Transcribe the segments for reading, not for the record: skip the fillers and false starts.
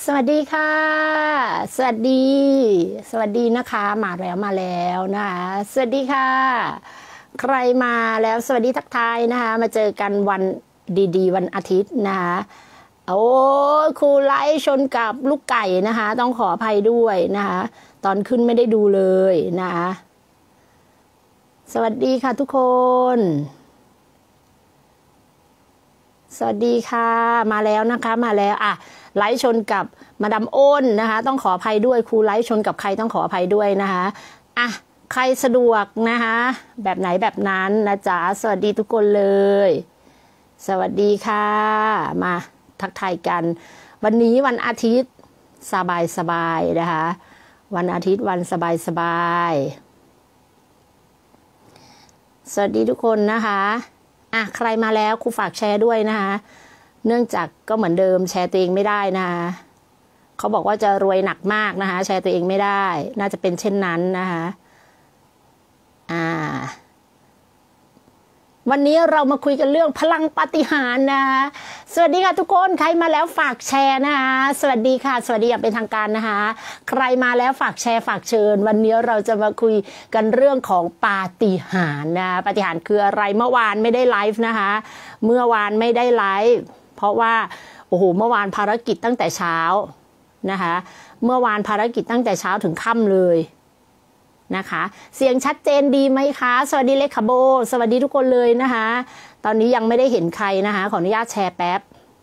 สวัสดีค่ะสวัสดีนะคะมาแล้วนะคะสวัสดีค่ะใครมาแล้วสวัสดีทักทายนะคะมาเจอกันวันดีๆวันอาทิตย์นะคะโอ้ครูไลฟ์ชนกับลูกไก่นะคะต้องขออภัยด้วยนะคะตอนขึ้นไม่ได้ดูเลยนะคะสวัสดีค่ะทุกคนสวัสดีค่ะมาแล้วนะคะมาแล้วไลฟ์ชนกับมาดามอ้นนะคะต้องขออภัยด้วยครูไลฟ์ชนกับใครต้องขออภัยด้วยนะคะใครสะดวกนะคะแบบไหนแบบนั้นนะจ๊ะสวัสดีทุกคนเลยสวัสดีค่ะมาทักทายกันวันนี้วันอาทิตย์สบายนะคะวันอาทิตย์วันสบายสวัสดีทุกคนนะคะใครมาแล้วครูฝากแชร์ด้วยนะคะเนื่องจากก็เหมือนเดิมแชร์ตัวเองไม่ได้นะคะเขาบอกว่าจะรวยหนักมากนะคะแชร์ตัวเองไม่ได้น่าจะเป็นเช่นนั้นนะคะวันนี้เรามาคุยกันเรื่องพลังปาฏิหาริย์นะคะสวัสดีค่ะทุกคนใครมาแล้วฝากแชร์นะคะสวัสดีค่ะสวัสดีอย่างเป็นทางการนะคะใครมาแล้วฝากแชร์ฝากเชิญวันนี้เราจะมาคุยกันเรื่องของปาฏิหาริย์นะปาฏิหาริย์คืออะไรเมื่อวานไม่ได้ไลฟ์นะคะเมื่อวานไม่ได้ไลฟ์เพราะว่าโอ้โหเมื่อวานภารกิจตั้งแต่เช้านะคะเมื่อวานภารกิจตั้งแต่เช้าถึงค่ำเลยนะคะเสียงชัดเจนดีไหมคะสวัสดีเลขาโบสวัสดีทุกคนเลยนะคะตอนนี้ยังไม่ได้เห็นใครนะคะขออนุญาตแชร์แป๊บ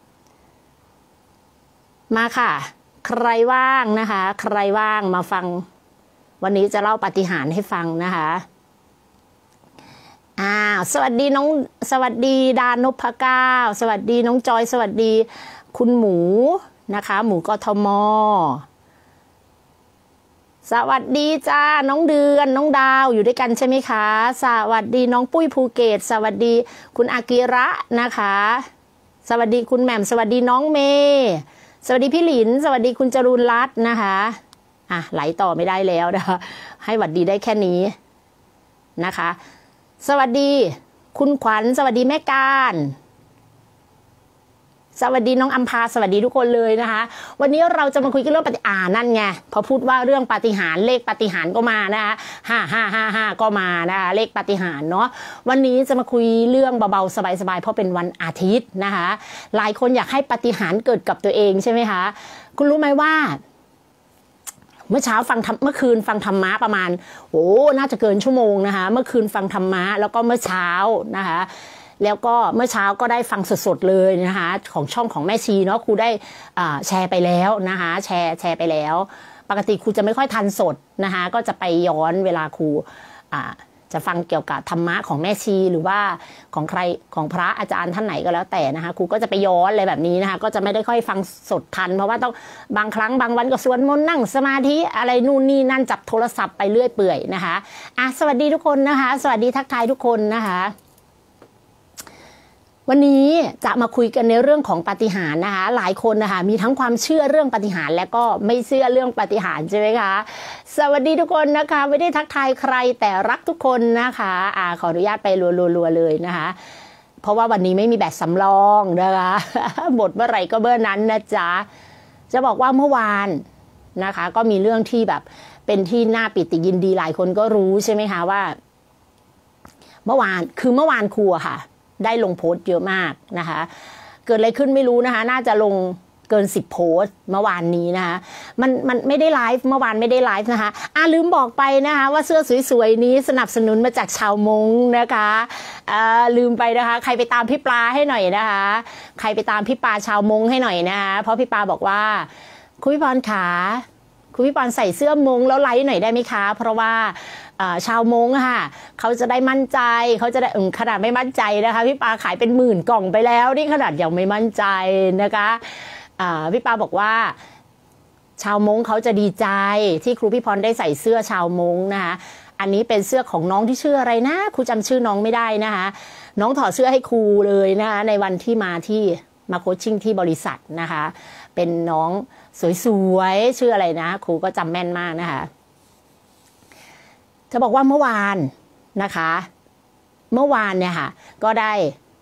มาค่ะใครว่างนะคะใครว่างมาฟังวันนี้จะเล่าปาฏิหาริย์ให้ฟังนะคะสวัสดีน้องสวัสดีดานพเก้าสวัสดีน้องจอยสวัสดีคุณหมูนะคะหมูกทมสวัสดีจ้าน้องเดือนน้องดาวอยู่ด้วยกันใช่ไหมคะสวัสดีน้องปุ้ยภูเก็ตสวัสดีคุณอากิระนะคะสวัสดีคุณแหม่มสวัสดีน้องเมย์สวัสดีพี่หลินสวัสดีคุณจรูนรัตน์นะคะไหลต่อไม่ได้แล้วนะคะให้หวัดดีได้แค่นี้นะคะสวัสดีคุณขวัญสวัสดีแม่การสวัสดีน้องอัมพาสวัสดีทุกคนเลยนะคะวันนี้เราจะมาคุยกันเรื่องปาฏิหาริย์นั่นไงพอพูดว่าเรื่องปาฏิหาริย์เลขปาฏิหาริย์ก็มานะคะ5555ก็มานะคะเลขปาฏิหาริย์เนาะวันนี้จะมาคุยเรื่องเบาๆสบายๆเพราะเป็นวันอาทิตย์นะคะหลายคนอยากให้ปาฏิหาริย์เกิดกับตัวเองใช่ไหมคะคุณรู้ไหมว่าเมื่อเช้าเมื่อคืนฟังธรรมะประมาณน่าจะเกินชั่วโมงนะคะเมื่อคืนฟังธรรมะแล้วก็เมื่อเช้านะคะแล้วก็เมื่อเช้าก็ได้ฟังสดๆเลยนะคะของช่องของแม่ชีเนาะครูได้แชร์ไปแล้วนะคะแชร์ไปแล้วปกติครูจะไม่ค่อยทันสดนะคะก็จะไปย้อนเวลาครูจะฟังเกี่ยวกับธรรมะของแม่ชีหรือว่าของใครของพระอาจารย์ท่านไหนก็แล้วแต่นะคะครูก็จะไปย้อนอะไรแบบนี้นะคะก็จะไม่ได้ค่อยฟังสดทันเพราะว่าต้องบางครั้งบางวันก็สวดมนต์นั่งสมาธิอะไรนู่นนี่นั่นจับโทรศัพท์ไปเรื่อยเปื่อยนะคะสวัสดีทุกคนนะคะสวัสดีทักทายทุกคนนะคะวันนี้จะมาคุยกันในเรื่องของปาฏิหาริย์นะคะหลายคนนะคะมีทั้งความเชื่อเรื่องปาฏิหาริย์และก็ไม่เชื่อเรื่องปาฏิหาริย์ใช่ไหมคะสวัสดีทุกคนนะคะไม่ได้ทักทายใครแต่รักทุกคนนะคะขออนุญาตไปรัวๆเลยนะคะเพราะว่าวันนี้ไม่มีแบบสำรองนะคะหมดเมื่อไหร่ก็เมื่อนั้นนะจ๊ะจะบอกว่าเมื่อวานนะคะก็มีเรื่องที่แบบเป็นที่น่าปิติยินดีหลายคนก็รู้ใช่ไหมคะว่าเมื่อวานครูค่ะได้ลงโพสต์เยอะมากนะคะเกิดอะไรขึ้นไม่รู้นะคะน่าจะลงเกิน10โพสต์เมื่อวานนี้นะคะมันไม่ได้ไลฟ์เมื่อวานไม่ได้ไลฟ์นะคะลืมบอกไปนะคะว่าเสื้อสวยๆนี้สนับสนุนมาจากชาวมงนะคะลืมไปนะคะใครไปตามพี่ปลาให้หน่อยนะคะใครไปตามพี่ปลาชาวมงให้หน่อยนะคะเพราะพี่ปลาบอกว่าคุณพี่พรขาคุณพี่ปอนใส่เสื้อมงแล้วไลฟ์หน่อยได้ไหมคะเพราะว่าชาวมงค่ะเขาจะได้มั่นใจเขาจะได้ขนาดไม่มั่นใจนะคะพี่ปาขายเป็น10,000 กล่องไปแล้วนี่ขนาดยังไม่มั่นใจนะคะพี่ปาบอกว่าชาวมงเขาจะดีใจที่ครูพี่พรได้ใส่เสื้อชาวมงนะคะอันนี้เป็นเสื้อของน้องที่ชื่ออะไรนะครูจำชื่อน้องไม่ได้นะคะน้องถอดเสื้อให้ครูเลยนะคะในวันที่มาโคชชิ่งที่บริษัทนะคะเป็นน้องสวยๆชื่ออะไรนะครูก็จำแม่นมากนะคะจะบอกว่าเมื่อวานนะคะเมื่อวานเนี่ยค่ะก็ได้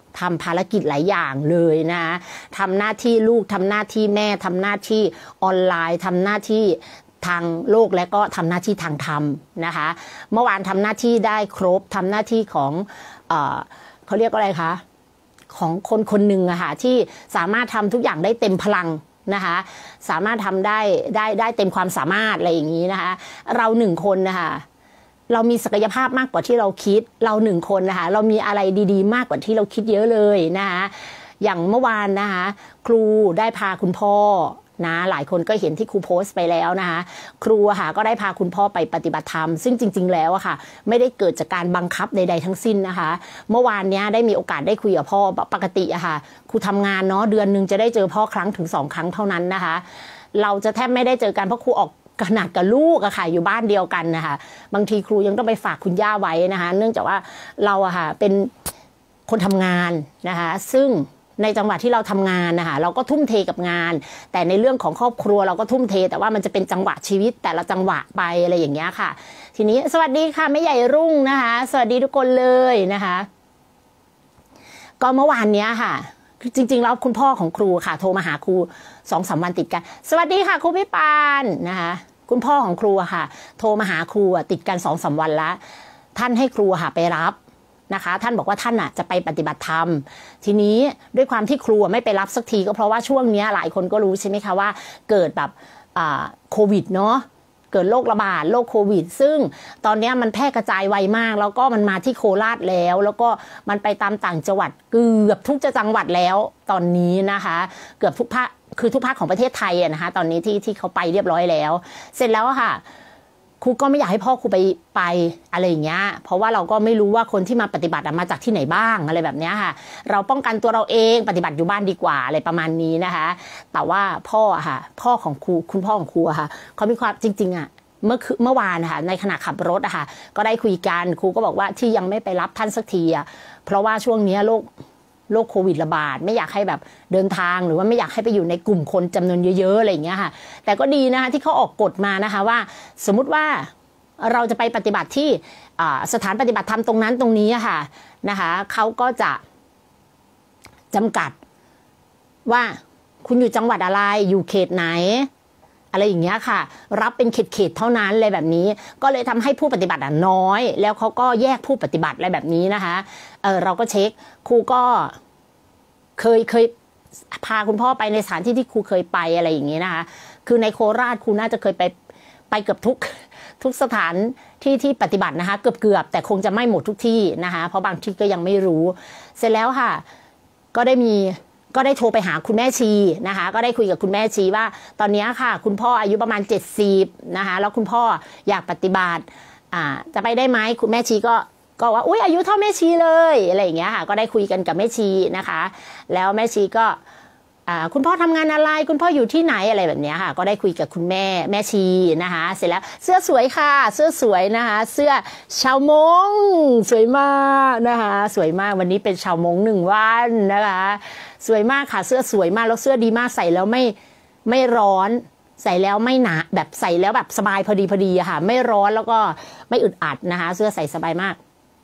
ทำภารกิจหลายอย่างเลยนะทำหน้าที่ลูกทำหน้าที่แม่ทำหน้าที่ออนไลน์ทำหน้าที่ทางโลกและก็ทำหน้าที่ทางธรรมนะคะเมื่อวานทำหน้าที่ได้ครบทำหน้าที่ของเขาเรียกว่าอะไรคะของคนคนหนึ่งอะค่ะที่สามารถทำทุกอย่างได้เต็มพลังนะคะสามารถทำได้เต็มความสามารถอะไรอย่างนี้นะคะเราหนึ่งคนนะคะเรามีศักยภาพมากกว่าที่เราคิดเราหนึ่งคนนะคะเรามีอะไรดีๆมากกว่าที่เราคิดเยอะเลยนะคะอย่างเมื่อวานนะคะครูได้พาคุณพ่อนะหลายคนก็เห็นที่ครูโพสต์ไปแล้วนะคะครูค่ะก็ได้พาคุณพ่อไปปฏิบัติธรรมซึ่งจริงๆแล้วอะค่ะไม่ได้เกิดจากการบังคับใดๆทั้งสิ้นนะคะเมื่อวานนี้ได้มีโอกาสได้คุยกับพ่อปกติอะค่ะครูทำงานเนาะเดือนนึงจะได้เจอพ่อครั้งถึง2 ครั้งเท่านั้นนะคะเราจะแทบไม่ได้เจอกันเพราะครูออกขนาดกับลูกอะค่ะอยู่บ้านเดียวกันนะคะบางทีครูยังต้องไปฝากคุณย่าไว้นะคะเนื่องจากว่าเราอะค่ะเป็นคนทำงานนะคะซึ่งในจังหวะที่เราทำงานนะคะเราก็ทุ่มเทกับงานแต่ในเรื่องของครอบครัวเราก็ทุ่มเทแต่ว่ามันจะเป็นจังหวะชีวิตแต่ละจังหวะไปอะไรอย่างเงี้ยค่ะทีนี้สวัสดีค่ะแม่ใหญ่รุ่งนะคะสวัสดีทุกคนเลยนะคะก็เมื่อวานเนี้ยค่ะจริงๆแล้วคุณพ่อของครูค่ะโทรมาหาครู2-3 วันติดกันสวัสดีค่ะครูพี่ปานนะคะคุณพ่อของครูค่ะโทรมาหาครูติดกัน2-3 วันแล้วท่านให้ครูค่ะไปรับนะคะท่านบอกว่าท่านจะไปปฏิบัติธรรมทีนี้ด้วยความที่ครูไม่ไปรับสักทีก็เพราะว่าช่วงนี้หลายคนก็รู้ใช่ไหมคะว่าเกิดแบบโควิดเนาะเกิดโรคระบาดโรคโควิดซึ่งตอนนี้มันแพร่กระจายไวมากแล้วก็มันมาที่โคราชแล้วก็มันไปตามต่างจังหวัดเกือบทุกจังหวัดแล้วตอนนี้นะคะเกือบทุกภาคคือทุกภาคของประเทศไทยนะคะตอนนี้ที่เขาไปเรียบร้อยแล้วเสร็จแล้วค่ะครูก็ไม่อยากให้พ่อครูไปอะไรอย่างเงี้ยเพราะว่าเราก็ไม่รู้ว่าคนที่มาปฏิบัติมาจากที่ไหนบ้างอะไรแบบเนี้ยค่ะเราป้องกันตัวเราเองปฏิบัติอยู่บ้านดีกว่าอะไรประมาณนี้นะคะแต่ว่าพ่อค่ะพ่อของครูคุณพ่อของครูค่ะเขามีความจริงๆเมื่อวานค่ะในขณะขับรถค่ะก็ได้คุยกันครูก็บอกว่าที่ยังไม่ไปรับท่านสักทีเพราะว่าช่วงนี้โรคโควิดระบาดไม่อยากให้แบบเดินทางหรือว่าไม่อยากให้ไปอยู่ในกลุ่มคนจำนวนเยอะๆอะไรอย่างเงี้ยค่ะแต่ก็ดีนะคะที่เขาออกกฎมานะคะว่าสมมุติว่าเราจะไปปฏิบัติที่สถานปฏิบัติธรรมตรงนั้นตรงนี้ค่ะนะคะเขาก็จะจำกัดว่าคุณอยู่จังหวัดอะไรอยู่เขตไหนอะไรอย่างเงี้ยค่ะรับเป็นเขตเท่านั้นเลยแบบนี้ก็เลยทำให้ผู้ปฏิบัติน้อยแล้วเขาก็แยกผู้ปฏิบัติอะไรแบบนี้นะคะเราก็เช็คครูก็เคยพาคุณพ่อไปในสถานที่ที่ครูเคยไปอะไรอย่างเงี้ยนะคะคือในโคราชครูน่าจะเคยไปเกือบทุกสถานที่ปฏิบัตินะคะเกือบแต่คงจะไม่หมดทุกที่นะคะเพราะบางที่ก็ยังไม่รู้เสร็จแล้วค่ะก็ได้โทรไปหาคุณแม่ชีนะคะก็ได้คุยกับคุณแม่ชีว่าตอนนี้ค่ะคุณพ่ออายุประมาณ70นะคะแล้วคุณพ่ออยากปฏิบัติจะไปได้ไหมคุณแม่ชีก็ว่าอุ๊ยอายุเท่าแม่ชีเลยอะไรอย่างเงี้ยค่ะก็ได้คุยกันกับแม่ชีนะคะแล้วแม่ชีก็คุณพ่อทำงานอะไรคุณพ่ออยู่ที่ไหนอะไรแบบนี้ค่ะก็ได้คุยกับคุณแม่ชีนะคะเสร็จแล้วเสื้อสวยค่ะเสื้อสวยนะคะเสื้อชาวมงสวยมากนะคะสวยมากวันนี้เป็นชาวมง1 วันนะคะสวยมากค่ะเสื้อสวยมากแล้วเสื้อดีมากใส่แล้วไม่ร้อนใส่แล้วไม่หนาแบบใส่แล้วแบบสบายพอดีอะค่ะไม่ร้อนแล้วก็ไม่อึดอัดนะคะเสื้อใส่สบายมาก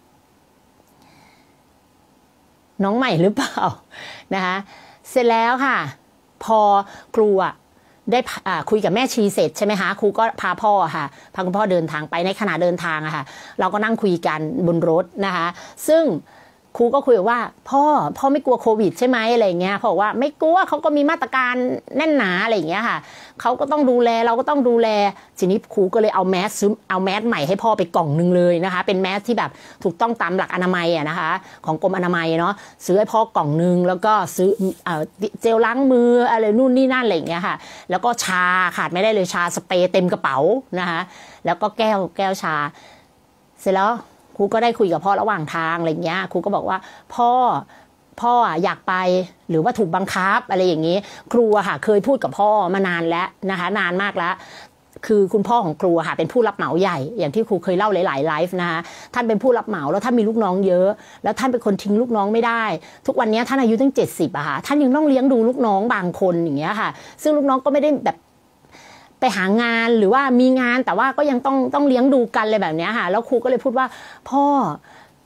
น้องใหม่หรือเปล่านะคะเสร็จแล้วค่ะพอครูได้คุยกับแม่ชีเสร็จใช่ไหมคะครูก็พาพ่อค่ะพาคุณพ่อเดินทางไปในขณะเดินทางอะค่ะเราก็นั่งคุยกันบนรถนะคะซึ่งครูก็คุยว่าพ่อไม่กลัวโควิดใช่ไหมอะไรเงี้ยเขาบอกว่าไม่กลัวเขาก็มีมาตรการแน่นหนาอะไรอย่างเงี้ยค่ะเขาก็ต้องดูแลเราก็ต้องดูแลทีนี้ครูก็เลยเอาแมสใหม่ให้พ่อไปกล่องนึงเลยนะคะเป็นแมสที่แบบถูกต้องตามหลักอนามัยนะคะของกรมอนามัยเนาะซื้อให้พ่อกล่องนึงแล้วก็ซื้อเจลล้างมืออะไรนู่นนี่นั่นอะไรอย่างเงี้ยค่ะแล้วก็ชาขาดไม่ได้เลยชาสเปรย์เต็มกระเป๋านะคะแล้วก็แก้วชาเสร็จแล้วครูก็ได้คุยกับพ่อระหว่างทางอะไรเงี้ยครูก็บอกว่าพ่ออยากไปหรือว่าถูกบังคับอะไรอย่างนี้ครูค่ะเคยพูดกับพ่อมานานแล้วนะคะนานมากแล้วคือคุณพ่อของครูค่ะเป็นผู้รับเหมาใหญ่อย่างที่ครูเคยเล่าหลายๆไลฟ์นะคะท่านเป็นผู้รับเหมาแล้วท่านมีลูกน้องเยอะแล้วท่านเป็นคนทิ้งลูกน้องไม่ได้ทุกวันนี้ท่านอายุตั้ง70อะค่ะท่านยังต้องเลี้ยงดูลูกน้องบางคนอย่างเงี้ยค่ะซึ่งลูกน้องก็ไม่ได้แบบไปหางานหรือว่ามีงานแต่ว่าก็ยังต้องเลี้ยงดูกันเลยแบบนี้ค่ะแล้วครูก็เลยพูดว่าพ่อ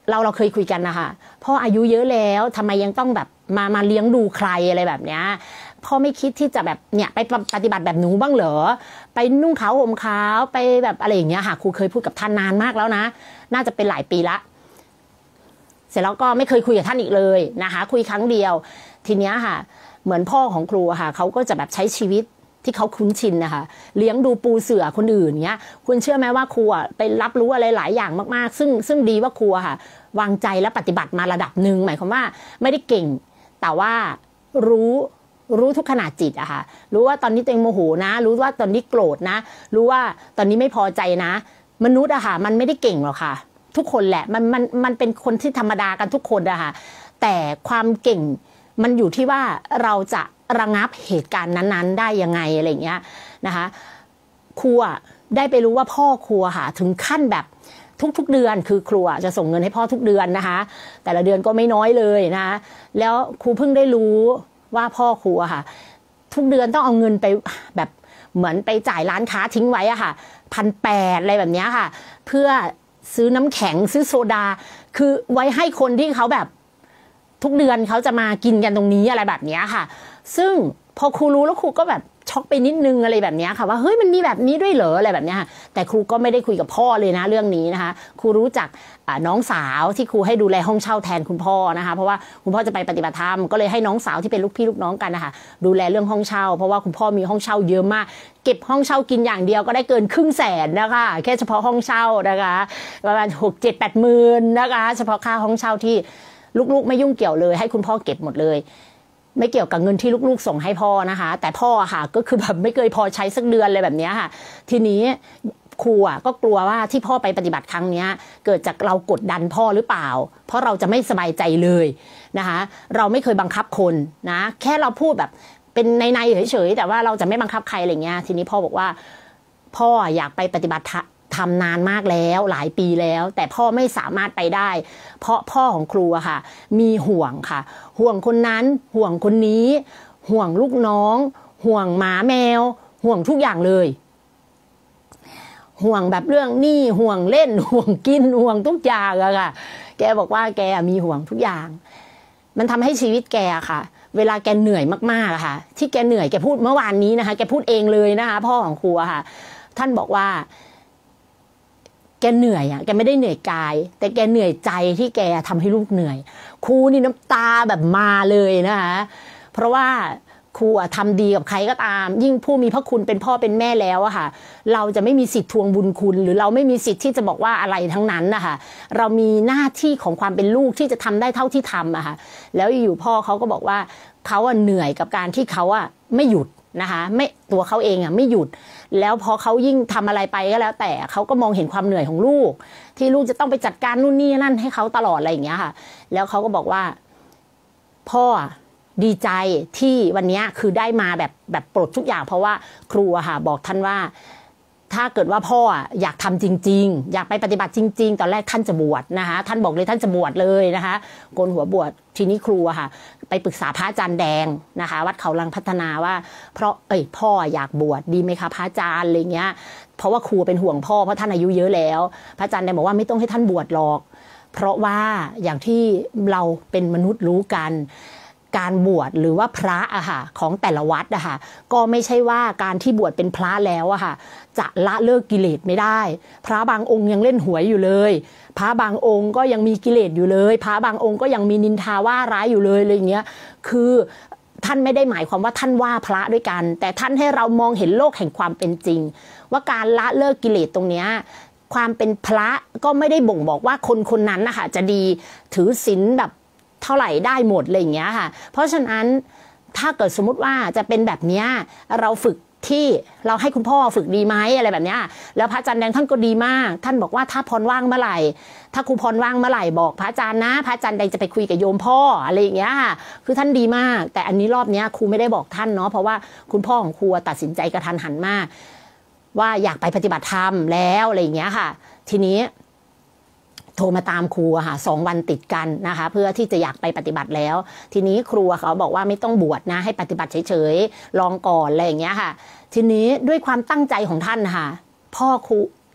เราเคยคุยกันนะคะพ่ออายุเยอะแล้วทำไมยังต้องแบบมาเลี้ยงดูใครอะไรแบบเนี้ยพ่อไม่คิดที่จะแบบเนี่ยไปปฏิบัติแบบหนูบ้างเหรอไปนุ่งขาวห่มขาวไปแบบอะไรอย่างเงี้ยค่ะครูเคยพูดกับท่านนานมากแล้วนะน่าจะเป็นหลายปีละเสร็จแล้วก็ไม่เคยคุยกับท่านอีกเลยนะคะคุยครั้งเดียวทีเนี้ยค่ะเหมือนพ่อของครูค่ะเขาก็จะแบบใช้ชีวิตที่เขาคุ้นชินนะคะเลี้ยงดูปูเสือคนอื่นเงี้ยคุณเชื่อไหมว่าครูไปรับรู้อะไรหลายอย่างมากๆซึ่งดีว่าครูค่ะวางใจและปฏิบัติมาระดับหนึ่งหมายความว่าไม่ได้เก่งแต่ว่ารู้ทุกขณะจิตอะค่ะรู้ว่าตอนนี้ตัวเองโมโหนะรู้ว่าตอนนี้โกรธนะรู้ว่าตอนนี้ไม่พอใจนะมนุษย์อะค่ะมันไม่ได้เก่งหรอกค่ะทุกคนแหละมันเป็นคนที่ธรรมดากันทุกคนอะค่ะแต่ความเก่งมันอยู่ที่ว่าเราจะระงับเหตุการณ์นั้นๆได้ยังไงอะไรเงี้ยนะคะครูได้ไปรู้ว่าพ่อครูค่ะถึงขั้นแบบทุกเดือนคือครูจะส่งเงินให้พ่อทุกเดือนนะคะแต่ละเดือนก็ไม่น้อยเลยนะคะแล้วครูเพิ่งได้รู้ว่าพ่อครูค่ะทุกเดือนต้องเอาเงินไปแบบเหมือนไปจ่ายร้านค้าทิ้งไว้อะค่ะ1,800อะไรแบบนี้ค่ะเพื่อซื้อน้ำแข็งซื้อโซดาคือไว้ให้คนที่เขาแบบทุกเดือนเขาจะมากินกันตรงนี้อะไรแบบนี้ค่ะซึ่งพอครูรู้แล้วครูก็แบบช็อกไปนิดนึงอะไรแบบนี้ค่ะว่าเฮ้ยมันมีแบบนี้ด้วยเหรออะไรแบบนี้ค่ะแต่ครูก็ไม่ได้คุยกับพ่อเลยนะเรื่องนี้นะคะครูรู้จักน้องสาวที่ครูให้ดูแลห้องเช่าแทนคุณพ่อนะคะเพราะว่าคุณพ่อจะไปปฏิบัติธรรมก็เลยให้น้องสาวที่เป็นลูกพี่ลูกน้องกันนะคะดูแลเรื่องห้องเช่าเพราะว่าคุณพ่อมีห้องเช่าเยอะมากเก็บห้องเช่ากินอย่างเดียวก็ได้เกิน500,000นะคะแค่เฉพาะห้องเช่านะคะประมาณ6-7-8 หมื่นนะคะเฉพาะค่าห้องเช่าที่ลูกๆไม่ยุ่งเกี่ยวเลยให้คุณพ่อเก็บหมดเลยไม่เกี่ยวกับเงินที่ลูกๆส่งให้พ่อนะคะแต่พ่อค่ะก็คือแบบไม่เคยพอใช้สักเดือนเลยแบบนี้ค่ะทีนี้ครูก็กลัวว่าที่พ่อไปปฏิบัติครั้งนี้เกิดจากเรากดดันพ่อหรือเปล่าเพราะเราจะไม่สบายใจเลยนะคะเราไม่เคยบังคับคนนะแค่เราพูดแบบเป็นในเฉยๆแต่ว่าเราจะไม่บังคับใครอะไรเงี้ยทีนี้พ่อบอกว่าพ่ออยากไปปฏิบัติทำนานมากแล้วหลายปีแล้วแต่พ่อไม่สามารถไปได้เพราะพ่อของครูค่ะมีห่วงค่ะห่วงคนนั้นห่วงคนนี้ห่วงลูกน้องห่วงหมาแมวห่วงทุกอย่างเลยห่วงแบบเรื่องหนี้ห่วงเล่นห่วงกินห่วงทุกอย่างอะค่ะแกบอกว่าแกมีห่วงทุกอย่างมันทำให้ชีวิตแกค่ะเวลาแกเหนื่อยมากๆอะค่ะที่แกเหนื่อยแกพูดเมื่อวานนี้นะคะแกพูดเองเลยนะคะพ่อของครูค่ะท่านบอกว่าแกเหนื่อยแกไม่ได้เหนื่อยกายแต่แกเหนื่อยใจที่แกทำให้ลูกเหนื่อยครูนี่น้ำตาแบบมาเลยนะคะเพราะว่าครูทำดีกับใครก็ตามยิ่งผู้มีพระคุณเป็นพ่อเป็นแม่แล้วอะค่ะเราจะไม่มีสิทธิ์ทวงบุญคุณหรือเราไม่มีสิทธิ์ที่จะบอกว่าอะไรทั้งนั้นนะคะเรามีหน้าที่ของความเป็นลูกที่จะทำได้เท่าที่ทำอะค่ะแล้วอยู่พ่อเขาก็บอกว่าเขาเหนื่อยกับการที่เขาไม่หยุดนะคะไม่ตัวเขาเองไม่หยุดแล้วพอเขายิ่งทำอะไรไปก็แล้วแต่เขาก็มองเห็นความเหนื่อยของลูกที่ลูกจะต้องไปจัดการนู่นนี่นั่นให้เขาตลอดอะไรอย่างเงี้ยค่ะแล้วเขาก็บอกว่าพ่อดีใจที่วันนี้คือได้มาแบบปลดทุกอย่างเพราะว่าครูค่ะบอกท่านว่าถ้าเกิดว่าพ่ออยากทำจริงๆอยากไปปฏิบัติจริงๆตอนแรกท่านจะบวชนะคะท่านบอกเลยท่านจะบวชเลยนะคะโกนหัวบวชทีนี้ครูค่ะไปปรึกษาพระอาจารย์แดงนะคะวัดเขาลังพัฒนาว่าเพราะพ่ออยากบวชดีไหมคะพระอาจารย์อะไรเงี้ยเพราะว่าครูเป็นห่วงพ่อเพราะท่านอายุเยอะแล้วพระอาจารย์แดงบอกว่าไม่ต้องให้ท่านบวชหรอกเพราะว่าอย่างที่เราเป็นมนุษย์รู้กันการบวชหรือว่าพระค่ะของแต่ละวัดค่ะก็ไม่ใช่ว่าการที่บวชเป็นพระแล้วค่ะจะละเลิกกิเลสไม่ได้พระบางองค์ยังเล่นหวยอยู่เลยพระบางองค์ก็ยังมีกิเลสอยู่เลยพระบางองค์ก็ยังมีนินทาว่าร้ายอยู่เลยอะไรอย่างเงี้ยคือท่านไม่ได้หมายความว่าท่านว่าพระด้วยกันแต่ท่านให้เรามองเห็นโลกแห่งความเป็นจริงว่าการละเลิกกิเลสตรงเนี้ยความเป็นพระก็ไม่ได้บ่งบอกว่าคนนั้นนะคะจะดีถือศีลแบบเท่าไหร่ได้หมดอะไรอย่างเงี้ยค่ะเพราะฉะนั้นถ้าเกิดสมมุติว่าจะเป็นแบบนี้เราฝึกที่เราให้คุณพ่อฝึกดีไหมอะไรแบบนี้แล้วพระอาจารย์แดงท่านก็ดีมากท่านบอกว่าถ้าพรว่างเมื่อไหร่ถ้าครูพรว่างเมื่อไหร่บอกพระอาจารย์นะพระอาจารย์แดงจะไปคุยกับโยมพ่ออะไรอย่างเงี้ยค่ะคือท่านดีมากแต่อันนี้รอบนี้ครูไม่ได้บอกท่านเนาะเพราะว่าคุณพ่อของครูตัดสินใจกระทันหันมากว่าอยากไปปฏิบัติธรรมแล้วอะไรอย่างเงี้ยค่ะทีนี้โทรมาตามครูค่ะ2 วันติดกันนะคะเพื่อที่จะอยากไปปฏิบัติแล้วทีนี้ครูเขาบอกว่าไม่ต้องบวชนะให้ปฏิบัติเฉยๆลองก่อนอะไรอย่างเงี้ยค่ะทีนี้ด้วยความตั้งใจของท่านค่ะพ่อครู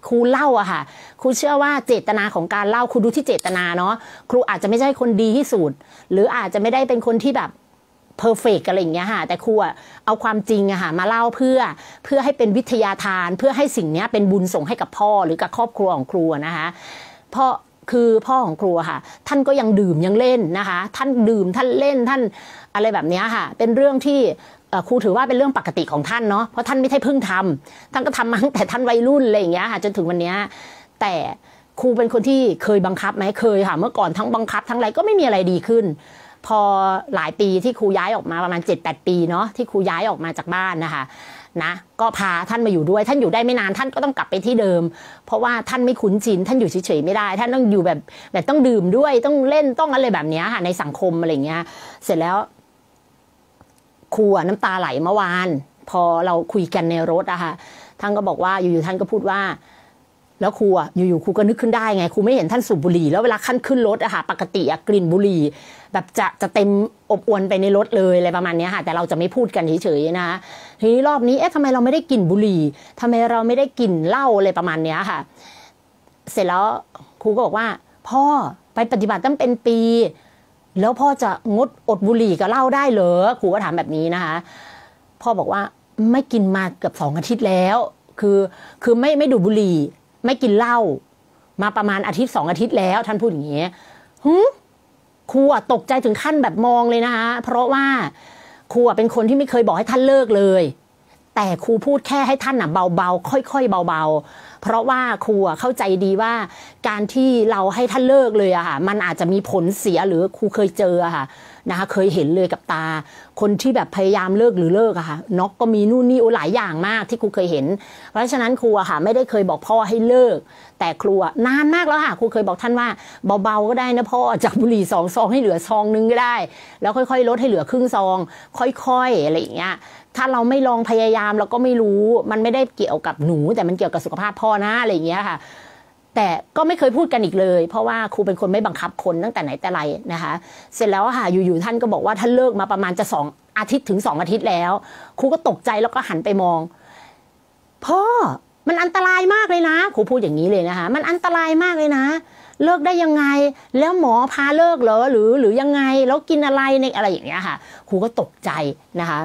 ครูเล่าอะค่ะครูเชื่อว่าเจตนาของการเล่าครูดูที่เจตนาเนาะครูอาจจะไม่ใช่คนดีที่สุดหรืออาจจะไม่ได้เป็นคนที่แบบเพอร์เฟกต์อะไรอย่างเงี้ยค่ะแต่ครูเอาความจริงอะค่ะมาเล่าเพื่อให้เป็นวิทยาทานเพื่อให้สิ่งนี้เป็นบุญส่งให้กับพ่อหรือกับครอบครัวของครูนะคะพ่อคือพ่อของครูค่ะท่านก็ยังดื่มยังเล่นนะคะท่านดื่มท่านเล่นท่านอะไรแบบนี้ค่ะเป็นเรื่องที่ครูถือว่าเป็นเรื่องปกติของท่านเนาะเพราะท่านไม่ใช่เพิ่งทำท่านก็ทำมาตั้งแต่ท่านวัยรุ่นอะไรอย่างเงี้ยค่ะจนถึงวันนี้แต่ครูเป็นคนที่เคยบังคับไหมเคยค่ะเมื่อก่อนทั้งบังคับทั้งอะไรก็ไม่มีอะไรดีขึ้นพอหลายปีที่ครูย้ายออกมาประมาณ 7-8 ปีเนาะที่ครูย้ายออกมาจากบ้านนะคะนะก็พาท่านมาอยู่ด้วยท่านอยู่ได้ไม่นานท่านก็ต้องกลับไปที่เดิมเพราะว่าท่านไม่คุ้นชินท่านอยู่เฉยๆไม่ได้ท่านต้องอยู่แบบต้องดื่มด้วยต้องเล่นต้องอะไรแบบนี้ค่ะในสังคมอะไรเงี้ยเสร็จแล้วครูน้ำตาไหลเมื่อวานพอเราคุยกันในรถอะค่ะท่านก็บอกว่าอยู่ๆท่านก็พูดว่าแล้วครูอยู่ๆครูก็นึกขึ้นได้ไงครูไม่เห็นท่านสูบบุหรี่แล้วเวลาขั้นขึ้นรถอะค่ะปกติกลิ่นบุหรี่แบบจะเต็มอบอวนไปในรถเลยอะไรประมาณนี้ค่ะแต่เราจะไม่พูดกันเฉยๆนะทีนี้รอบนี้ทำไมเราไม่ได้กลิ่นบุหรี่ทำไมเราไม่ได้กลิ่นเหล้าอะไรประมาณนี้ค่ะเสร็จแล้วครูก็บอกว่าพ่อไปปฏิบัติตั้งเป็นปีแล้วพ่อจะงดอดบุหรี่กับเหล้าได้เหรอครูก็ถามแบบนี้นะคะพ่อบอกว่าไม่กินมาเกือบ2 อาทิตย์แล้วคือไม่ดูดบุหรี่ไม่กินเหล้ามาประมาณ1-2 อาทิตย์แล้วท่านพูดอย่างนี้ครูตกใจถึงขั้นแบบมองเลยนะคะเพราะว่าครูเป็นคนที่ไม่เคยบอกให้ท่านเลิกเลยแต่ครูพูดแค่ให้ท่านเบาๆค่อยๆเบาๆเพราะว่าครูเข้าใจดีว่าการที่เราให้ท่านเลิกเลยอะค่ะมันอาจจะมีผลเสียหรือครูเคยเจออะค่ะนะคะเคยเห็นเลยกับตาคนที่แบบพยายามเลิกหรือเลิกอะค่ะน็อกก็มีนู่นนี่หลายอย่างมากที่ครูเคยเห็นเพราะฉะนั้นครูอะค่ะไม่ได้เคยบอกพ่อให้เลิกแต่ครูนานมากแล้วค่ะครูเคยบอกท่านว่าเบาๆก็ได้นะพ่อจากบุหรี่2 ซองให้เหลือซองนึงก็ได้แล้วค่อยๆลดให้เหลือครึ่งซองค่อยๆอะไรอย่างเงี้ยถ้าเราไม่ลองพยายามเราก็ไม่รู้มันไม่ได้เกี่ยวกับหนูแต่มันเกี่ยวกับสุขภาพพ่อนะอะไรอย่างเงี้ยค่ะแต่ก็ไม่เคยพูดกันอีกเลยเพราะว่าครูเป็นคนไม่บังคับคนตั้งแต่ไหนแต่ไรนะคะเสร็จแล้วค่ะอยู่ๆท่านก็บอกว่าท่านเลิกมาประมาณจะ2 อาทิตย์ถึง2 อาทิตย์แล้วครูก็ตกใจแล้วก็หันไปมองพ่อมันอันตรายมากเลยนะครูพูดอย่างนี้เลยนะคะมันอันตรายมากเลยนะเลิกได้ยังไงแล้วหมอพาเลิกเหรอหรือยังไงแล้วกินอะไรในอะไรอย่างเงี้ยค่ะครูก็ตกใจนะคะ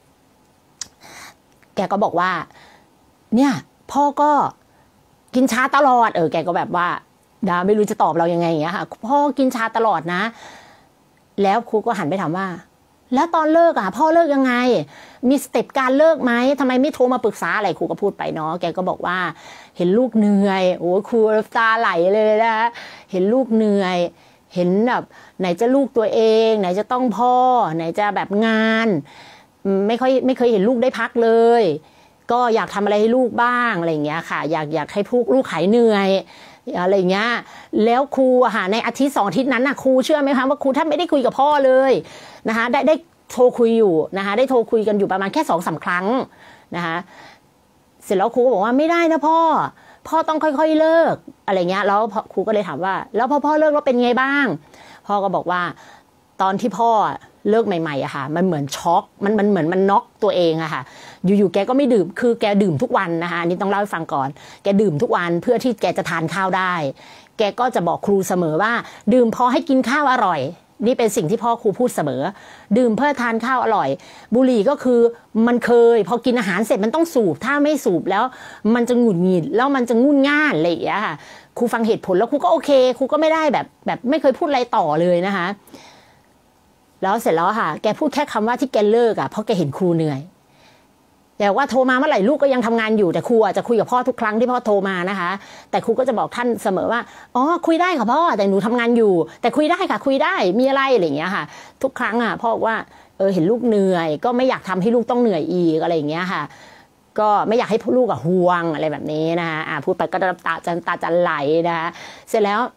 แกก็บอกว่าเนี่ยพ่อก็กินชาตลอดแกก็แบบว่าไม่รู้จะตอบเรายังไงอย่างเงี้ยค่ะพ่อกินชาตลอดนะแล้วครูก็หันไปถามว่าแล้วตอนเลิกพ่อเลิกยังไงมีสเต็ปการเลิกไหมทำไมไม่โทรมาปรึกษาอะไรครูก็พูดไปเนาะแกก็บอกว่าเห็นลูกเหนื่อยโอ้ครูตาไหลเลยนะเห็นลูกเหนื่อยเห็นแบบไหนจะลูกตัวเองไหนจะต้องพ่อไหนจะแบบงานไม่เคยเห็นลูกได้พักเลยก็อยากทำอะไรให้ลูกบ้างอะไรอย่างเงี้ยค่ะอยากให้ลูกหายเหนื่อยอะไรเงี้ยแล้วครูในอาทิตย์2 อาทิตย์นั้นครูเชื่อไหมคะว่าครูท่านไม่ได้คุยกับพ่อเลยนะคะได้โทรคุยอยู่นะคะได้โทรคุยกันอยู่ประมาณแค่2-3 ครั้งนะคะเสร็จแล้วครูก็บอกว่าไม่ได้นะพ่อต้องค่อยๆเลิกอะไรเงี้ยแล้วครูก็เลยถามว่าแล้วพ่อเลิกแล้วเป็นไงบ้างพ่อก็บอกว่าตอนที่พ่อเลิกใหม่ๆค่ะมันเหมือนช็อกมันเหมือนมันน็อกตัวเองอะค่ะอยู่ๆแกก็ไม่ดื่มคือแกดื่มทุกวันนะคะนี่ต้องเล่าให้ฟังก่อนแกดื่มทุกวันเพื่อที่แกจะทานข้าวได้แกก็จะบอกครูเสมอว่าดื่มพอให้กินข้าวอร่อยนี่เป็นสิ่งที่พ่อครูพูดเสมอดื่มเพื่อทานข้าวอร่อยบุหรี่ก็คือมันเคยพอกินอาหารเสร็จมันต้องสูบถ้าไม่สูบแล้วมันจะหงุดหงิดแล้วมันจะงุ่นง่านอะไรอย่างเงี้ยค่ะครูฟังเหตุผลแล้วครูก็โอเคครูก็ไม่ได้แบบไม่เคยพูดอะไรต่อเลยนะคะแล้วเสร็จแล้วค่ะแกพูดแค่คำว่าที่แกเลิกเพราะแกเห็นครูเหนื่อยแต่ว่าโทรมาเมื่อไหร่ลูกก็ยังทำงานอยู่แต่ครูจะคุยกับพ่อทุกครั้งที่พ่อโทรมานะคะแต่ครูก็จะบอกท่านเสมอว่าอ๋อคุยได้ค่ะพ่อแต่หนูทำงานอยู่แต่คุยได้ค่ะคุยได้มีอะไรอะไรอย่างเงี้ยค่ะทุกครั้งพ่อบอกว่าเห็นลูกเหนื่อยก็ไม่อยากทำให้ลูกต้องเหนื่อยอีกอะไรอย่างเงี้ยค่ะก็ไม่อยากให้ลูกห่วงอะไรแบบนี้นะคะพูดไปก็ตาจะไหลนะคะเสร็จแล้ว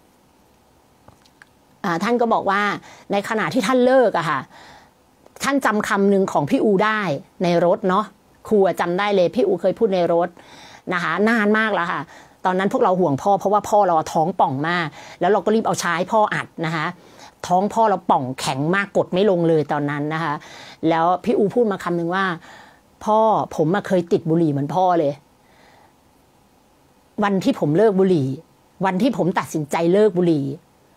ท่านก็บอกว่าในขณะที่ท่านเลิกค่ะท่านจำคำหนึ่งของพี่อูได้ในรถเนาะครูจำได้เลยพี่อูเคยพูดในรถนะคะนานมากแล้วค่ะตอนนั้นพวกเราห่วงพ่อเพราะว่าพ่อเราท้องป่องมากแล้วเราก็รีบเอาชาให้พ่ออัดนะคะท้องพ่อเราป่องแข็งมากกดไม่ลงเลยตอนนั้นนะคะแล้วพี่อูพูดมาคำหนึ่งว่าพ่อผมเคยติดบุหรี่เหมือนพ่อเลยวันที่ผมเลิกบุหรี่วันที่ผมตัดสินใจเลิกบุหรี่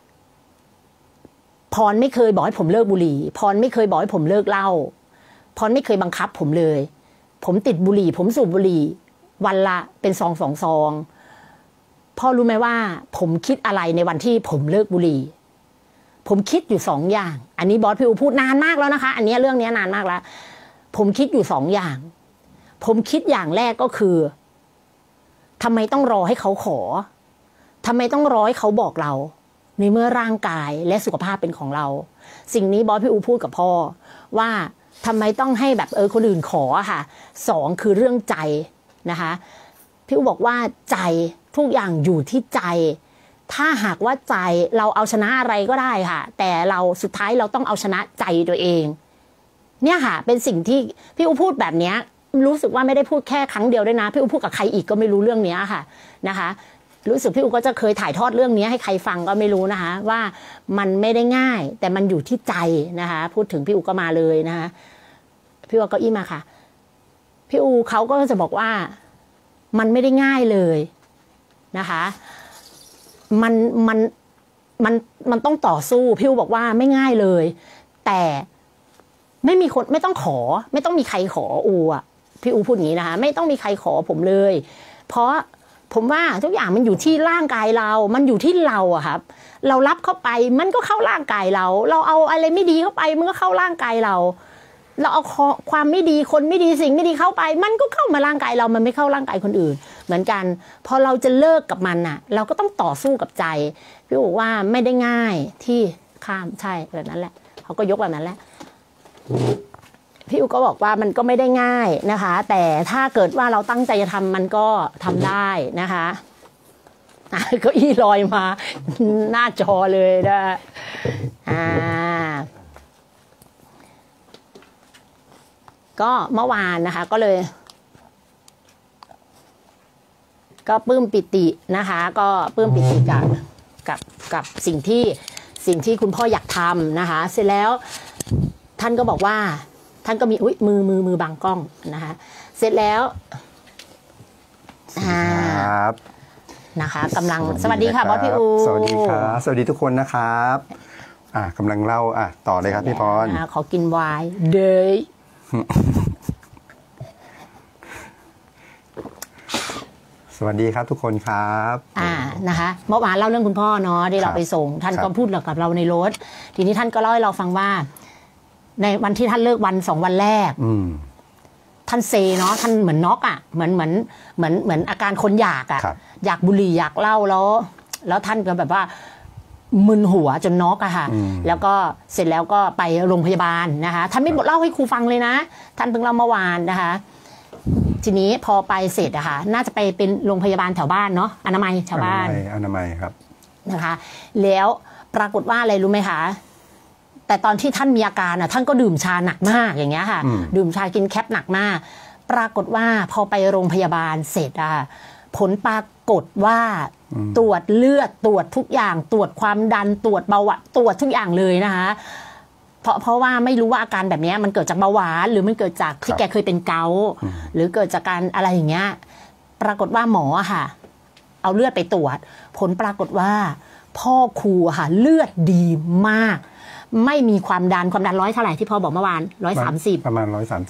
พรไม่เคยบอกให้ผมเลิกบุหรี่พรไม่เคยบอกให้ผมเลิกเหล้าพรไม่เคยบังคับผมเลยผมติดบุหรี่ผมสูบบุหรี่วันละเป็น2 2 ซองพ่อรู้ไหมว่าผมคิดอะไรในวันที่ผมเลิกบุหรี่ผมคิดอยู่2 อย่างอันนี้บอสพี่อูพูดนานมากแล้วนะคะอันนี้เรื่องนี้นานมากแล้วผมคิดอยู่2 อย่างผมคิดอย่างแรกก็คือทำไมต้องรอให้เขาขอทำไมต้องรอให้เขาบอกเราในเมื่อร่างกายและสุขภาพเป็นของเราสิ่งนี้บอสพี่อูพูดกับพ่อว่าทำไมต้องให้แบบคนอื่นขอค่ะ2คือเรื่องใจนะคะพี่อูบอกว่าใจทุกอย่างอยู่ที่ใจถ้าหากว่าใจเราเอาชนะอะไรก็ได้ค่ะแต่เราสุดท้ายเราต้องเอาชนะใจตัวเองเนี่ยค่ะเป็นสิ่งที่พี่อูพูดแบบนี้รู้สึกว่าไม่ได้พูดแค่ครั้งเดียวด้วยนะพี่อูพูดกับใครอีกก็ไม่รู้เรื่องนี้ค่ะนะคะรู้สึกพี่อูก็จะเคยถ่ายทอดเรื่องนี้ให้ใครฟังก็ไม่รู้นะคะว่ามันไม่ได้ง่ายแต่มันอยู่ที่ใจนะคะพูดถึงพี่อูก็มาเลยนะคะพี่อูก็อี้มาค่ะพี่อูเขาก็จะบอกว่ามันไม่ได้ง่ายเลยนะคะมันต้องต่อสู้พี่อูบอกว่าไม่ง่ายเลยแต่ไม่มีคนไม่ต้องขอไม่ต้องมีใครขออูอ่ะพี่อูพูดอย่างนี้นะคะไม่ต้องมีใครขอผมเลยเพราะผมว่าทุกอย่างมันอยู่ที่ร่างกายเรามันอยู่ที่เราอะครับเรารับเข้าไปมันก็เข้าร่างกายเราเอาอะไรไม่ดีเข้าไปมันก็เข้าร่างกายเราเอาความไม่ดีคนไม่ดีสิ่งไม่ดีเข้าไปมันก็เข้ามาร่างกายเรามันไม่เข้าร่างกายคนอื่นเหมือนกันพอเราจะเลิกกับมันน่ะเราก็ต้องต่อสู้กับใจพี่บอกว่าไม่ได้ง่ายที่ข้ามใช่แบบนั้นแหละเขาก็ยกแบบนั้นแหละพี่อูก็บอกว่ามันก็ไม่ได้ง่ายนะคะแต่ถ้าเกิดว่าเราตั้งใจจะทำมันก็ทำได้นะคะเก้าอี้ลอยมาหน้าจอเลยนะก็เมื่อวานนะคะก็เลยก็ปลื้มปิตินะคะก็ปลื้มปิติกับสิ่งที่คุณพ่ออยากทำนะคะเสร็จแล้วท่านก็บอกว่าท่านก็มีมือบังกล้องนะคะเสร็จแล้วครับนะคะกำลังสวัสดีค่ะบอสพี่อูสวัสดีครับสวัสดีทุกคนนะครับกำลังเล่าต่อเลยครับพี่พรขอกินไวน์เดยสวัสดีครับทุกคนครับนะคะเมื่อวานเล่าเรื่องคุณพ่อเนาะที่เราไปส่งท่านก็พูดกับเราในรถทีนี้ท่านก็เล่าให้เราฟังว่าในวันที่ท่านเลิกวัน2 วันแรกท่านเซเนาะท่านเหมือนน็อกเหมือนอาการคนอยากอยากบุหรี่อยากเหล้าแล้วท่านก็แบบว่ามึนหัวจนน็อกค่ะแล้วก็เสร็จแล้วก็ไปโรงพยาบาลนะคะท่านไม่บอกเล่าให้ครูฟังเลยนะท่านเพิ่งเล่าเมื่อวานนะคะทีนี้พอไปเสร็จอะค่ะน่าจะไปเป็นโรงพยาบาลแถวบ้านเนาะอนามัยแถวบ้านอนามัยครับนะคะแล้วปรากฏว่าอะไรรู้ไหมคะแต่ตอนที่ท่านมีอาการท่านก็ดื่มชาหนักมากอย่างเงี้ยค่ะดื่มชากินแคปหนักมากปรากฏว่าพอไปโรงพยาบาลเสร็จผลปรากฏว่าตรวจเลือดตรวจทุกอย่างตรวจความดันตรวจเบาหวานตรวจทุกอย่างเลยนะคะเพราะว่าไม่รู้ว่าอาการแบบนี้มันเกิดจากเบาหวานหรือมันเกิดจากที่แกเคยเป็นเกาต์หรือเกิดจากการอะไรอย่างเงี้ยปรากฏว่าหมอค่ะเอาเลือดไปตรวจผลปรากฏว่าพ่อครูค่ะเลือดดีมากไม่มีความดันร้อยเท่าไหร่ที่พ่อบอกเมื่อวาน130 ประมาณ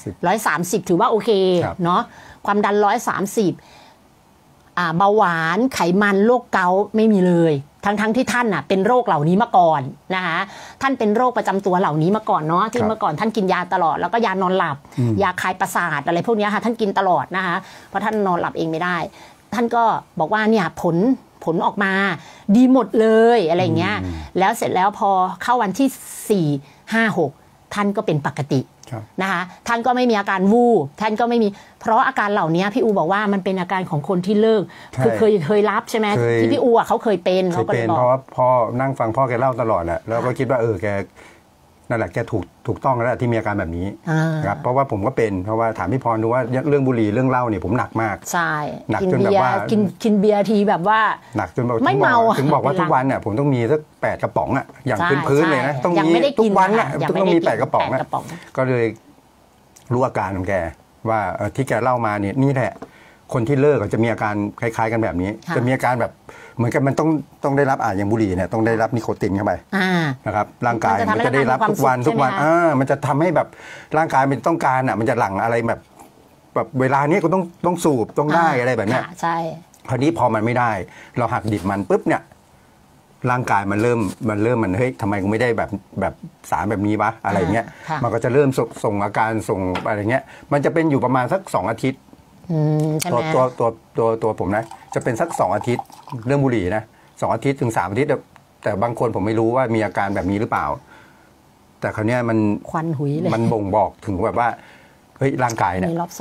130 ถือว่าโอเคเนาะความดัน130เบาหวานไขมันโรคเกาต์ไม่มีเลยทั้งที่ท่านเป็นโรคเหล่านี้มาก่อนนะคะท่านเป็นโรคประจำตัวเหล่านี้มาก่อนเนาะที่เมื่อก่อนท่านกินยาตลอดแล้วก็ยานอนหลับยาคลายประสาทอะไรพวกนี้ค่ะท่านกินตลอดนะคะเพราะท่านนอนหลับเองไม่ได้ท่านก็บอกว่าเนี่ยผลออกมาดีหมดเลยอะไรเงี้ยแล้วเสร็จแล้วพอเข้าวันที่4 5 6ท่านก็เป็นปกตินะคะท่านก็ไม่มีอาการวูบท่านก็ไม่มีเพราะอาการเหล่านี้พี่อูบอกว่ามันเป็นอาการของคนที่เลิกคือเคยรับใช่ไหมที่พี่อูเขาเคยเป็นเขาก็เลยบอกเพราะว่าพ่อนั่งฟังพ่อแกเล่าตลอดแหละแล้วก็คิดว่าแกนั่นแหละแกถูกต้องแล้วที่มีอาการแบบนี้ครับเพราะว่าผมก็เป็นเพราะว่าถามพี่พรดูว่าเรื่องบุหรี่เรื่องเหล้าเนี่ยผมหนักมากใช่หนักจนแบบว่ากินเบียร์ทีแบบว่าหนักจนแบบไม่เมาถึงบอกว่าทุกวันเนี่ยผมต้องมีสัก8 กระป๋องอย่างพื้นเลยนะต้องมีทุกวันต้องมี8 กระป๋องก็เลยรู้อาการของแกว่าที่แกเล่ามาเนี่ยนี่แหละคนที่เลิกจะมีอาการคล้ายๆกันแบบนี้จะมีอาการแบบเหมือนกันมันต้องได้รับอย่างบุหรี่เนี่ยต้องได้รับนิโคตินเข้าไปนะครับร่างกายมันจะได้รับทุกวันมันจะทำให้แบบร่างกายมันต้องการมันจะหลั่งอะไรแบบเวลานี้ก็ต้องสูบต้องได้อะไรแบบนี้ใช่คราวนี้พอมันไม่ได้เราหักดิบมันปุ๊บเนี่ยร่างกายมันเริ่มเฮ้ยทำไมกูไม่ได้แบบสารแบบนี้วะอะไรเงี้ยมันก็จะเริ่มส่งอาการส่งอะไรเงี้ยมันจะเป็นอยู่ประมาณสัก2 อาทิตย์ตัวผมนะจะเป็นสัก2 อาทิตย์เรื่องบุหรี่นะ2 อาทิตย์ถึง3 อาทิตย์แต่บางคนผมไม่รู้ว่ามีอาการแบบนี้หรือเปล่าแต่คราวนี้มันควันหุยเลยมันบ่งบอกถึงแบบว่าเฮ้ยร่างกายเนี่ยรอบ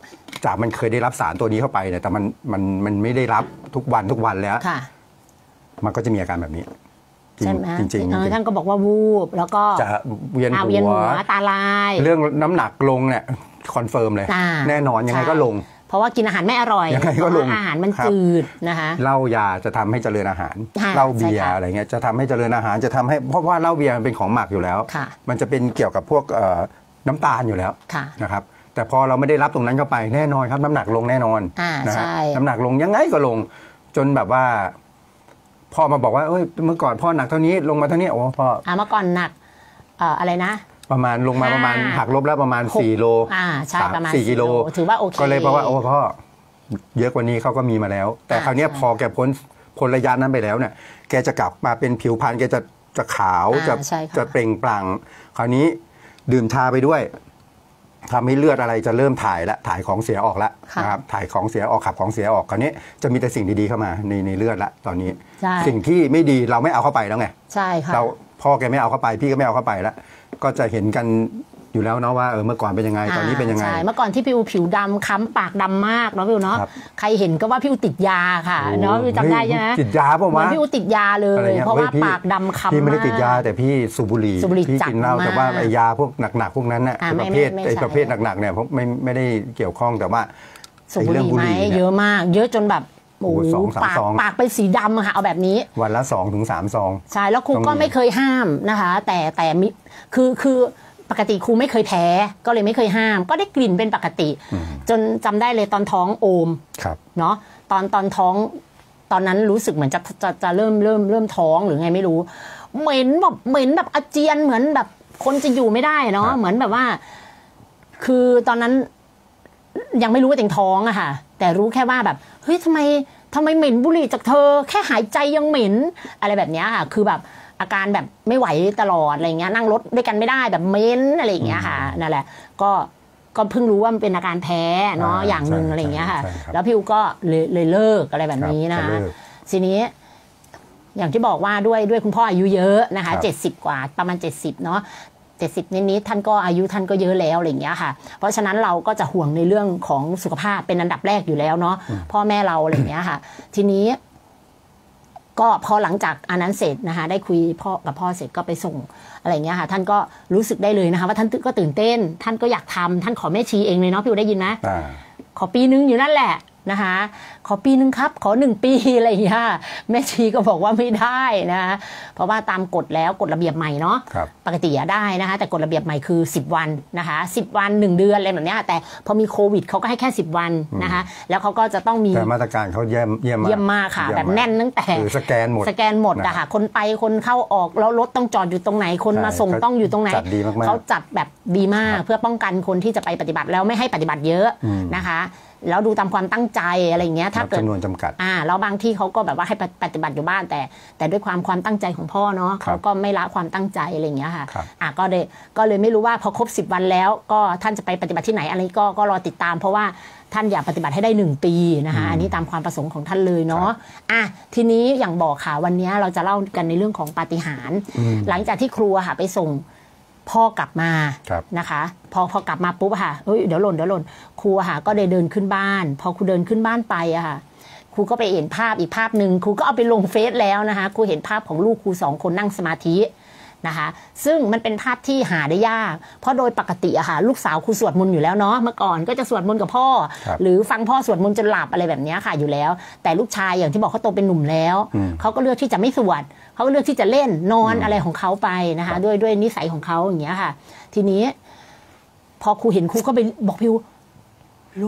2 จากมันเคยได้รับสารตัวนี้เข้าไปเนี่ยแต่มันไม่ได้รับทุกวันแล้วมันก็จะมีอาการแบบนี้จริงท่านก็บอกว่าวูบแล้วก็จะเวียนหัวตาลายเรื่องน้ำหนักลงเนี่ยคอนเฟิร์มเลยแน่นอนยังไงก็ลงเพราะว่ากินอาหารไม่อร่อยยังไงก็ลงอาหารมันจืดนะคะเหล้ายาจะทำให้เจริญอาหารเหล้าเบียร์อะไรเงี้ยจะทำให้เจริญอาหารจะทำให้เพราะว่าเหล้าเบียร์มันเป็นของหมักอยู่แล้วมันจะเป็นเกี่ยวกับพวกน้ำตาลอยู่แล้วนะครับแต่พอเราไม่ได้รับตรงนั้นเข้าไปแน่นอนครับน้ำหนักลงแน่นอนนะฮะน้ำหนักลงยังไงก็ลงจนแบบว่าพ่อมาบอกว่าเอ้ยเมื่อก่อนพ่อหนักเท่านี้ลงมาเท่านี้โอ้พ่อเมื่อก่อนหนักอะไรนะประมาณลงมาประมาณหักลบแล้วประมาณ4 โลใช่ประมาณ 4 กิโลถือว่าโอเคก็เลยเพราะว่าโอ้พ่อเยอะกว่านี้เขาก็มีมาแล้วแต่คราวนี้พอแกพ้นระยะนั้นไปแล้วเนี่ยแกจะกลับมาเป็นผิวพรรณแกจะขาวจะเปล่งปลั่งคราวนี้ดื่มชาไปด้วยทำให้เลือดอะไรจะเริ่มถ่ายของเสียออกแล้วนะครับถ่ายของเสียออกขับของเสียออกคราวนี้จะมีแต่สิ่งดีๆเข้ามาในเลือดละตอนนี้สิ่งที่ไม่ดีเราไม่เอาเข้าไปแล้วไงใช่ค่ะเราพ่อแกไม่เอาเข้าไปพี่ก็ไม่เอาเข้าไปแล้วก็จะเห็นกันอยู่แล้วเนาะว่าเมื่อก่อนเป็นยังไงตอนนี้เป็นยังไงใช่เมื่อก่อนที่พี่อูผิวดำค้ำปากดำมากเนาะพี่อูเนาะใครเห็นก็ว่าพี่อูติดยาค่ะเนาะพี่จำได้ใช่ไหมติดยาป่ะวะพี่อูติดยาเลยเพราะว่าปากดำค้ำพี่ไม่ได้ติดยาแต่พี่สูบบุหรี่พี่กินเหล้าแต่ว่าไอ้ยาพวกหนักๆพวกนั้นน่ะประเภทหนักๆเนี่ยผมไม่ได้เกี่ยวข้องแต่ว่าสูบบุหรี่ไหมเยอะมากเยอะจนแบบโอ้ปากเป็นสีดำค่ะเอาแบบนี้วันละ2 ถึง 3 ซองใช่แล้วครูก็ไม่เคยห้ามนะคะแต่คือปกติครูไม่เคยแพ้ก็เลยไม่เคยห้ามก็ได้กลิ่นเป็นปกติจนจำได้เลยตอนท้องโอมเนาะตอนท้องตอนนั้นรู้สึกเหมือนจะเริ่มท้องหรือไงไม่รู้เหม็นแบบอาเจียนเหมือนแบบคนจะอยู่ไม่ได้เนาะเหมือนแบบว่าคือตอนนั้นยังไม่รู้ว่าตัวเองท้องอะค่ะแต่รู้แค่ว่าแบบเฮ้ยทำไมเหม็นบุหรี่จากเธอแค่หายใจยังเหม็นอะไรแบบนี้ค่ะคือแบบอาการแบบไม่ไหวตลอดอะไรเงี้ยนั่งรถด้วยกันไม่ได้แบบเม้นอะไรอย่างเงี้ยค่ะนั่นแหละก็เพิ่งรู้ว่ามันเป็นอาการแพ้เนาะอย่างนึงอะไรเงี้ยค่ะแล้วพี่อูก็เลยเลิกอะไรแบบนี้นะทีนี้อย่างที่บอกว่าด้วยคุณพ่ออายุเยอะนะคะ70 กว่าประมาณ70เนาะ70นิดๆท่านก็อายุท่านก็เยอะแล้วอะไรอย่างเงี้ยค่ะเพราะฉะนั้นเราก็จะห่วงในเรื่องของสุขภาพเป็นอันดับแรกอยู่แล้วเนาะพ่อแม่เราอะไรอย่างเงี้ยค่ะทีนี้ก็พอหลังจากอันนั้นเสร็จนะคะได้คุยกับพ่อเสร็จก็ไปส่งอะไรอย่างเงี้ยค่ะท่านก็รู้สึกได้เลยนะคะว่าท่านก็ตื่นเต้นท่านก็อยากทำท่านขอแม่ชีเองเลยเนาะพี่อูได้ยินไหมขอปีนึงอยู่นั่นแหละนะคะขอปีนึงครับขอ1 ปีอะไรอย่างเงี้ยแม่ชีก็บอกว่าไม่ได้นะเพราะว่าตามกฎแล้วกฎระเบียบใหม่เนาะปกติได้นะคะแต่กฎระเบียบใหม่คือ10 วันนะคะ10 วัน1 เดือนอะไรแบบนี้แต่พอมีโควิดเขาก็ให้แค่10 วันนะคะแล้วเขาก็จะต้องมีแต่มาตรการเขาเยี่ยมมากค่ะแบบแน่นตั้งแต่สแกนหมดนะคะคนไปคนเข้าออกแล้วรถต้องจอดอยู่ตรงไหนคนมาส่งต้องอยู่ตรงไหนเขาจัดแบบดีมากเพื่อป้องกันคนที่จะไปปฏิบัติแล้วไม่ให้ปฏิบัติเยอะนะคะแล้วดูตามความตั้งใจอะไรอย่างเงี้ยถ้าเกิดจำนวนจำกัดแล้วบางที่เขาก็แบบว่าให้ปฏิบัติอยู่บ้านแต่ด้วยความตั้งใจของพ่อเนาะเขาก็ไม่ละความตั้งใจอะไรอย่างเงี้ยค่ะก็เลยไม่รู้ว่าพอครบ10 วันแล้วก็ท่านจะไปปฏิบัติที่ไหนอะไรก็รอติดตามเพราะว่าท่านอยากปฏิบัติให้ได้1 ปีนะคะอันนี้ตามความประสงค์ของท่านเลยเนาะทีนี้อย่างบอกค่ะวันนี้เราจะเล่ากันในเรื่องของปาฏิหาริย์หลังจากที่ครูค่ะไปส่งพ่อกลับมานะคะพอกลับมาปุ๊บค่ะเดี๋ยวหล่นครูค่ะก็เดินขึ้นบ้านพอครูเดินขึ้นบ้านไปอะค่ะครูก็ไปเห็นภาพอีกภาพหนึ่งครูก็เอาไปลงเฟซแล้วนะคะครูเห็นภาพของลูกครู2 คนนั่งสมาธินะคะซึ่งมันเป็นภาพที่หาได้ยากเพราะโดยปกติอะค่ะลูกสาวครูสวดมนต์อยู่แล้วเนาะเมื่อก่อนก็จะสวดมนต์กับพ่อหรือฟังพ่อสวดมนต์จนหลับอะไรแบบนี้ค่ะอยู่แล้วแต่ลูกชายอย่างที่บอกเขาโตเป็นหนุ่มแล้วเขาก็เลือกที่จะไม่สวดเขาก็เลือกที่จะเล่นนอนอะไรของเขาไปนะคะด้วยนิสัยของเขาอย่างเงี้ยค่ะทีนี้พอครูเห็นครูก็ไปบอกพิว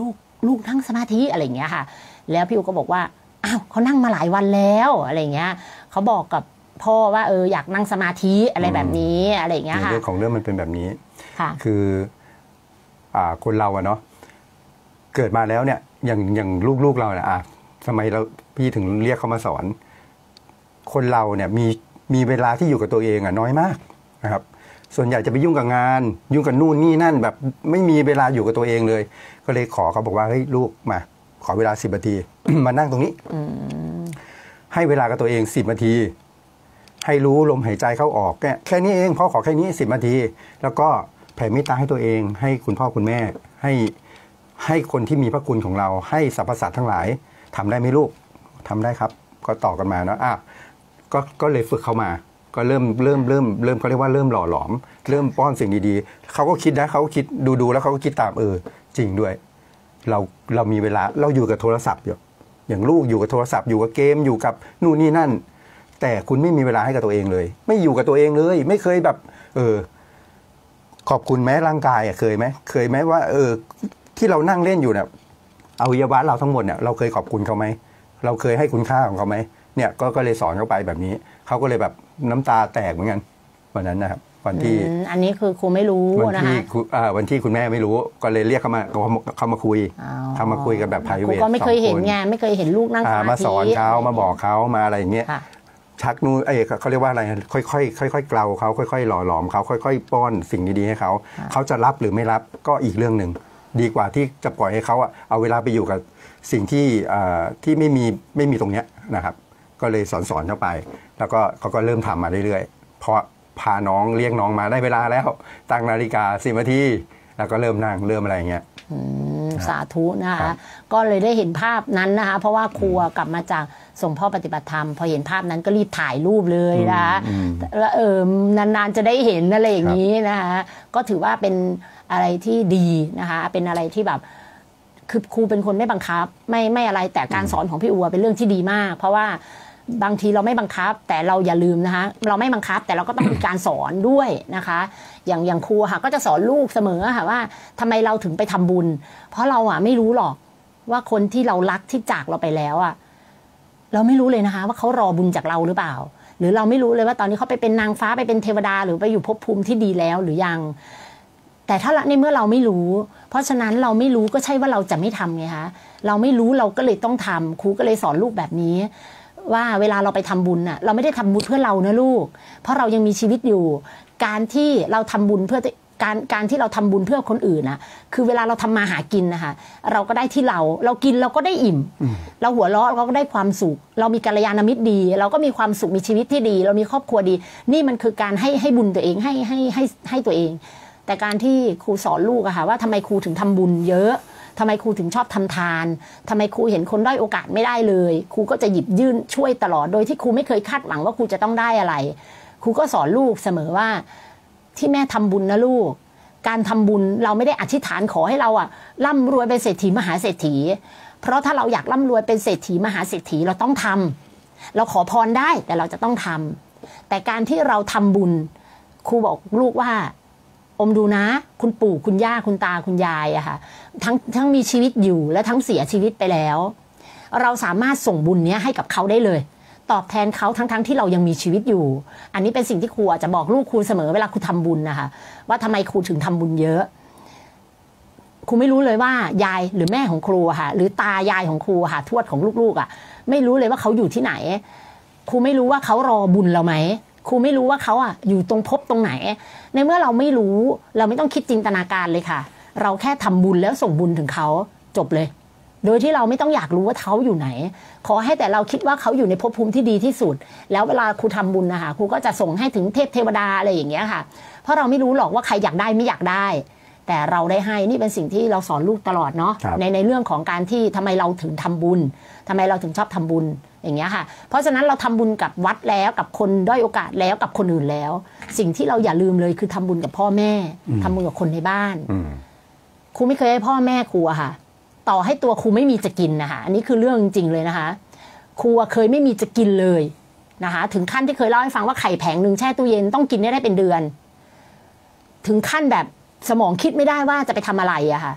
ลูกนั่งสมาธิอะไรอย่างเงี้ยค่ะแล้วพี่อูก็บอกว่าอ้าวเขานั่งมาหลายวันแล้วอะไรอย่างเงี้ยเขาบอกกับพ่อว่าอยากนั่งสมาธิอะไรแบบนี้อะไรอย่างเงี้ยค่ะเรื่องของเรื่องมันเป็นแบบนี้คือคนเราเนาะเกิดมาแล้วเนี่ยอย่างลูกเราเนี่ยทำไมพี่ถึงเรียกเขามาสอนคนเราเนี่ยมีเวลาที่อยู่กับตัวเองน้อยมากนะครับส่วนใหญ่จะไปยุ่งกับงานยุ่งกับนู่นนี่นั่นแบบไม่มีเวลาอยู่กับตัวเองเลยก็เลยขอเขาบอกว่าเฮ้ยลูกมาขอเวลา10 นาที มานั่งตรงนี้ให้เวลากับตัวเอง10 นาทีให้รู้ลมหายใจเข้าออกแค่นี้เองพ่อขอแค่นี้10 นาทีแล้วก็แผ่เมตตาให้ตัวเองให้คุณพ่อคุณแม่ให้คนที่มีพระคุณของเราให้สรรพสัตว์ทั้งหลายทำได้ไหมลูกทำได้ครับก็ต่อกันมาเนาะก็เลยฝึกเข้ามาก็เริ่มเขาเรียกว่าเริ่มหล่อหลอมเริ่มป้อนสิ่งดีๆเขาก็คิดนะเขาก็คิดดูแล้วเขาก็คิดตามจริงด้วยเรามีเวลาเราอยู่กับโทรศัพท์อย่างลูกอยู่กับโทรศัพท์อยู่กับเกมอยู่กับนู่นนี่นั่นแต่คุณไม่มีเวลาให้กับตัวเองเลยไม่อยู่กับตัวเองเลยไม่เคยแบบขอบคุณแม้ร่างกายเคยไหมว่าที่เรานั่งเล่นอยู่เนี่ยอวัยวะเราทั้งหมดเนี่ยเราเคยขอบคุณเขาไหมเราเคยให้คุณค่าของเขาไหมเนี่ยก็เลยสอนเขาไปแบบนี้เขาก็เลยแบบน้ำตาแตกเหมือนกันวันนั้นนะครับวันที่อันนี้คือครูไม่รู้นะคะวันที่คุณแม่ไม่รู้ก็เลยเรียกเขามาคุยกันแบบ private ก็ไม่เคยเห็นไงไม่เคยเห็นลูกนั่งมาสอนเขามาบอกเขามาอะไรอย่างเงี้ยชักนู่นเขาเรียกว่าอะไรค่อยๆเกลาเขาค่อยๆหล่อหลอมเขาค่อยๆป้อนสิ่งดีๆให้เขาจะรับหรือไม่รับก็อีกเรื่องหนึ่งดีกว่าที่จะปล่อยให้เขาเอาเวลาไปอยู่กับสิ่งที่ไม่มีตรงเนี้ยนะครับก็เลยสอนเข้าไปแล้วก็เขาก็เริ่มทำมาเรื่อยๆพอพาน้องเรียกน้องมาได้เวลาแล้วตั้งนาฬิกา10 นาทีแล้วก็เริ่มนั่งเริ่มอะไรอย่างเงี้ยสาธุนะคะก็เลยได้เห็นภาพนั้นนะคะเพราะว่าครูกลับมาจากส่งพ่อปฏิบัติธรรมพอเห็นภาพนั้นก็รีบถ่ายรูปเลยนะคะแล้วนานๆจะได้เห็นอะไรอย่างนี้นะคะก็ถือว่าเป็นอะไรที่ดีนะคะเป็นอะไรที่แบบคือครูเป็นคนไม่บังคับไม่อะไรแต่การสอนของพี่อัวเป็นเรื่องที่ดีมากเพราะว่าบางทีเราไม่บังคับแต่เราอย่าลืมนะคะเราไม่บังคับแต่เราก็ต้องมีการสอนด้วยนะคะอย่างครูค่ะก็จะสอนลูกเสมอค่ะว่าทำไมเราถึงไปทำบุญเพราะเราไม่รู้หรอกว่าคนที่เรารักที่จากเราไปแล้วเราไม่รู้เลยนะคะว่าเขารอบุญจากเราหรือเปล่าหรือเราไม่รู้เลยว่าตอนนี้เขาไปเป็นนางฟ้าไปเป็นเทวดาหรือไปอยู่ภพภูมิที่ดีแล้วหรือยังแต่ถ้าในเมื่อเราไม่รู้เพราะฉะนั้นเราไม่รู้ก็ใช่ว่าเราจะไม่ทำไงคะเราไม่รู้เราก็เลยต้องทำครูก็เลยสอนลูกแบบนี้ว่าเวลาเราไปทำบุญเราไม่ได้ทำบุญเพื่อเรานะลูกเพราะเรายังมีชีวิตอยู่การที่เราทำบุญเพื่อการที่เราทำบุญเพื่อคนอื่นคือเวลาเราทำมาหากินนะคะเราก็ได้ที่เรากินเราก็ได้อิ่มเราหัวเราะเราก็ได้ความสุขเรามีกัลยาณมิตรดีเราก็มีความสุขมีชีวิตที่ดีเรามีครอบครัวดีนี่มันคือการให้บุญตัวเองให้ตัวเองแต่การที่ครูสอนลูกอะค่ะว่าทำไมครูถึงทำบุญเยอะทำไมครูถึงชอบทำทานทำไมครูเห็นคนด้อยโอกาสไม่ได้เลยครูก็จะหยิบยื่นช่วยตลอดโดยที่ครูไม่เคยคาดหวังว่าครูจะต้องได้อะไรครูก็สอนลูกเสมอว่าที่แม่ทำบุญนะลูกการทำบุญเราไม่ได้อธิษฐานขอให้เราร่ำรวยเป็นเศรษฐีมหาเศรษฐีเพราะถ้าเราอยากร่ำรวยเป็นเศรษฐีมหาเศรษฐีเราต้องทำเราขอพรได้แต่เราจะต้องทำแต่การที่เราทำบุญครูบอกลูกว่าอมดูนะคุณปู่คุณย่าคุณตาคุณยายค่ะทั้งมีชีวิตอยู่และทั้งเสียชีวิตไปแล้วเราสามารถส่งบุญนี้ให้กับเขาได้เลยตอบแทนเขาทั้งที่เรายังมีชีวิตอยู่อันนี้เป็นสิ่งที่ครูจะบอกลูกครูเสมอเวลาครูทำบุญนะคะว่าทำไมครูถึงทำบุญเยอะครูไม่รู้เลยว่ายายหรือแม่ของครูค่ะหรือตายายของครูค่ะทวดของลูกๆไม่รู้เลยว่าเขาอยู่ที่ไหนครูไม่รู้ว่าเขารอบุญเราไหมครูไม่รู้ว่าเขาอยู่ตรงภพตรงไหนในเมื่อเราไม่รู้เราไม่ต้องคิดจินตนาการเลยค่ะเราแค่ทำบุญแล้วส่งบุญถึงเขาจบเลยโดยที่เราไม่ต้องอยากรู้ว่าเขาอยู่ไหนขอให้แต่เราคิดว่าเขาอยู่ในภพภูมิที่ดีที่สุดแล้วเวลาครูทำบุญนะคะครูก็จะส่งให้ถึงเทพเทวดาอะไรอย่างเงี้ยค่ะเพราะเราไม่รู้หรอกว่าใครอยากได้ไม่อยากได้แต่เราได้ให้นี่เป็นสิ่งที่เราสอนลูกตลอดเนาะในเรื่องของการที่ทำไมเราถึงทำบุญทำไมเราถึงชอบทำบุญอย่างเงี้ยค่ะเพราะฉะนั้นเราทำบุญกับวัดแล้วกับคนด้อยโอกาสแล้วกับคนอื่นแล้วสิ่งที่เราอย่าลืมเลยคือทำบุญกับพ่อแม่ทำบุญกับคนในบ้านครูไม่เคยให้พ่อแม่ครูค่ะต่อให้ตัวครูไม่มีจะกินนะคะอันนี้คือเรื่องจริงเลยนะคะครูเคยไม่มีจะกินเลยนะคะถึงขั้นที่เคยเล่าให้ฟังว่าไข่แผงนึงแช่ตู้เย็นต้องกินได้เป็นเดือนถึงขั้นแบบสมองคิดไม่ได้ว่าจะไปทำอะไรอะค่ะ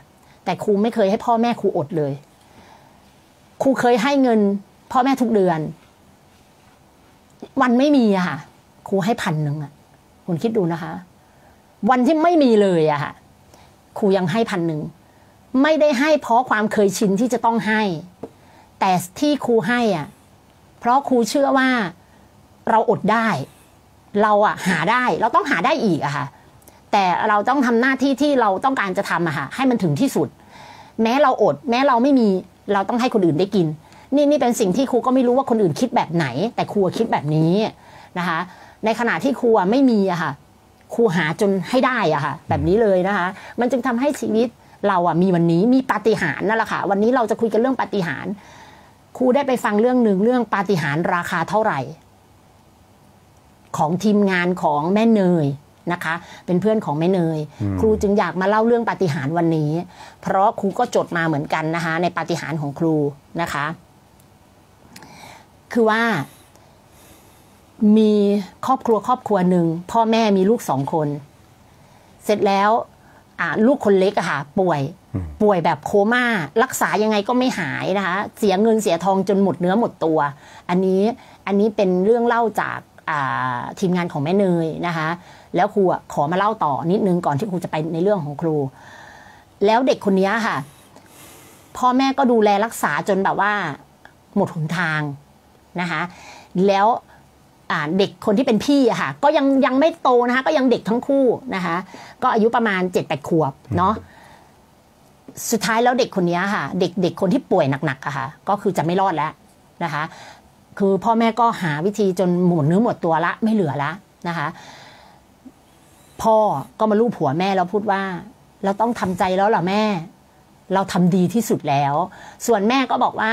แต่ครูไม่เคยให้พ่อแม่ครูอดเลยครูเคยให้เงินพ่อแม่ทุกเดือนวันไม่มีอะค่ะครูให้1,000อะคุณคิดดูนะคะวันที่ไม่มีเลยอะค่ะครูยังให้1,000ไม่ได้ให้เพราะความเคยชินที่จะต้องให้แต่ที่ครูให้อะเพราะครูเชื่อว่าเราอดได้เราอะหาได้เราต้องหาได้อีกอะค่ะแต่เราต้องทำหน้าที่ที่เราต้องการจะทำอะค่ะให้มันถึงที่สุดแม้เราอดแม้เราไม่มีเราต้องให้คนอื่นได้กินนี่เป็นสิ่งที่ครูก็ไม่รู้ว่าคนอื่นคิดแบบไหนแต่ครูคิดแบบนี้นะคะในขณะที่ครูไม่มีอะค่ะครูหาจนให้ได้อะค่ะแบบนี้เลยนะคะมันจึงทำให้ชีวิตเราอะมีวันนี้มีปาฏิหาริย์นั่นแหละค่ะวันนี้เราจะคุยกันเรื่องปาฏิหาริย์ครูได้ไปฟังเรื่องหนึ่งเรื่องปาฏิหาริย์ราคาเท่าไหร่ของทีมงานของแม่เนยนะคะเป็นเพื่อนของแม่เนยครูจึงอยากมาเล่าเรื่องปาฏิหาริย์วันนี้เพราะครูก็จดมาเหมือนกันนะคะในปาฏิหาริย์ของครูนะคะคือว่ามีครอบครัวหนึ่งพ่อแม่มีลูก2 คนเสร็จแล้วลูกคนเล็กอะค่ะป่วยแบบโคม่ารักษายังไงก็ไม่หายนะคะเสียเงินเสียทองจนหมดเนื้อหมดตัวอันนี้เป็นเรื่องเล่าจากทีมงานของแม่เนยนะคะแล้วครูขอมาเล่าต่อนิดนึงก่อนที่ครูจะไปในเรื่องของครูแล้วเด็กคนนี้ค่ะพ่อแม่ก็ดูแลรักษาจนแบบว่าหมดหนทางนะคะแล้วเด็กคนที่เป็นพี่อะค่ะก็ยังไม่โตนะคะก็ยังเด็กทั้งคู่นะคะก็อายุประมาณ 7-8 ขวบเนาะสุดท้ายแล้วเด็กคนนี้ค่ะเด็กคนที่ป่วยหนักๆอะค่ะก็คือจะไม่รอดแล้วนะคะคือพ่อแม่ก็หาวิธีจนหมดเนื้อหมดตัวละไม่เหลือละนะคะพ่อก็มาลูบหัวแม่แล้วพูดว่าเราต้องทำใจแล้วล่ะแม่เราทำดีที่สุดแล้วส่วนแม่ก็บอกว่า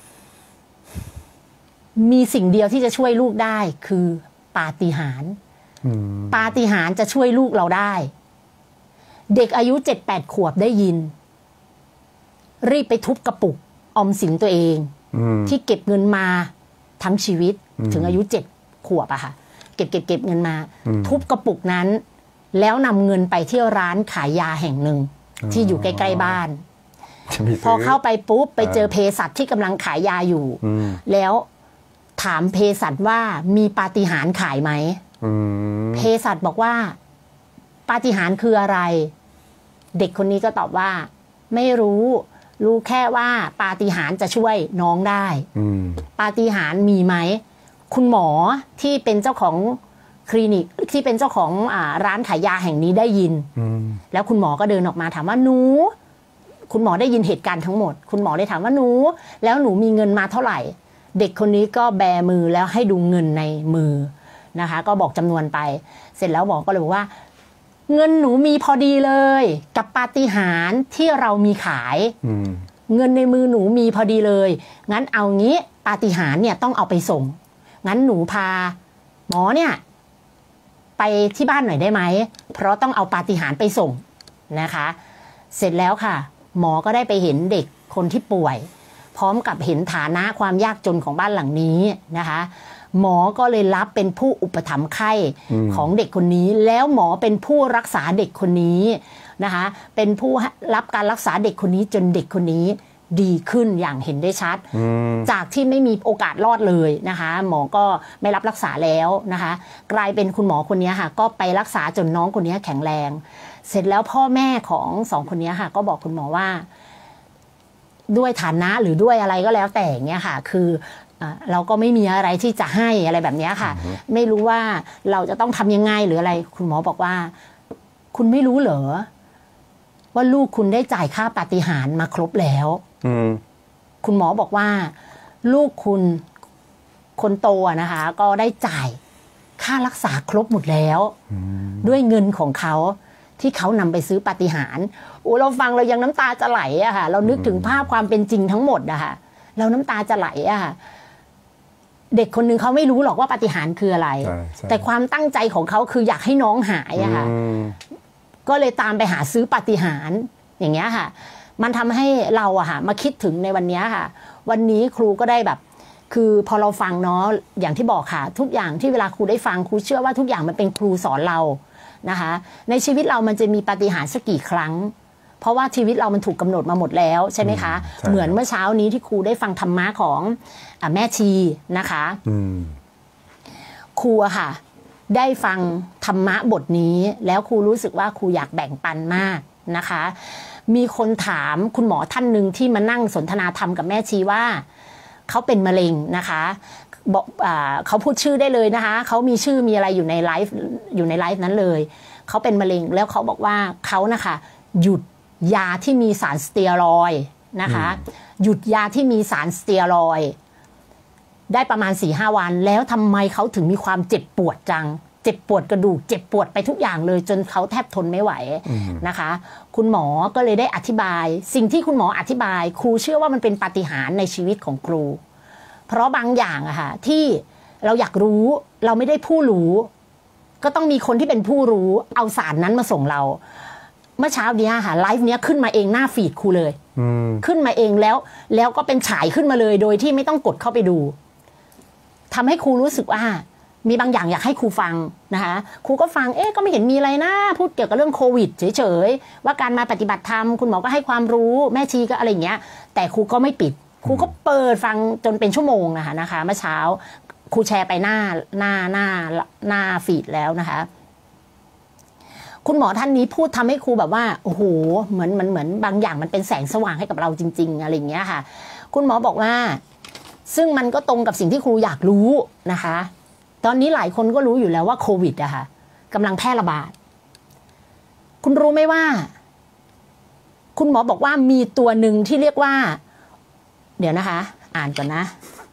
มีสิ่งเดียวที่จะช่วยลูกได้คือปาฏิหาริย์ปาฏิหาริย์จะช่วยลูกเราได้เด็กอายุ 7-8 ขวบได้ยินรีบไปทุบกระปุกออมสินตัวเองที่เก็บเงินมาทั้งชีวิตถึงอายุ7 ขวบอะค่ะเก็บเงินมาทุบกระปุกนั้นแล้วนำเงินไปที่ร้านขายยาแห่งหนึ่งที่อยู่ใกล้ๆบ้านพอเข้าไปปุ๊บไปเจอเภสัชที่กำลังขายยาอยู่แล้วถามเภสัชว่ามีปาฏิหาริย์ขายไหมเภสัชบอกว่าปาฏิหาริย์คืออะไรเด็กคนนี้ก็ตอบว่าไม่รู้แค่ว่าปาฏิหาริย์จะช่วยน้องได้ปาฏิหาริย์มีไหมคุณหมอที่เป็นเจ้าของคลินิกที่เป็นเจ้าของร้านขายยาแห่งนี้ได้ยินแล้วคุณหมอก็เดินออกมาถามว่าหนูคุณหมอได้ยินเหตุการณ์ทั้งหมดคุณหมอได้ถามว่าหนูแล้วหนูมีเงินมาเท่าไหร่เด็กคนนี้ก็แบมือแล้วให้ดูเงินในมือนะคะก็บอกจำนวนไปเสร็จแล้วหมอก็เลยบอกว่าเงินหนูมีพอดีเลยกับปาฏิหาริย์ที่เรามีขายเงินในมือหนูมีพอดีเลยงั้นเอางี้ปาฏิหาริย์เนี่ยต้องเอาไปส่งงั้นหนูพาหมอเนี่ยไปที่บ้านหน่อยได้ไหมเพราะต้องเอาปาฏิหาริย์ไปส่งนะคะเสร็จแล้วค่ะหมอก็ได้ไปเห็นเด็กคนที่ป่วยพร้อมกับเห็นฐานะความยากจนของบ้านหลังนี้นะคะหมอก็เลยรับเป็นผู้อุปถัมภ์ไข้ของเด็กคนนี้แล้วหมอเป็นผู้รักษาเด็กคนนี้นะคะเป็นผู้รับการรักษาเด็กคนนี้จนเด็กคนนี้ดีขึ้นอย่างเห็นได้ชัดจากที่ไม่มีโอกาสรอดเลยนะคะหมอก็ไม่รับรักษาแล้วนะคะกลายเป็นคุณหมอคนนี้ค่ะก็ไปรักษาจนน้องคนนี้แข็งแรงเสร็จแล้วพ่อแม่ของ2 คนนี้ค่ะก็บอกคุณหมอว่าด้วยฐานะหรือด้วยอะไรก็แล้วแต่เงี้ยค่ะคือเราก็ไม่มีอะไรที่จะให้อะไรแบบนี้ค่ะไม่รู้ว่าเราจะต้องทำยังไงหรืออะไรคุณหมอบอกว่าคุณไม่รู้เหรอว่าลูกคุณได้จ่ายค่าปาฏิหาริย์มาครบแล้วคุณหมอบอกว่าลูกคุณคนโตนะคะก็ได้จ่ายค่ารักษาครบหมดแล้วด้วยเงินของเขาที่เขานำไปซื้อปาฏิหาริย์เราฟังเรายังน้ำตาจะไหลอะค่ะเรานึกถึงภาพความเป็นจริงทั้งหมดอะค่ะเราน้ำตาจะไหลอะค่ะเด็กคนนึงเขาไม่รู้หรอกว่าปาฏิหาริย์คืออะไรแต่ความตั้งใจของเขาคืออยากให้น้องหายอะค่ะก็เลยตามไปหาซื้อปาฏิหาริย์อย่างเงี้ยค่ะมันทำให้เราอะค่ะมาคิดถึงในวันนี้ค่ะวันนี้ครูก็ได้แบบคือพอเราฟังเนาะอย่างที่บอกค่ะทุกอย่างที่เวลาครูได้ฟังครูเชื่อว่าทุกอย่างมันเป็นครูสอนเรานะคะในชีวิตเรามันจะมีปาฏิหาริย์สักกี่ครั้งเพราะว่าชีวิตเรามันถูกกำหนดมาหมดแล้วใช่ไหมคะเหมือนเมื่อเช้านี้ที่ครูได้ฟังธรรมะของแม่ชีนะคะครูค่ะได้ฟังธรรมะบทนี้แล้วครูรู้สึกว่าครูอยากแบ่งปันมากนะคะมีคนถามคุณหมอท่านหนึ่งที่มานั่งสนทนาธรรมกับแม่ชีว่าเขาเป็นมะเร็งนะคะบอกเขาพูดชื่อได้เลยนะคะเขามีชื่อมีอะไรอยู่ในไลฟ์นั้นเลยเขาเป็นมะเร็งแล้วเขาบอกว่าเขานะคะหยุดยาที่มีสารสเตียรอยด์นะคะหยุดยาที่มีสารสเตียรอยด์ได้ประมาณ 4-5 วันแล้วทำไมเขาถึงมีความเจ็บปวดจังเจ็บปวดกระดูกเจ็บปวดไปทุกอย่างเลยจนเขาแทบทนไม่ไหวนะคะคุณหมอก็เลยได้อธิบายสิ่งที่คุณหมออธิบายครูเชื่อว่ามันเป็นปาฏิหาริย์ในชีวิตของครูเพราะบางอย่างอะค่ะที่เราอยากรู้เราไม่ได้ผู้รู้ก็ต้องมีคนที่เป็นผู้รู้เอาสารนั้นมาส่งเราเมื่อเช้านี้ค่ะไลฟ์เนี้ยขึ้นมาเองหน้าฟีดครูเลยขึ้นมาเองแล้วก็เป็นฉายขึ้นมาเลยโดยที่ไม่ต้องกดเข้าไปดูทำให้ครูรู้สึกว่ามีบางอย่างอยากให้ครูฟังนะคะครูก็ฟังก็ไม่เห็นมีอะไรนะพูดเกี่ยวกับเรื่องโควิดเฉยๆว่าการมาปฏิบัติธรรมคุณหมอก็ให้ความรู้แม่ชีก็อะไรอย่างเงี้ยแต่ครูก็ไม่ปิดครูก็เปิดฟังจนเป็นชั่วโมงนะคะเมื่อเช้าครูแชร์ไปหน้าฟีดแล้วนะคะคุณหมอท่านนี้พูดทำให้ครูแบบว่าโอ้โหเหมือนบางอย่างมันเป็นแสงสว่างให้กับเราจริงๆอะไรอย่างเงี้ยค่ะคุณหมอบอกว่าซึ่งมันก็ตรงกับสิ่งที่ครูอยากรู้นะคะตอนนี้หลายคนก็รู้อยู่แล้วว่าโควิดอะค่ะกำลังแพร่ระบาดคุณรู้ไหมว่าคุณหมอบอกว่ามีตัวหนึ่งที่เรียกว่าเดี๋ยวนะคะอ่านก่อนนะ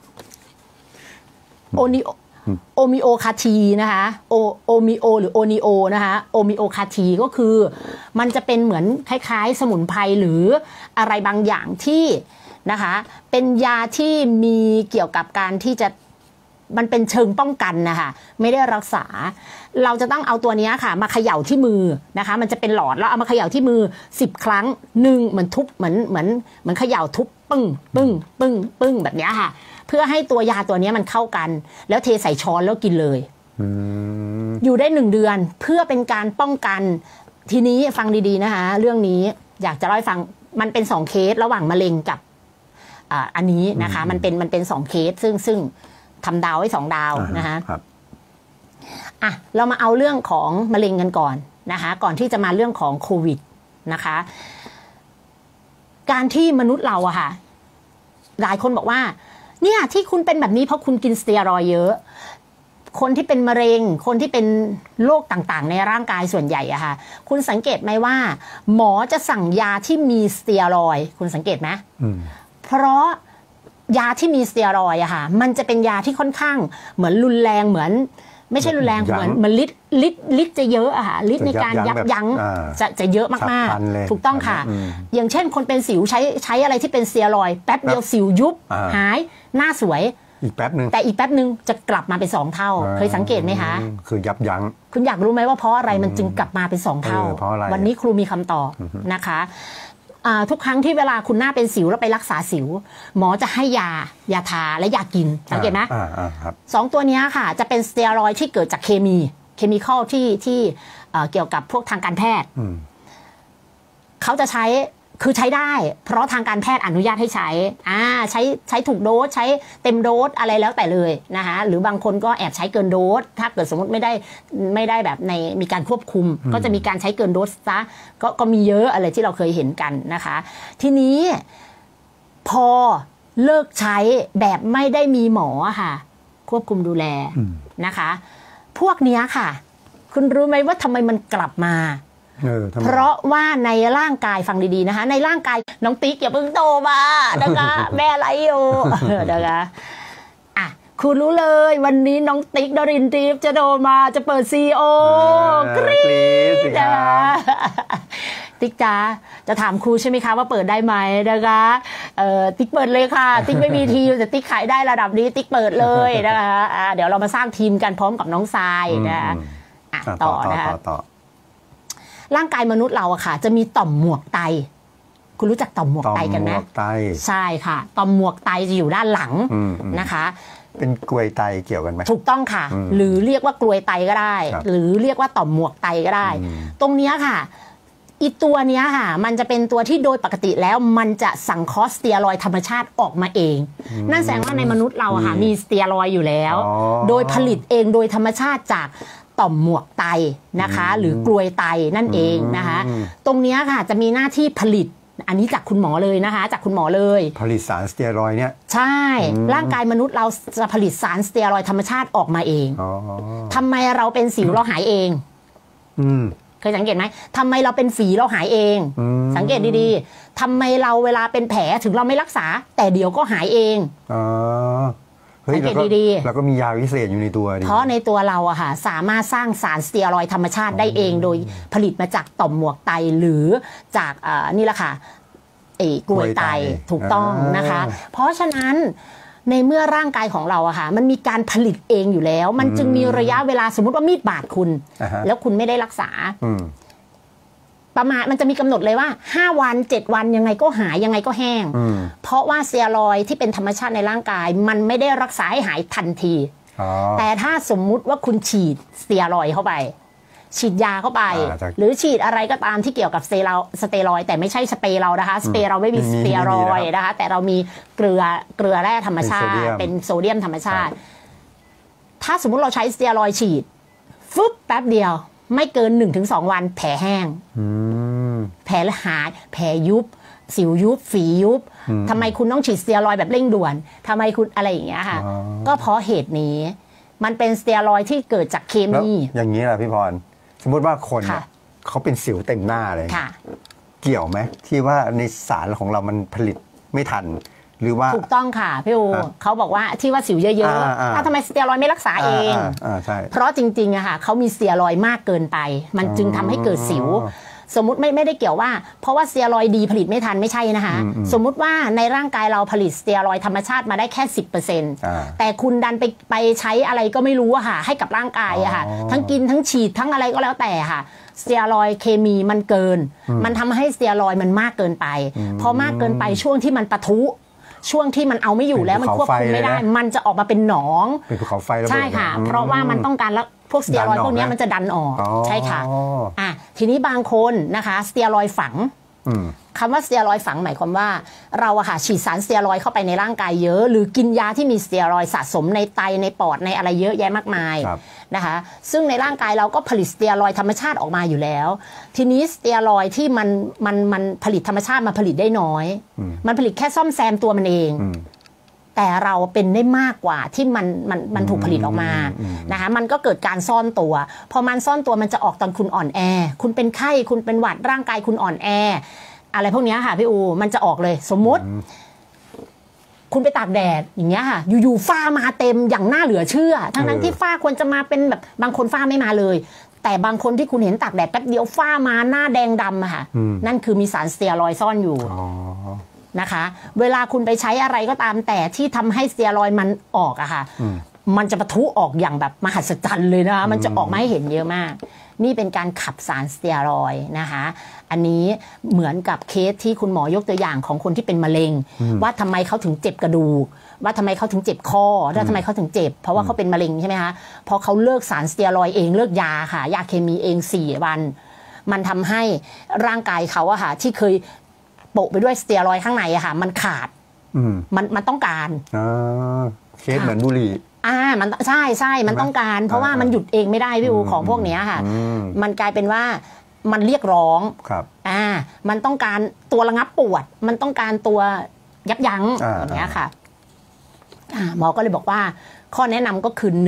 โอมิโอคาทีนะคะโอมิโอหรือโอนิโอนะคะโอมิโอคาทีก็คือมันจะเป็นเหมือนคล้ายๆสมุนไพรหรืออะไรบางอย่างที่นะคะเป็นยาที่มีเกี่ยวกับการที่จะมันเป็นเชิงป้องกันนะคะไม่ได้รักษาเราจะต้องเอาตัวนี้ค่ะมาเขย่าที่มือนะคะมันจะเป็นหลอดแล้วเอามาเขย่าที่มือ10 ครั้งเหมือนทุบเหมือนเขย่าทุบปึ้งปึ้งปึ้งปึ้งแบบนี้ค่ะเพื่อให้ตัวยาตัวนี้มันเข้ากันแล้วเทใส่ช้อนแล้วกินเลยอยู่ได้1 เดือนเพื่อเป็นการป้องกันทีนี้ฟังดีๆนะคะเรื่องนี้อยากจะเล่าให้ฟังมันเป็น2 เคสระหว่างมะเร็งกับอันนี้นะคะมันเป็น2 เคสซึ่งทำดาวไว้2 ดาวนะคะเรามาเอาเรื่องของมะเร็งกันก่อนนะคะก่อนที่จะมาเรื่องของโควิดนะคะการที่มนุษย์เราอะค่ะหลายคนบอกว่าเนี่ยที่คุณเป็นแบบนี้เพราะคุณกินสเตียรอยด์เยอะคนที่เป็นมะเร็งคนที่เป็นโรคต่างๆในร่างกายส่วนใหญ่อะค่ะคุณสังเกตไหมว่าหมอจะสั่งยาที่มีสเตียรอยด์คุณสังเกตไหมเพราะยาที่มีสเตียรอยด์อะค่ะมันจะเป็นยาที่ค่อนข้างเหมือนรุนแรงเหมือนไม่ใช่รุนแรงเหมือนฤทธิ์จะเยอะอะค่ะฤทธิ์ในการยับยั้งจะเยอะมากๆถูกต้องค่ะอย่างเช่นคนเป็นสิวใช้อะไรที่เป็นสเตียรอยด์แป๊บเดียวสิวยุบหายหน้าสวยอีกแป๊บนึงแต่อีกแป๊บนึงจะกลับมาเป็น2 เท่าเคยสังเกตไหมคะคือยับยั้งคุณอยากรู้ไหมว่าเพราะอะไรมันจึงกลับมาเป็น2 เท่าวันนี้ครูมีคำตอบนะคะทุกครั้งที่เวลาคุณหน้าเป็นสิวแล้วไปรักษาสิวหมอจะให้ยาทาและยากินสังเกตไหม2 ตัวนี้ค่ะจะเป็นสเตียรอยด์ที่เกิดจากเคมีคอลที่เกี่ยวกับพวกทางการแพทย์เขาจะใช้ได้เพราะทางการแพทย์อนุญาตให้ใช้ถูกโดสใช้เต็มโดสอะไรแล้วแต่เลยนะคะหรือบางคนก็แอบใช้เกินโดสถ้าเกิดสมมติไม่ได้แบบมีการควบคุมก็จะมีการใช้เกินโดสซะก็มีเยอะอะไรที่เราเคยเห็นกันนะคะทีนี้พอเลิกใช้แบบไม่ได้มีหมอค่ะควบคุมดูแลนะคะพวกนี้ค่ะคุณรู้ไหมว่าทำไมมันกลับมาเพราะว่าในร่างกายฟังดีๆนะคะในร่างกายน้องติ๊กอย่าเพิ่งโตมานะคะแม่อะไรอยู่นะคะคุณรู้เลยวันนี้น้องติ๊กดรินทร์ทิพย์จะโดมาจะเปิดCEOกรี๊ดนะคะติ๊กจ๋าจะถามครูใช่ไหมคะว่าเปิดได้ไหมนะคะติ๊กเปิดเลยค่ะติ๊กไม่มีทีมแต่ติ๊กขายได้ระดับนี้ติ๊กเปิดเลยนะคะเดี๋ยวเรามาสร้างทีมกันพร้อมกับน้องทรายนะต่อนะคะร่างกายมนุษย์เราอะค่ะจะมีต่อมหมวกไตคุณรู้จักต่อมหมวกไตกันไหมใช่ค่ะต่อมหมวกไตจะอยู่ด้านหลังนะคะเป็นกลวยไตเกี่ยวกันไหมถูกต้องค่ะหรือเรียกว่ากลวยไตก็ได้หรือเรียกว่าต่อมหมวกไตก็ได้ตรงนี้ค่ะอีตัวเนี้ยค่ะมันจะเป็นตัวที่โดยปกติแล้วมันจะสังเคราะห์สเตียรอยด์ธรรมชาติออกมาเองนั่นแสดงว่าในมนุษย์เราค่ะมีสเตียรอยด์อยู่แล้วโดยผลิตเองโดยธรรมชาติจากต่อมหมวกไตนะคะหรือกลวยไตนั่นเองนะคะตรงนี้ค่ะจะมีหน้าที่ผลิตอันนี้จากคุณหมอเลยนะคะจากคุณหมอเลยผลิตสารสเตียรอยด์เนี่ยใช่ร่างกายมนุษย์เราจะผลิตสารสเตียรอยด์ธรรมชาติออกมาเองทำไมเราเป็นสิวเราหายเองเคยสังเกตไหมทำไมเราเป็นฝีเราหายเองสังเกตดีๆทำไมเราเวลาเป็นแผลถึงเราไม่รักษาแต่เดี๋ยวก็หายเองสังเกตดีๆแล้วก็มียาวิเศษอยู่ในตัวเพราะในตัวเราอะค่ะสามารถสร้างสารสเตียรอยด์ธรรมชาติได้เองโดยผลิตมาจากต่อมหมวกไตหรือจากนี่แหละค่ะกลวยไตถูกต้องนะคะเพราะฉะนั้นในเมื่อร่างกายของเราอะค่ะมันมีการผลิตเองอยู่แล้วมันจึงมีระยะเวลาสมมติว่ามีดบาดคุณแล้วคุณไม่ได้รักษาประมาณมันจะมีกำหนดเลยว่า5 วัน 7 วันยังไงก็หายยังไงก็แห้งเพราะว่าสเตียรอยด์ที่เป็นธรรมชาติในร่างกายมันไม่ได้รักษาให้หายทันทีแต่ถ้าสมมุติว่าคุณฉีดสเตียรอยด์เข้าไปฉีดยาเข้าไปหรือฉีดอะไรก็ตามที่เกี่ยวกับสเตียรอยด์แต่ไม่ใช่สเปรย์เรานะคะสเปรย์เราไม่มีสเตียรอยด์นะคะแต่เรามีเกลือแร่ธรรมชาติเป็นโซเดียมธรรมชาติถ้าสมมุติเราใช้สเตียรอยด์ฉีดฟึบแป๊บเดียวไม่เกิน 1-2 วันแผลแห้งแผลหายแผลยุบสิวยุบฝียุบทำไมคุณต้องฉีดสเตียรอยด์แบบเร่งด่วนทำไมคุณอะไรอย่างเงี้ยค่ะก็เพราะเหตุนี้มันเป็นสเตียรอยด์ที่เกิดจากเคมีอย่างนี้แหละพี่พรสมมติว่าคนเขาเป็นสิวเต็มหน้าเลยเกี่ยวไหมที่ว่าในสารของเรามันผลิตไม่ทันหรือว่าถูกต้องค่ะพี่อูเขาบอกว่าที่ว่าสิวเยอะๆทำไมสเตียรอยด์ไม่รักษาเองเพราะจริงๆอะค่ะเขามีสเตียรอยด์มากเกินไปมันจึงทำให้เกิดสิวสมมุติไม่ได้เกี่ยวว่าเพราะว่าสเตียรอยด์ดีผลิตไม่ทันไม่ใช่นะคะสมมุติว่าในร่างกายเราผลิตสเตียรอยด์ธรรมชาติมาได้แค่ 10%แต่คุณดันไปใช้อะไรก็ไม่รู้อะค่ะให้กับร่างกายอะค่ะทั้งกินทั้งฉีดทั้งอะไรก็แล้วแต่ค่ะสเตียรอยด์เคมีมันเกินมันทำให้สเตียรอยด์มันมากเกินไปพอมากเกินไปช่วงที่มันปะทุช่วงที่มันเอาไม่อยู่แล้วมันควบคุมไม่ได้มันจะออกมาเป็นหนองเป็นภูเขาไฟใช่ค่ะเพราะว่ามันต้องการแล้วพวกสเตียรอยด์พวกนี้มันจะดันออกใช่ค่ะทีนี้บางคนนะคะสเตียรอยด์ฝังคำว่าสเตียรอยด์ฝังหมายความว่าเราอะค่ะฉีดสารสเตียรอยด์เข้าไปในร่างกายเยอะหรือกินยาที่มีสเตียรอยด์สะสมในไตในปอดในอะไรเยอะแยะมากมายนะคะซึ่งในร่างกายเราก็ผลิตสเตียรอยด์ธรรมชาติออกมาอยู่แล้วทีนี้สเตียรอยด์ที่มันผลิตธรรมชาติมาผลิตได้น้อยมันผลิตแค่ซ่อมแซมตัวมันเองแต่เราเป็นได้มากกว่าที่มันถูกผลิตออกมานะคะมันก็เกิดการซ่อนตัวพอมันซ่อนตัวมันจะออกตอนคุณอ่อนแอคุณเป็นไข้คุณเป็นหวัดร่างกายคุณอ่อนแออะไรพวกนี้ค่ะพี่อูมันจะออกเลยสมมุติคุณไปตากแดดอย่างเงี้ยค่ะอยู่ๆฝ้ามาเต็มอย่างน่าเหลือเชื่อทั้งที่ฝ้าควรจะมาเป็นแบบบางคนฝ้าไม่มาเลยแต่บางคนที่คุณเห็นตากแดดแป๊บเดียวฝ้ามาหน้าแดงดำอะค่ะนั่นคือมีสารสเตียรอยด์ซ่อนอยู่นะคะเวลาคุณไปใช้อะไรก็ตามแต่ที่ทำให้สเตียรอยด์มันออกอะค่ะมันจะปะทุออกอย่างแบบมหัศจรรย์เลยนะคะมันจะออกมาให้เห็นเยอะมากนี่เป็นการขับสารสเตียรอยด์นะคะอันนี้เหมือนกับเคสที่คุณหมอยกตัวอย่างของคนที่เป็นมะเร็งว่าทำไมเขาถึงเจ็บกระดูกว่าทำไมเขาถึงเจ็บคอแล้วทำไมเขาถึงเจ็บเพราะว่าเขาเป็นมะเร็งใช่ไหมคะพอเขาเลิกสารสเตียรอยด์เองเลิกยาค่ะยาเคมีเอง4 วันมันทำให้ร่างกายเขาอะค่ะที่เคยโปะไปด้วยสเตียรอยด์ข้างในอะค่ะมันขาดมันต้องการเคสเหมือนบุหรี่มันใช่มันต้องการเพราะว่ามันหยุดเองไม่ได้พี่อูของพวกนี้ค่ะมันกลายเป็นว่ามันเรียกร้องมันต้องการตัวระงับปวดมันต้องการตัวยับยั้งอย่างเงี้ยค่ะหมอก็เลยบอกว่าข้อแนะนำก็คือ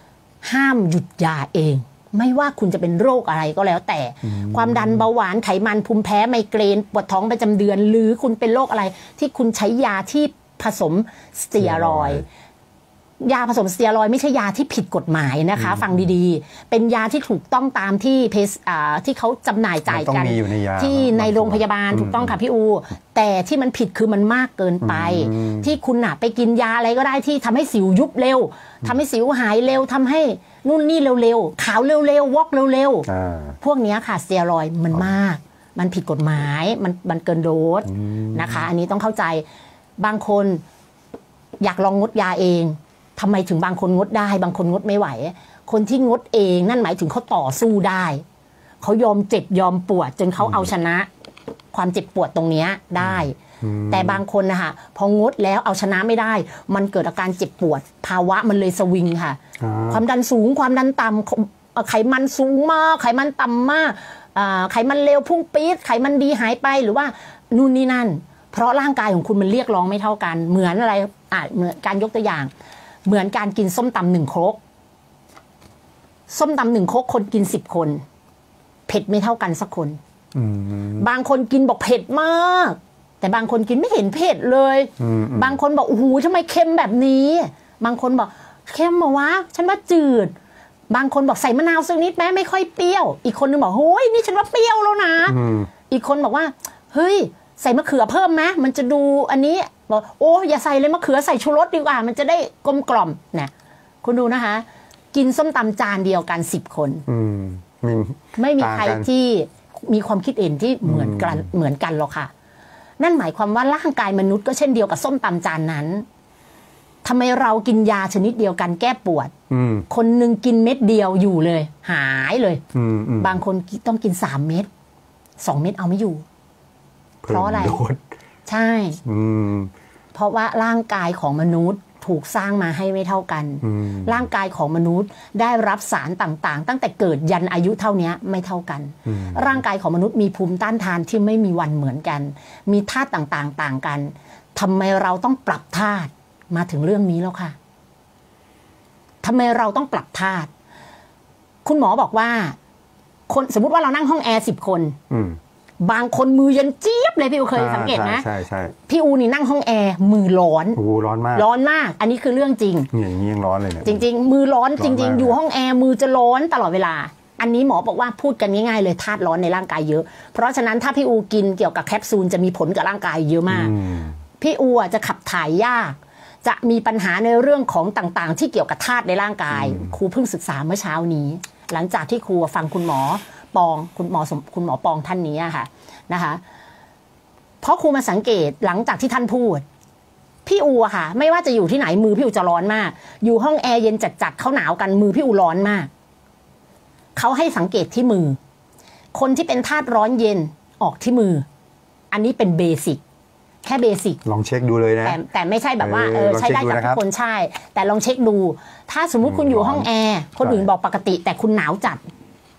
1ห้ามหยุดยาเองไม่ว่าคุณจะเป็นโรคอะไรก็แล้วแต่ความดันเบาหวานไขมันภูมิแพ้ไมเกรนปวดท้องประจำเดือนหรือคุณเป็นโรคอะไรที่คุณใช้ยาที่ผสมสเตียรอยด์ยาผสมสเตียรอยด์ไม่ใช่ยาที่ผิดกฎหมายนะคะฟังดีๆเป็นยาที่ถูกต้องตามที่ที่เขาจำหน่ายจ่ายกันที่ในโรงพยาบาลถูกต้องค่ะพี่อูแต่ที่มันผิดคือมันมากเกินไปที่คุณไปกินยาอะไรก็ได้ที่ทำให้สิวยุบเร็วทำให้สิวหายเร็วทำให้นู่นนี่เร็วๆขาวเร็วๆวอกเร็วๆพวกนี้ค่ะสเตียรอยด์มันมากมันผิดกฎหมายมันเกินโดสนะคะอันนี้ต้องเข้าใจบางคนอยากลองงดยาเองทำไมถึงบางคนงดได้บางคนงดไม่ไหวคนที่งดเองนั่นหมายถึงเขาต่อสู้ได้เขายอมเจ็บยอมปวดจนเขาเอาชนะความเจ็บปวดตรงนี้ได้แต่บางคนนะคะพองดแล้วเอาชนะไม่ได้มันเกิดอาการเจ็บปวดภาวะมันเลยสวิงค่ะความดันสูงความดันต่ำไขมันสูงมากไขมันต่ำมากไขมันเลวพุ่งปี๊ดไขมันดีหายไปหรือว่านู่นนี่นั่นเพราะร่างกายของคุณมันเรียกร้องไม่เท่ากันเหมือนอะไรเหมือนการยกตัวอย่างเหมือนการกินส้มตำ1 ครกส้มตำ1 ครกคนกิน10 คนเผ็ดไม่เท่ากันสักคนบางคนกินบอกเผ็ดมากแต่บางคนกินไม่เห็นเผ็ดเลยบางคนบอกโอ้โหทำไมเค็มแบบนี้บางคนบอกเค็มเหรอวะฉันว่าจืดบางคนบอกใส่มะนาวสักนิดแม้ไม่ค่อยเปรี้ยวอีกคนนึงบอกโอ้ยนี่ฉันว่าเปรี้ยวแล้วนะอีกคนบอกว่าเฮ้ยใส่มะเขือเพิ่มไหมมันจะดูอันนี้บอกโอ้อย่าใส่เลยมะเขือใส่ชูรสดีกว่ามันจะได้กลมกล่อมเนี่ยคุณดูนะคะกินส้มตำจานเดียวกัน10 คนไม่มีใครที่มีความคิดเห็นที่เหมือนกันหรอกค่ะนั่นหมายความว่าร่างกายมนุษย์ก็เช่นเดียวกับส้มตำจานนั้นทำไมเรากินยาชนิดเดียวกันแก้ปวดคนหนึ่งกินเม็ดเดียวอยู่เลยหายเลยบางคนต้องกิน3 เม็ด2 เม็ดเอาไม่อยู่เพราะอะไรใช่เพราะว่าร่างกายของมนุษย์ถูกสร้างมาให้ไม่เท่ากันร่างกายของมนุษย์ได้รับสารต่างๆตั้งแต่เกิดยันอายุเท่านี้ไม่เท่ากันร่างกายของมนุษย์มีภูมิต้านทานที่ไม่มีวันเหมือนกันมีธาตุต่างๆต่างกันทำไมเราต้องปรับธาตุมาถึงเรื่องนี้แล้วค่ะทำไมเราต้องปรับธาตุคุณหมอบอกว่าคนสมมุติว่าเรานั่งห้องแอร์10 คนบางคนมือเย็นเจี๊ยบเลยพี่อูเคยสังเกตไหมใช่พี่อูนี่นั่งห้องแอร์มือร้อนร้อนมากอันนี้คือเรื่องจริงอย่างนี้ยังร้อนเลยเนี่ยจริงๆมือร้อนจริงๆอยู่ห้องแอร์มือจะร้อนตลอดเวลาอันนี้หมอบอกว่าพูดกันง่ายๆเลยธาตุร้อนในร่างกายเยอะเพราะฉะนั้นถ้าพี่อูกินเกี่ยวกับแคปซูลจะมีผลกับร่างกายเยอะมากพี่อูจะขับถ่ายยากจะมีปัญหาในเรื่องของต่างๆที่เกี่ยวกับธาตุในร่างกายครูเพิ่งศึกษาเมื่อเช้านี้หลังจากที่ครูฟังคุณหมอปองคุณหมอปองท่านนี้ค่ะนะคะเพราะครูมาสังเกตหลังจากที่ท่านพูดพี่อูค่ะไม่ว่าจะอยู่ที่ไหนมือพี่อูจะร้อนมากอยู่ห้องแอร์เย็นจัดๆเขาหนาวกันมือพี่อูร้อนมากเขาให้สังเกตที่มือคนที่เป็นธาตุร้อนเย็นออกที่มืออันนี้เป็นเบสิกแค่เบสิกลองเช็คดูเลยนะแต่ไม่ใช่แบบว่าใช้ได้กับทุกคนใช่แต่ลองเช็คดูถ้าสมมุติคุณอยู่ห้องแอร์คนอื่นบอกปกติแต่คุณหนาวจัด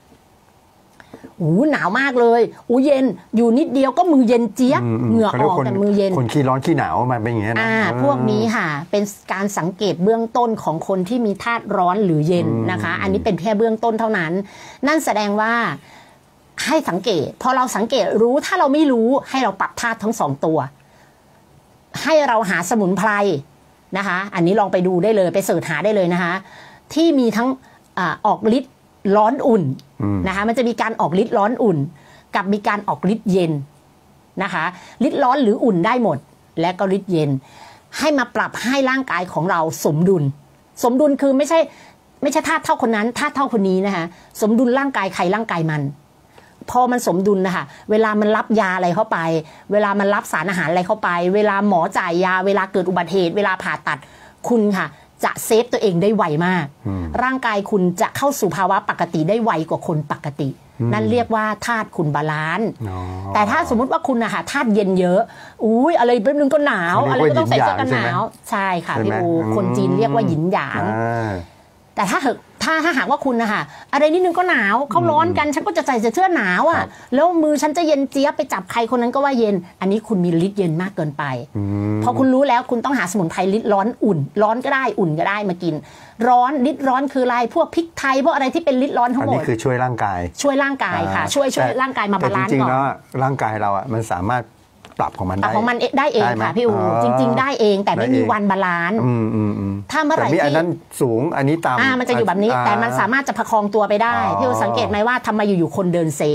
หนาวมากเลยเย็นอยู่นิดเดียวก็มือเย็นเจี๊ยบเหงื่อออกแต่มือเย็นคนขี้ร้อนขี้หนาวมันเป็นอย่างนี้นะพวกนี้ค่ะเป็นการสังเกตเบื้องต้นของคนที่มีธาตุร้อนหรือเย็นนะคะอันนี้เป็นแค่เบื้องต้นเท่านั้นนั่นแสดงว่าให้สังเกตพอเราสังเกตรู้ถ้าเราไม่รู้ให้เราปรับธาตุทั้ง2 ตัวให้เราหาสมุนไพรนะคะอันนี้ลองไปดูได้เลยไปเสิร์ชหาได้เลยนะคะที่มีทั้งออกฤทธิ์ร้อนอุ่นนะคะมันจะมีการออกฤทธิ์ร้อนอุ่นกับมีการออกฤทธิ์เย็นนะคะฤทธิ์ร้อนหรืออุ่นได้หมดและก็ฤทธิ์เย็นให้มาปรับให้ร่างกายของเราสมดุลคือไม่ใช่ธาตุเท่าคนนั้นธาตุเท่าคนนี้นะคะสมดุลร่างกายใครร่างกายมันพอมันสมดุลนะคะเวลามันรับยาอะไรเข้าไปเวลามันรับสารอาหารอะไรเข้าไปเวลาหมอจ่ายยาเวลาเกิดอุบัติเหตุเวลาผ่าตัดคุณค่ะจะเซฟตัวเองได้ไวมากร่างกายคุณจะเข้าสู่ภาวะปกติได้ไวกว่าคนปกตินั่นเรียกว่าธาตุคุณบาลานซ์แต่ถ้าสมมุติว่าคุณนะคะธาตุเย็นเยอะอะไรแป๊บนึงก็หนาวอะไรก็ต้องใส่เสื้อกันหนาวใช่ค่ะพี่อูคนจีนเรียกว่าหยินหยางแต่ถ้าหากว่าคุณนะคะอะไรนิดนึงก็หนาวเขาร้อนกันฉันก็จะใส่เสื้อหนาวอ่ะแล้วมือฉันจะเย็นเจี๊ยบไปจับใครคนนั้นก็ว่าเย็นอันนี้คุณมีฤทธิ์เย็นมากเกินไปพอคุณรู้แล้วคุณต้องหาสมุนไพรฤทธิ์ร้อนอุ่นร้อนก็ได้อุ่นก็ได้มากินร้อนฤทธิ์ร้อนคืออะไรพวกพริกไทยพวกอะไรที่เป็นฤทธิ์ร้อนทั้งหมดอันนี้คือช่วยร่างกายค่ะช่วยร่างกายมาบาลานซ์ก่อนจริงๆแล้วร่างกายเราอ่ะมันสามารถปรับของมันได้เองค่ะพี่อูจริงๆได้เองแต่ไม่มีวันบาลานซ์ถ้าเมื่อไหร่ที่อันนั้นสูงอันนี้ต่ำมันจะอยู่แบบนี้แต่มันสามารถจะประคองตัวไปได้พี่อูสังเกตไหมว่าทำไมอยู่ๆคนเดินเซ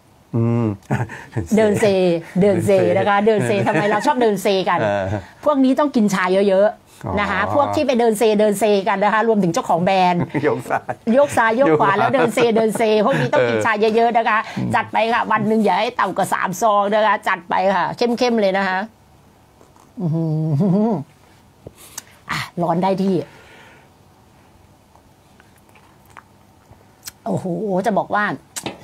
นะคะเดินเซทำไมเราชอบเดินเซกันพวกนี้ต้องกินชาเยอะๆนะคะพวกที่ไปเดินเซกันนะคะรวมถึงเจ้าของแบรนด์ยกซ้ายยกขวาแล้วเดินเซพวกนี้ต้องกินชาเยอะๆนะคะจัดไปค่ะวันหนึ่งอย่าให้ต่ำกว่า3 ซองนะคะจัดไปค่ะเข้มๆเลยนะคะร้อนได้ที่โอ้โหจะบอกว่า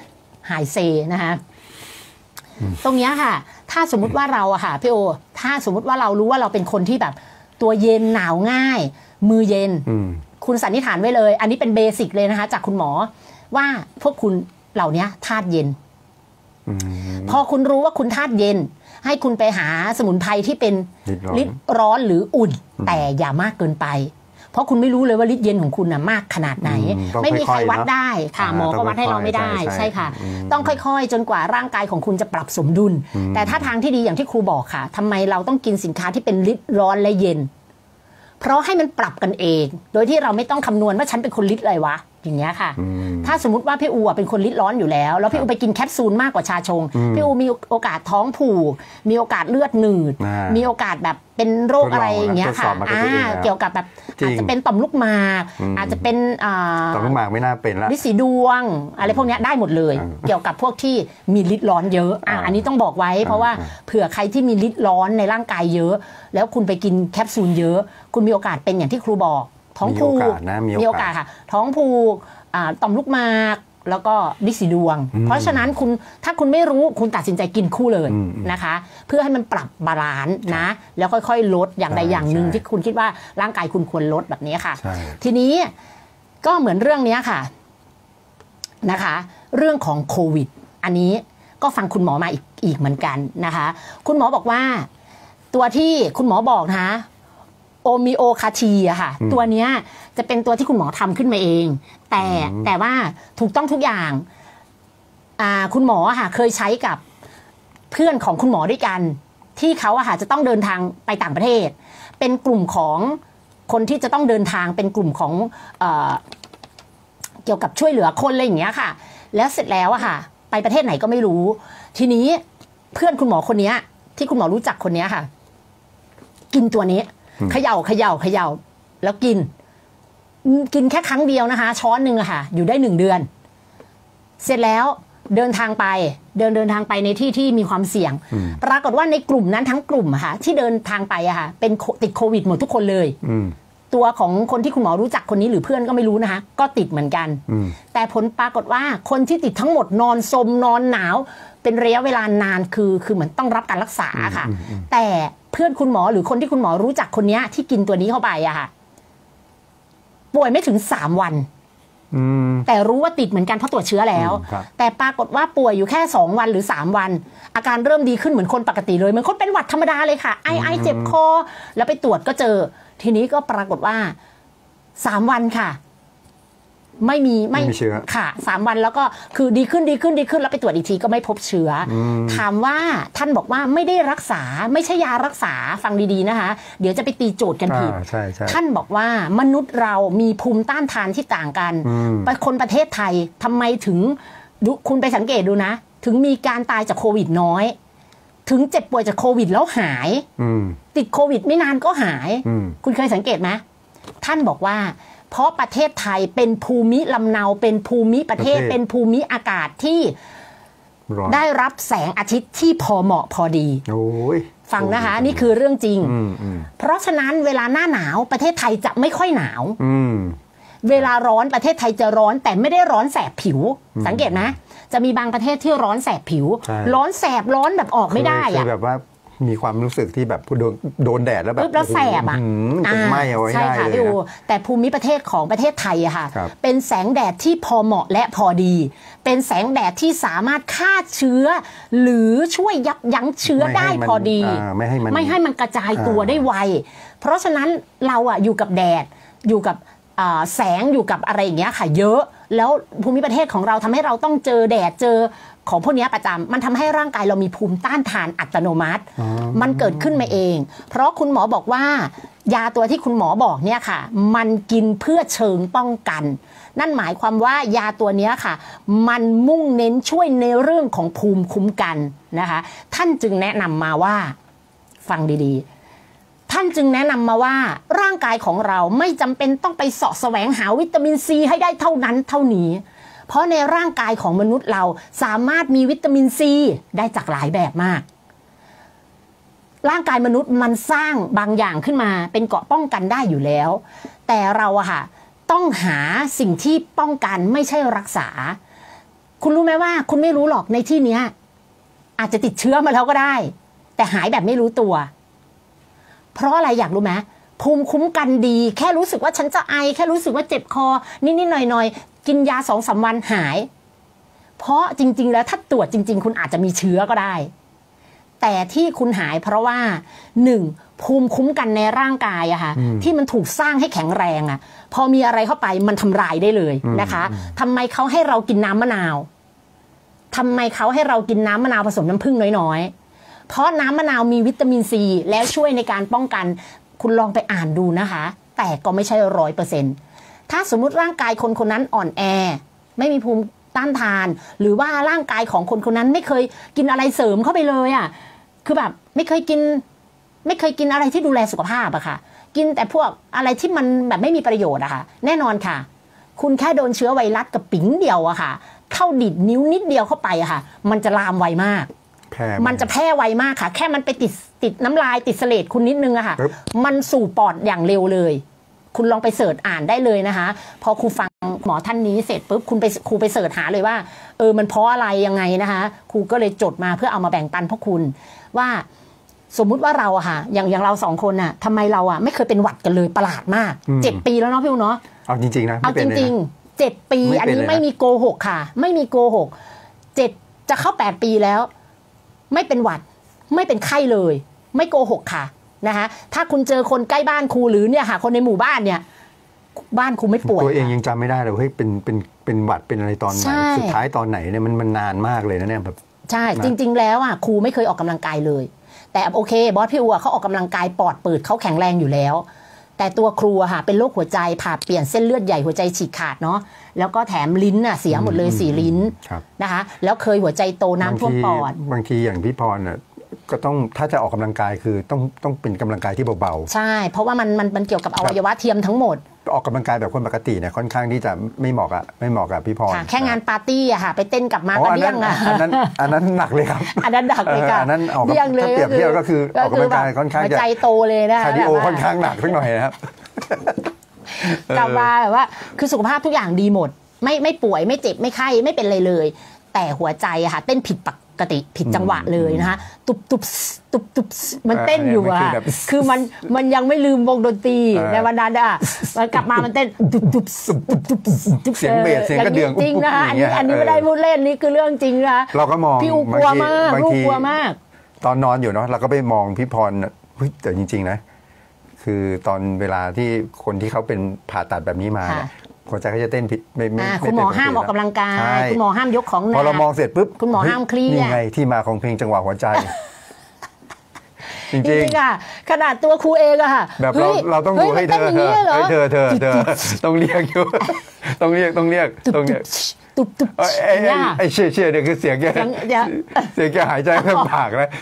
หายเซนะคะตรงนี้ค่ะถ้าสมมุติว่าเราอะค่ะพี่โอถ้าสมมุติว่าเรารู้ว่าเราเป็นคนที่แบบตัวเย็นหนาวง่ายมือเย็นคุณสันนิษฐานไว้เลยอันนี้เป็นเบสิกเลยนะคะจากคุณหมอว่าพวกคุณเหล่านี้ธาตุเย็นพอคุณรู้ว่าคุณธาตุเย็นให้คุณไปหาสมุนไพรที่เป็นฤทธิ์ร้อนหรืออุ่นแต่อย่ามากเกินไปเพราะคุณไม่รู้เลยว่าฤทธิ์เย็นของคุณน่ะมากขนาดไหนไม่มีใครวัดได้ค่ะหมอก็วัดให้เราไม่ได้ใช่ค่ะต้องค่อยๆจนกว่าร่างกายของคุณจะปรับสมดุลแต่ถ้าทางที่ดีอย่างที่ครูบอกค่ะทำไมเราต้องกินสินค้าที่เป็นฤทธิ์ร้อนและเย็นเพราะให้มันปรับกันเองโดยที่เราไม่ต้องคำนวณว่าฉันเป็นคนฤทธิ์อะไรวะอย่างเงี้ยค่ะถ้าสมมติว่าพี่อูเป็นคนฤทธิ์ร้อนอยู่แล้วแล้วพี่อูไปกินแคปซูลมากกว่าชาชงพี่อูมีโอกาสท้องผูกมีโอกาสเลือดหนืดมีโอกาสแบบเป็นโรคอะไรอย่างเงี้ยค่ะเกี่ยวกับแบบอาจจะเป็นต่อมลูกหมากอาจจะเป็นต่อมลูกหมากไม่น่าเป็นละฤทธิ์สีดวงอะไรพวกนี้ได้หมดเลยเกี่ยวกับพวกที่มีฤทธิ์ร้อนเยอะอันนี้ต้องบอกไว้เพราะว่าเผื่อใครที่มีฤทธิ์ร้อนในร่างกายเยอะแล้วคุณไปกินแคปซูลเยอะคุณมีโอกาสเป็นอย่างที่ครูบอกท้องผูกมีโอกาสค่ะท้องผูกต่อมลูกหมากแล้วก็ฤทธิ์สีดวงเพราะฉะนั้นคุณถ้าคุณไม่รู้คุณตัดสินใจกินคู่เลยนะคะเพื่อให้มันปรับบาลานซ์นะแล้วค่อยๆลดอย่างใดอย่างหนึ่งที่คุณคิดว่าร่างกายคุณควรลดแบบนี้ค่ะทีนี้ก็เหมือนเรื่องนี้ค่ะนะคะเรื่องของโควิดอันนี้ก็ฟังคุณหมอมาอีกเหมือนกันนะคะคุณหมอบอกว่าตัวที่คุณหมอบอกนะคะโอมิโอคาทีอะค่ะตัวเนี้ยจะเป็นตัวที่คุณหมอทำขึ้นมาเองแต่ว่าถูกต้องทุกอย่างคุณหมอค่ะเคยใช้กับเพื่อนของคุณหมอด้วยกันที่เขาอะค่ะจะต้องเดินทางไปต่างประเทศเป็นกลุ่มของคนที่จะต้องเดินทางเป็นกลุ่มของเกี่ยวกับช่วยเหลือคนอะไรอย่างเงี้ยค่ะแล้วเสร็จแล้วอะค่ะไปประเทศไหนก็ไม่รู้ทีนี้เพื่อนคุณหมอคนนี้ที่คุณหมอรู้จักคนนี้ค่ะกินตัวนี้เขย่าแล้วกินแค่ครั้งเดียวนะคะช้อนหนึ่งอะค่ะอยู่ได้1 เดือนเสร็จแล้วเดินทางไปในที่ที่มีความเสี่ยงปรากฏว่าในกลุ่มนั้นทั้งกลุ่มอะค่ะที่เดินทางไปอะค่ะเป็นติดโควิดหมดทุกคนเลยตัวของคนที่คุณหมอรู้จักคนนี้หรือเพื่อนก็ไม่รู้นะคะก็ติดเหมือนกันแต่ผลปรากฏว่าคนที่ติดทั้งหมดนอนสมนอนหนาวเป็นระยะเวลานานคือเหมือนต้องรับการรักษาค่ะแต่เพื่อนคุณหมอหรือคนที่คุณหมอรู้จักคนนี้ที่กินตัวนี้เข้าไปอะค่ะป่วยไม่ถึง3 วันแต่รู้ว่าติดเหมือนกันเพราะตรวจเชื้อแล้วแต่ปรากฏว่าป่วยอยู่แค่2 วันหรือ3 วันอาการเริ่มดีขึ้นเหมือนคนปกติเลยเหมือนคนเป็นหวัดธรรมดาเลยค่ะไอเจ็บคอแล้วไปตรวจก็เจอทีนี้ก็ปรากฏว่า3 วันค่ะไม่มีเชื้อค่ะ3 วันแล้วก็คือดีขึ้นแล้วไปตรวจอีกทีก็ไม่พบเชื้อถามว่าท่านบอกว่าไม่ได้รักษาไม่ใช่ยารักษาฟังดีๆนะคะเดี๋ยวจะไปตีโจทย์กันผิดท่านบอกว่ามนุษย์เรามีภูมิต้านทานที่ต่างกันคนประเทศไทยทำไมถึงคุณไปสังเกตดูนะถึงมีการตายจากโควิดน้อยถึงเจ็บป่วยจากโควิดแล้วหายติดโควิดไม่นานก็หายคุณเคยสังเกตไหมท่านบอกว่าเพราะประเทศไทยเป็นภูมิลำเนาเป็นภูมิประเทศเป็นภูมิอากาศที่ได้รับแสงอาทิตย์ที่พอเหมาะพอดีฟังนะคะนี่คือเรื่องจริงเพราะฉะนั้นเวลาหน้าหนาวประเทศไทยจะไม่ค่อยหนาวเวลาร้อนประเทศไทยจะร้อนแต่ไม่ได้ร้อนแสบผิวสังเกตนะจะมีบางประเทศที่ร้อนแสบผิวร้อนแสบร้อนแบบออกไม่ได้อะแบบว่ามีความรู้สึกที่แบบโดนแดดแล้วแบบแล้วแสบอ่ะไม่เอาไว้ได้เลยนะแต่ภูมิประเทศของประเทศไทยอะค่ะเป็นแสงแดดที่พอเหมาะและพอดีเป็นแสงแดดที่สามารถฆ่าเชื้อหรือช่วยยับยั้งเชื้อได้พอดีไม่ให้มันกระจายตัวได้ไวเพราะฉะนั้นเราอะอยู่กับแดดอยู่กับแสงอยู่กับอะไรอย่างเงี้ยค่ะเยอะแล้วภูมิประเทศของเราทำให้เราต้องเจอแดดเจอของพวกนี้ประจำมันทำให้ร่างกายเรามีภูมิต้านทานอัตโนมัติมันเกิดขึ้นมาเองเพราะคุณหมอบอกว่ายาตัวที่คุณหมอบอกเนี่ยค่ะมันกินเพื่อเชิงป้องกันนั่นหมายความว่ายาตัวนี้ค่ะมันมุ่งเน้นช่วยในเรื่องของภูมิคุ้มกันนะคะท่านจึงแนะนำมาว่าฟังดีๆท่านจึงแนะนำมาว่าร่างกายของเราไม่จำเป็นต้องไปเสาะแสวงหาวิตามินซีให้ได้เท่านั้นเท่านี้เพราะในร่างกายของมนุษย์เราสามารถมีวิตามินซีได้จากหลายแบบมากร่างกายมนุษย์มันสร้างบางอย่างขึ้นมาเป็นเกราะป้องกันได้อยู่แล้วแต่เราอะค่ะต้องหาสิ่งที่ป้องกันไม่ใช่รักษาคุณรู้ไหมว่าคุณไม่รู้หรอกในที่เนี้ยอาจจะติดเชื้อมาแล้วก็ได้แต่หายแบบไม่รู้ตัวเพราะอะไรอยากรู้ไหมภูมิคุ้มกันดีแค่รู้สึกว่าฉันจะไอแค่รู้สึกว่าเจ็บคอนิดๆหน่อยๆกินยา2-3 วันหายเพราะจริงๆแล้วถ้าตรวจจริงๆคุณอาจจะมีเชื้อก็ได้แต่ที่คุณหายเพราะว่า1ภูมิคุ้มกันในร่างกายอะค่ะที่มันถูกสร้างให้แข็งแรงอะพอมีอะไรเข้าไปมันทำลายได้เลยนะคะทำไมเขาให้เรากินน้ำมะนาวทำไมเขาให้เรากินน้ำมะนาวผสมน้ำผึ้งน้อยๆเพราะน้ำมะนาวมีวิตามินซีแล้วช่วยในการป้องกันคุณลองไปอ่านดูนะคะแต่ก็ไม่ใช่100%ถ้าสมมุติร่างกายคนคนนั้นอ่อนแอไม่มีภูมิต้านทานหรือว่าร่างกายของคนคนนั้นไม่เคยกินอะไรเสริมเข้าไปเลยอ่ะคือแบบไม่เคยกินอะไรที่ดูแลสุขภาพอะค่ะกินแต่พวกอะไรที่มันแบบไม่มีประโยชน์อะค่ะแน่นอนค่ะคุณแค่โดนเชื้อไวรัสกับปิ๊งเดียวอะค่ะเข้าดิดนิ้วนิดเดียวเข้าไปอะค่ะมันจะลามไวมากมันจะแพร่ไวมากค่ะแค่มันไปติดน้ำลายติดเสลดคุณนิดนึงอะค่ะมันสู่ปอดอย่างเร็วเลยคุณลองไปเสิร์ชอ่านได้เลยนะคะพอครูฟังหมอท่านนี้เสร็จปุ๊บครูไปเสิร์ชหาเลยว่ามันเพราะอะไรยังไงนะคะครูก็เลยจดมาเพื่อเอามาแบ่งปันพวกคุณว่าสมมุติว่าเราอะค่ะอย่างเรา2 คนอะทำไมเราอะไม่เคยเป็นหวัดกันเลยประหลาดมาก7 ปีแล้วเนาะพี่อู๋เนาะเอาจริงๆนะเอาจริงๆ7 ปีอันนี้ไม่มีโกหกค่ะไม่มีโกหก7จะเข้า8 ปีแล้วไม่เป็นหวัดไม่เป็นไข้เลยไม่โกหกค่ะนะคะถ้าคุณเจอคนใกล้บ้านครูหรือเนี่ยค่ะคนในหมู่บ้านเนี่ยบ้านครูไม่ป่วยตัวเองยังจำไม่ได้เลยเฮ้ยเป็นหวัดเป็นอะไรตอนไหนสุดท้ายตอนไหนเนี่ยมันนานมากเลยนะเนี่ยแบบใช่จริงๆแล้วอ่ะครูไม่เคยออกกำลังกายเลยแต่โอเคบอสพี่อู๋เขาออกกำลังกายปอดเปิดเขาแข็งแรงอยู่แล้วแต่ตัวครูค่ะเป็นโรคหัวใจผ่าเปลี่ยนเส้นเลือดใหญ่หัวใจฉีกขาดเนาะแล้วก็แถมลิ้นอ่ะเสียหมดเลย4 ลิ้นนะคะแล้วเคยหัวใจโตน้ำท่วมปอดบางทีอย่างพี่พรน่ะก็ต้องถ้าจะออกกำลังกายคือต้องเป็นกำลังกายที่เบาๆใช่เพราะว่ามันเกี่ยวกับอวัยวะเทียมทั้งหมดออกกำลังกายแบบคนปกติเนี่ยค่อนข้างที่จะไม่เหมาะกับพี่พรแค่งานปาร์ตี้อะค่ะไปเต้นกับมากันเดี้ยงอะอันนั้นหนักเลยครับอันนั้นหนักเลยค่ะอันนั้นออกถ้าเปรียบเทียบก็คือออกกำลังกายค่อนข้างจะใจโตเลยนะคาร์ดิโอค่อนข้างหนักสักหน่อยนะครับกลับมาแบบว่าคือสุขภาพทุกอย่างดีหมดไม่ป่วยไม่เจ็บไม่ไข้ไม่เป็นอะไรเลยแต่หัวใจอะค่ะเต้นผิดปกติผิดจังหวะเลยนะคะตุบมันเต้นอยู่อะคือมันยังไม่ลืมวงดนตรีในวันนั้นอะมันกลับมามันเต้นตุบเสียงเบสเสียงกระเดื่องจริงนะคะอันนี้ไม่ได้พูดเล่นนี่คือเรื่องจริงนะเราก็มองพี่อู๋กลัวมากลูกกลัวมากตอนนอนอยู่เนาะเราก็ไปมองพี่พรแต่จริงๆนะคือตอนเวลาที่คนที่เขาเป็นผ่าตัดแบบนี้มาหัวใจเขาจะเต้นผิดไม่คุณหมอห้ามออกกำลังกายคุณหมอห้ามยกของหนักพอเรามองเสร็จปุ๊บคุณหมอห้ามเครียดนี่ไงที่มาของเพลงจังหวะหัวใจจริงๆค่ะขนาดตัวครูเองอะค่ะแบบเราต้องดูให้เธอต้องเรียกอยู่ต้องเรียกตุบไอ้เชี่ยเนี่ยคือเสียงแกหายใจเพิ่มปากเลย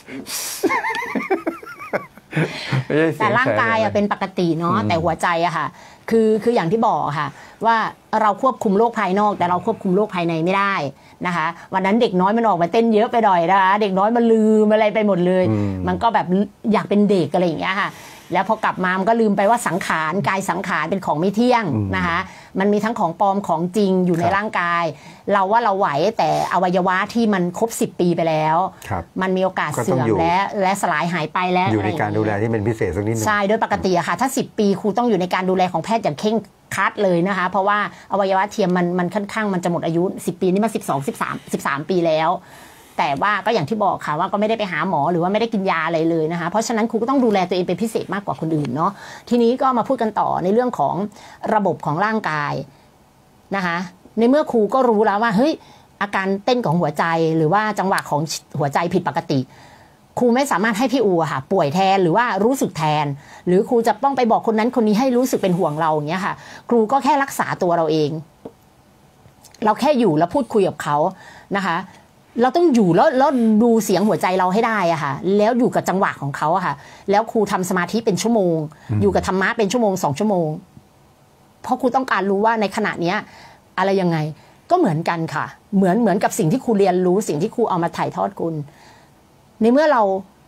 แต่ร่างกายเป็นปกติเนาะแต่หัวใจอะค่ะคืออย่างที่บอกค่ะว่าเราควบคุมโรคภายนอกแต่เราควบคุมโรคภายในไม่ได้นะคะวันนั้นเด็กน้อยมันออกมาเต้นเยอะไปหน่อยนะคะเด็กน้อยมันลืมอะไรไปหมดเลยมันก็แบบอยากเป็นเด็กอะไรอย่างเงี้ยค่ะแล้วพอกลับมามันก็ลืมไปว่าสังขารกายสังขารเป็นของไม่เที่ยงนะคะมันมีทั้งของปลอมของจริงอยู่ในร่างกายเราว่าเราไหวแต่อวัยวะที่มันครบ10 ปีไปแล้วมันมีโอกาสเสื่อมและสลายหายไปแล้วอยู่ในการดูแลที่เป็นพิเศษสักนิดนึงใช่โดยปกติอะค่ะถ้า10 ปีครูต้องอยู่ในการดูแลของแพทย์อย่างเคร่งครัดเลยนะคะเพราะว่าอวัยวะเทียมมันค่อนข้างมันจะหมดอายุ10 ปีนี่มัน13 ปีแล้วแต่ว่าก็อย่างที่บอกค่ะว่าก็ไม่ได้ไปหาหมอหรือว่าไม่ได้กินยาอะไรเลยนะคะเพราะฉะนั้นครูก็ต้องดูแลตัวเองเป็นพิเศษมากกว่าคนอื่นเนาะทีนี้ก็มาพูดกันต่อในเรื่องของระบบของร่างกายนะคะในเมื่อครูก็รู้แล้วว่าเฮ้ยอาการเต้นของหัวใจหรือว่าจังหวะของหัวใจผิดปกติครูไม่สามารถให้พี่อู๋ค่ะป่วยแทนหรือว่ารู้สึกแทนหรือครูจะต้องไปบอกคนนั้นคนนี้ให้รู้สึกเป็นห่วงเราอย่างเงี้ยค่ะครูก็แค่รักษาตัวเราเองเราแค่อยู่แล้วพูดคุยกับเขานะคะเราต้องอยู่แล้วดูเสียงหัวใจเราให้ได้อะค่ะแล้วอยู่กับจังหวะของเขาอะค่ะแล้วครูทำสมาธิเป็นชั่วโมงอยู่กับธรรมะเป็นชั่วโมง2 ชั่วโมงเพราะครูต้องการรู้ว่าในขณะนี้อะไรยังไงก็เหมือนกันค่ะเหมือนกับสิ่งที่ครูเรียนรู้สิ่งที่ครูเอามาถ่ายทอดคุณในเมื่อเรา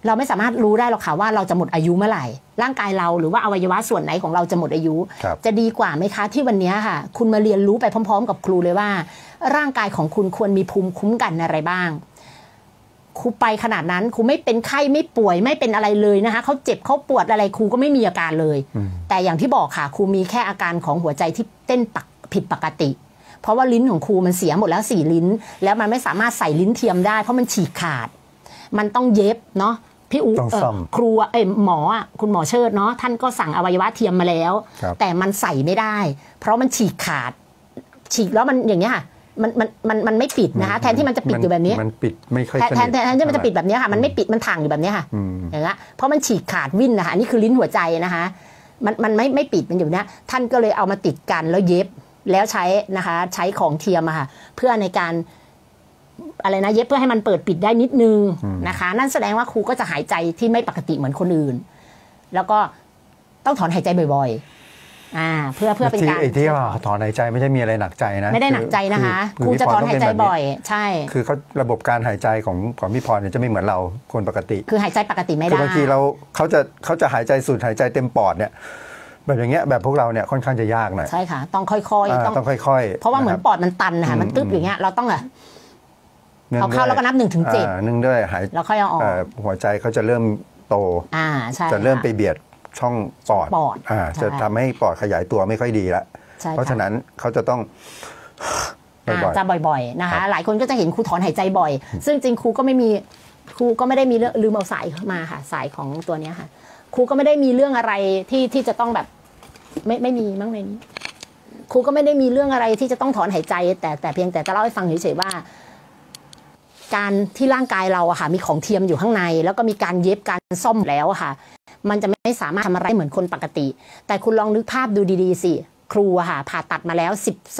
เราไม่สามารถรู้ได้หรอกค่ะว่าเราจะหมดอายุเมื่อไหร่ร่างกายเราหรือว่าอวัยวะส่วนไหนของเราจะหมดอายุจะดีกว่าไหมคะที่วันนี้ค่ะคุณมาเรียนรู้ไปพร้อมๆกับครูเลยว่าร่างกายของคุณควรมีภูมิคุ้มกันอะไรบ้างครูไปขนาดนั้นครูไม่เป็นไข้ไม่ป่วยไม่เป็นอะไรเลยนะคะเขาเจ็บเขาปวดอะไรครูก็ไม่มีอาการเลยแต่อย่างที่บอกค่ะครูมีแค่อาการของหัวใจที่เต้นผิดปกติเพราะว่าลิ้นของครูมันเสียหมดแล้ว4 ลิ้นแล้วมันไม่สามารถใส่ลิ้นเทียมได้เพราะมันฉีกขาดมันต้องเย็บเนาะพี่อูครูหมอคุณหมอเชิดเนาะท่านก็สั่งอวัยวะเทียมมาแล้วแต่มันใส่ไม่ได้เพราะมันฉีกขาดฉีกแล้วมันอย่างเงี้ยค่ะมันไม่ปิดนะคะแทนที่มันจะปิดอยู่แบบนี้มันปิดไม่ค่อยแทนที่มันจะปิดแบบนี้ค่ะมันไม่ปิดมันถ่างอยู่แบบนี้ค่ะอย่างเงี้ยเพราะมันฉีกขาดวิ่นนะคะอันนี้คือลิ้นหัวใจนะคะมันไม่ปิดมันอยู่เนี้ยท่านก็เลยเอามาติดกันแล้วเย็บแล้วใช้นะคะใช้ของเทียมอะค่ะเพื่อในการอะไรนะเย็บเพื่อให้มันเปิดปิดได้นิดนึงนะคะนั่นแสดงว่าครูก็จะหายใจที่ไม่ปกติเหมือนคนอื่นแล้วก็ต้องถอนหายใจบ่อยๆเพื่อเป็นการที่ว่าถอนหายใจไม่ใช่มีอะไรหนักใจนะไม่ได้หนักใจนะคะครูจะถอนหายใจบ่อยใช่คือเขาระบบการหายใจของพี่พรเนี่ยจะไม่เหมือนเราคนปกติคือหายใจปกติไม่ได้คือบางทีเขาจะหายใจสูดหายใจเต็มปอดเนี่ยแบบอย่างเงี้ยแบบพวกเราเนี่ยค่อนข้างจะยากหน่อยใช่ค่ะต้องค่อยๆต้องค่อยๆเพราะว่าเหมือนปอดมันตันนะคะมันตึ๊บอย่างเงี้ยเราต้องเอาเข้าแล้วก็นับ1 ถึง 7 นึ่งด้วยหายแล้วค่อยเอาออกหัวใจเขาจะเริ่มโตจะเริ่มไปเบียดช่องปอดจะทำให้ปอดขยายตัวไม่ค่อยดีละเพราะฉะนั้นเขาจะต้องจะบ่อยๆนะคะหลายคนก็จะเห็นครูถอนหายใจบ่อยซึ่งจริงครูก็ไม่ได้มีเรื่องลืมเอาสายมาค่ะสายของตัวนี้ค่ะครูก็ไม่ได้มีเรื่องอะไรที่จะต้องแบบไม่มีมั้งในนี้ครูก็ไม่ได้มีเรื่องอะไรที่จะต้องถอนหายใจแต่เพียงแต่จะเล่าให้ฟังเฉยๆว่าการที่ร่างกายเราอะค่ะมีของเทียมอยู่ข้างในแล้วก็มีการเย็บการซ่อมแล้วอะค่ะมันจะไม่สามารถทำอะไรเหมือนคนปกติแต่คุณลองนึกภาพดูดีๆสิครูอะค่ะผ่าตัดมาแล้ว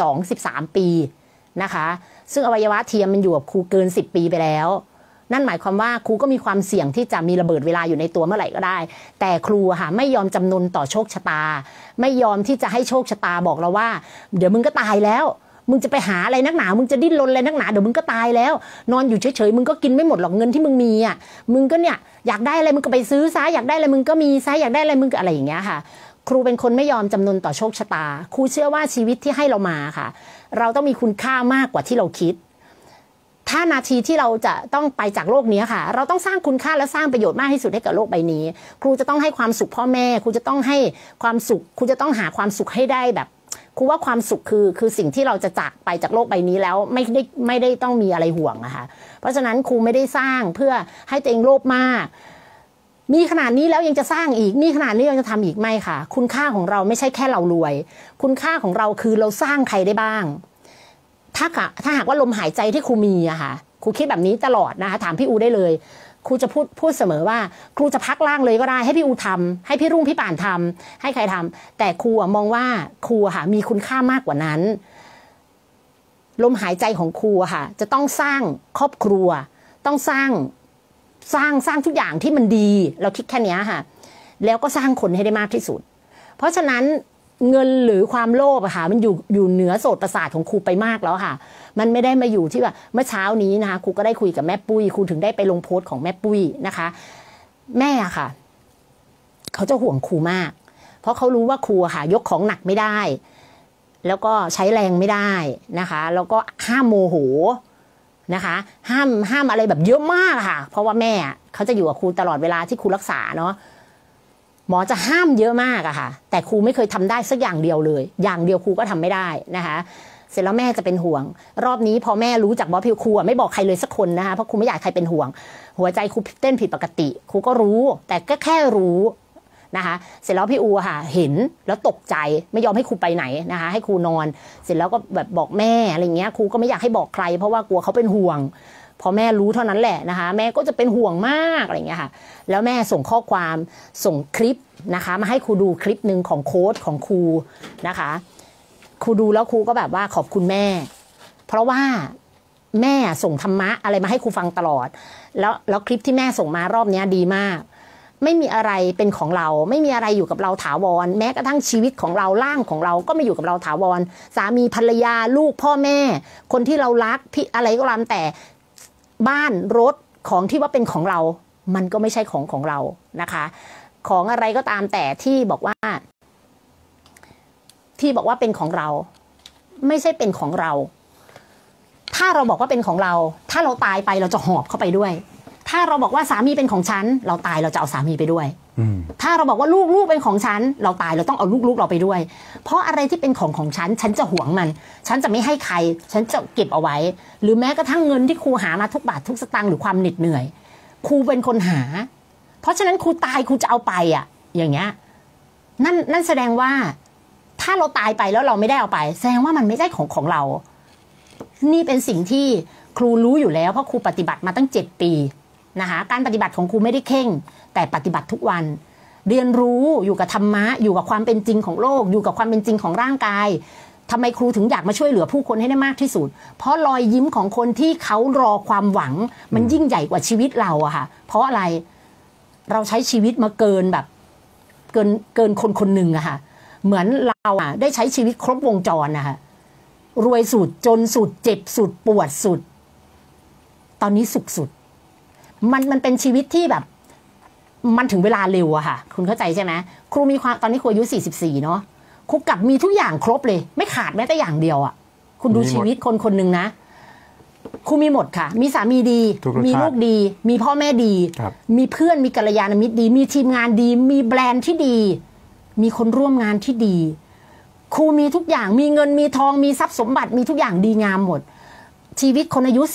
12-13 ปีนะคะซึ่งอวัยวะเทียมมันอยู่กับครูเกิน10 ปีไปแล้วนั่นหมายความว่าครูก็มีความเสี่ยงที่จะมีระเบิดเวลาอยู่ในตัวเมื่อไหร่ก็ได้แต่ครูค่ะไม่ยอมจำนนต่อโชคชะตาไม่ยอมที่จะให้โชคชะตาบอกเราว่าเดี๋ยวมึงก็ตายแล้วมึงจะไปหาอะไรนักหนามึงจะดิ้นรนอะไรนักหนาเดี๋ยวมึงก็ตายแล้วนอนอยู่เฉยๆมึงก็กินไม่หมดหรอกเงินที่มึงมีอ่ะมึงก็เนี่ยอยากได้อะไรมึงก็ไปซื้อซะอยากได้อะไรมึงก็มีซะอยากได้อะไรมึงก็อะไรอย่างเงี้ยค่ะครูเป็นคนไม่ยอมจำนนต่อโชคชะตาครูเชื่อว่าชีวิตที่ให้เรามาค่ะเราต้องมีคุณค่ามากกว่าที่เราคิดถ้านาทีที่เราจะต้องไปจากโลกนี้ค่ะเราต้องสร้างคุณค่าและสร้างประโยชน์มากที่สุดให้กับโลกใบนี้ครูจะต้องให้ความสุขพ่อแม่ครูจะต้องให้ความสุขครูจะต้องหาความสุขให้ได้แบบครูว่าความสุขคือสิ่งที่เราจะจากไปจากโลกใบนี้แล้วไม่ได้ต้องมีอะไรห่วงอะค่ะเพราะฉะนั้นครูไม่ได้สร้างเพื่อให้ตัวเองโลภมากมีขนาดนี้แล้วยังจะสร้างอีกมีขนาดนี้ยังจะทำอีกไม่ค่ะคุณค่าของเราไม่ใช่แค่เรารวยคุณค่าของเราคือเราสร้างใครได้บ้างถ้าหากว่าลมหายใจที่ครูมีอะค่ะครูคิดแบบนี้ตลอดนะคะถามพี่อูได้เลยครูจะพูดเสมอว่าครูจะพักล่างเลยก็ได้ให้พี่อูทำให้พี่รุ่งพี่ป่านทำให้ใครทำแต่ครูมองว่าครูค่ะมีคุณค่ามากกว่านั้นลมหายใจของครูค่ะจะต้องสร้างครอบครัวต้องสร้างทุกอย่างที่มันดีเราคิดแค่นี้ค่ะแล้วก็สร้างคนให้ได้มากที่สุดเพราะฉะนั้นเงินหรือความโลภอะค่ะมันอยู่เหนือโสตประสาทของครูไปมากแล้วค่ะมันไม่ได้มาอยู่ที่ว่าเมื่อเช้านี้นะคะครูก็ได้คุยกับแม่ปุ้ยครูถึงได้ไปลงโพสต์ของแม่ปุ้ยนะคะแม่ค่ะเขาจะห่วงครูมากเพราะเขารู้ว่าครูค่ะยกของหนักไม่ได้แล้วก็ใช้แรงไม่ได้นะคะแล้วก็ห้ามโมโหนะคะห้ามอะไรแบบเยอะมากค่ะเพราะว่าแม่เขาจะอยู่กับครูตลอดเวลาที่ครูรักษาเนาะหมอจะห้ามเยอะมากอะค่ะแต่ครูไม่เคยทำได้สักอย่างเดียวเลยอย่างเดียวครูก็ทำไม่ได้นะคะเสร็จแล้วแม่จะเป็นห่วงรอบนี้พอแม่รู้จากบอสพิวครูไม่บอกใครเลยสักคนนะคะเพราะครูไม่อยากใครเป็นห่วงหัวใจครูเต้นผิดปกติครูก็รู้แต่ก็แค่รู้นะคะเสร็จแล้วพี่อูค่ะเห็นแล้วตกใจไม่ยอมให้ครูไปไหนนะคะให้ครูนอนเสร็จแล้วก็แบบบอกแม่อะไรเงี้ยครูก็ไม่อยากให้บอกใครเพราะว่ากลัวเขาเป็นห่วงพอแม่รู้เท่านั้นแหละนะคะแม่ก็จะเป็นห่วงมากอะไรเงี้ยค่ะแล้วแม่ส่งข้อความส่งคลิปนะคะมาให้ครูดูคลิปนึงของโค้ชของครูนะคะครูดูแล้วครูก็แบบว่าขอบคุณแม่เพราะว่าแม่ส่งธรรมะอะไรมาให้ครูฟังตลอดแล้วคลิปที่แม่ส่งมารอบนี้ดีมากไม่มีอะไรเป็นของเราไม่มีอะไรอยู่กับเราถาวรแม้กระทั่งชีวิตของเราร่างของเราก็ไม่อยู่กับเราถาวรสามีภรรยาลูกพ่อแม่คนที่เรารักพี่อะไรก็ตามแต่บ้านรถของที่ว่าเป็นของเรามันก็ไม่ใช่ของเรานะคะ ของอะไรก็ตามแต่ที่บอกว่าเป็นของเราไม่ใช่เป็นของเราถ้าเราบอกว่าเป็นของเราถ้าเราตายไปเราจะหอบเข้าไปด้วยถ้าเราบอกว่าสามีเป็นของฉันเราตายเราจะเอาสามีไปด้วยถ้าเราบอกว่าลูกเป็นของฉันเราตายเราต้องเอาลูกเราไปด้วยเพราะอะไรที่เป็นของฉันฉันจะหวงมันฉันจะไม่ให้ใครฉันจะเก็บเอาไว้หรือแม้กระทั่งเงินที่ครูหามาทุกบาททุกสตางค์หรือความเหน็ดเหนื่อยครูเป็นคนหาเพราะฉะนั้นครูตายครูจะเอาไปอ่ะอย่างเงี้ยนั่นแสดงว่าถ้าเราตายไปแล้วเราไม่ได้เอาไปแสดงว่ามันไม่ใช่ของเรานี่เป็นสิ่งที่ครูรู้อยู่แล้วเพราะครูปฏิบัติมาตั้ง7 ปีนะคะการปฏิบัติของครูไม่ได้เข่งแต่ปฏิบัติทุกวันเรียนรู้อยู่กับธรรมะอยู่กับความเป็นจริงของโลกอยู่กับความเป็นจริงของร่างกายทำไมครูถึงอยากมาช่วยเหลือผู้คนให้ได้มากที่สุดเพราะรอยยิ้มของคนที่เขารอความหวังมันยิ่งใหญ่กว่าชีวิตเราอะค่ะเพราะอะไรเราใช้ชีวิตมาเกินแบบเกินคนหนึ่งอะค่ะเหมือนเราอะได้ใช้ชีวิตครบวงจรนะคะรวยสุดจนสุดเจ็บสุดปวดสุดตอนนี้สุขสุดมันเป็นชีวิตที่แบบมันถึงเวลาเร็วอะค่ะคุณเข้าใจใช่ไหมครูมีความตอนนี้ครูอายุ44เนาะครูกลับมีทุกอย่างครบเลยไม่ขาดแม้แต่อย่างเดียวอะคุณดูชีวิตคนหนึ่งนะครูมีหมดค่ะมีสามีดีมีลูกดีมีพ่อแม่ดีมีเพื่อนมีกัลยาณมิตรดีมีทีมงานดีมีแบรนด์ที่ดีมีคนร่วมงานที่ดีครูมีทุกอย่างมีเงินมีทองมีทรัพย์สมบัติมีทุกอย่างดีงามหมดชีวิตคนอายุ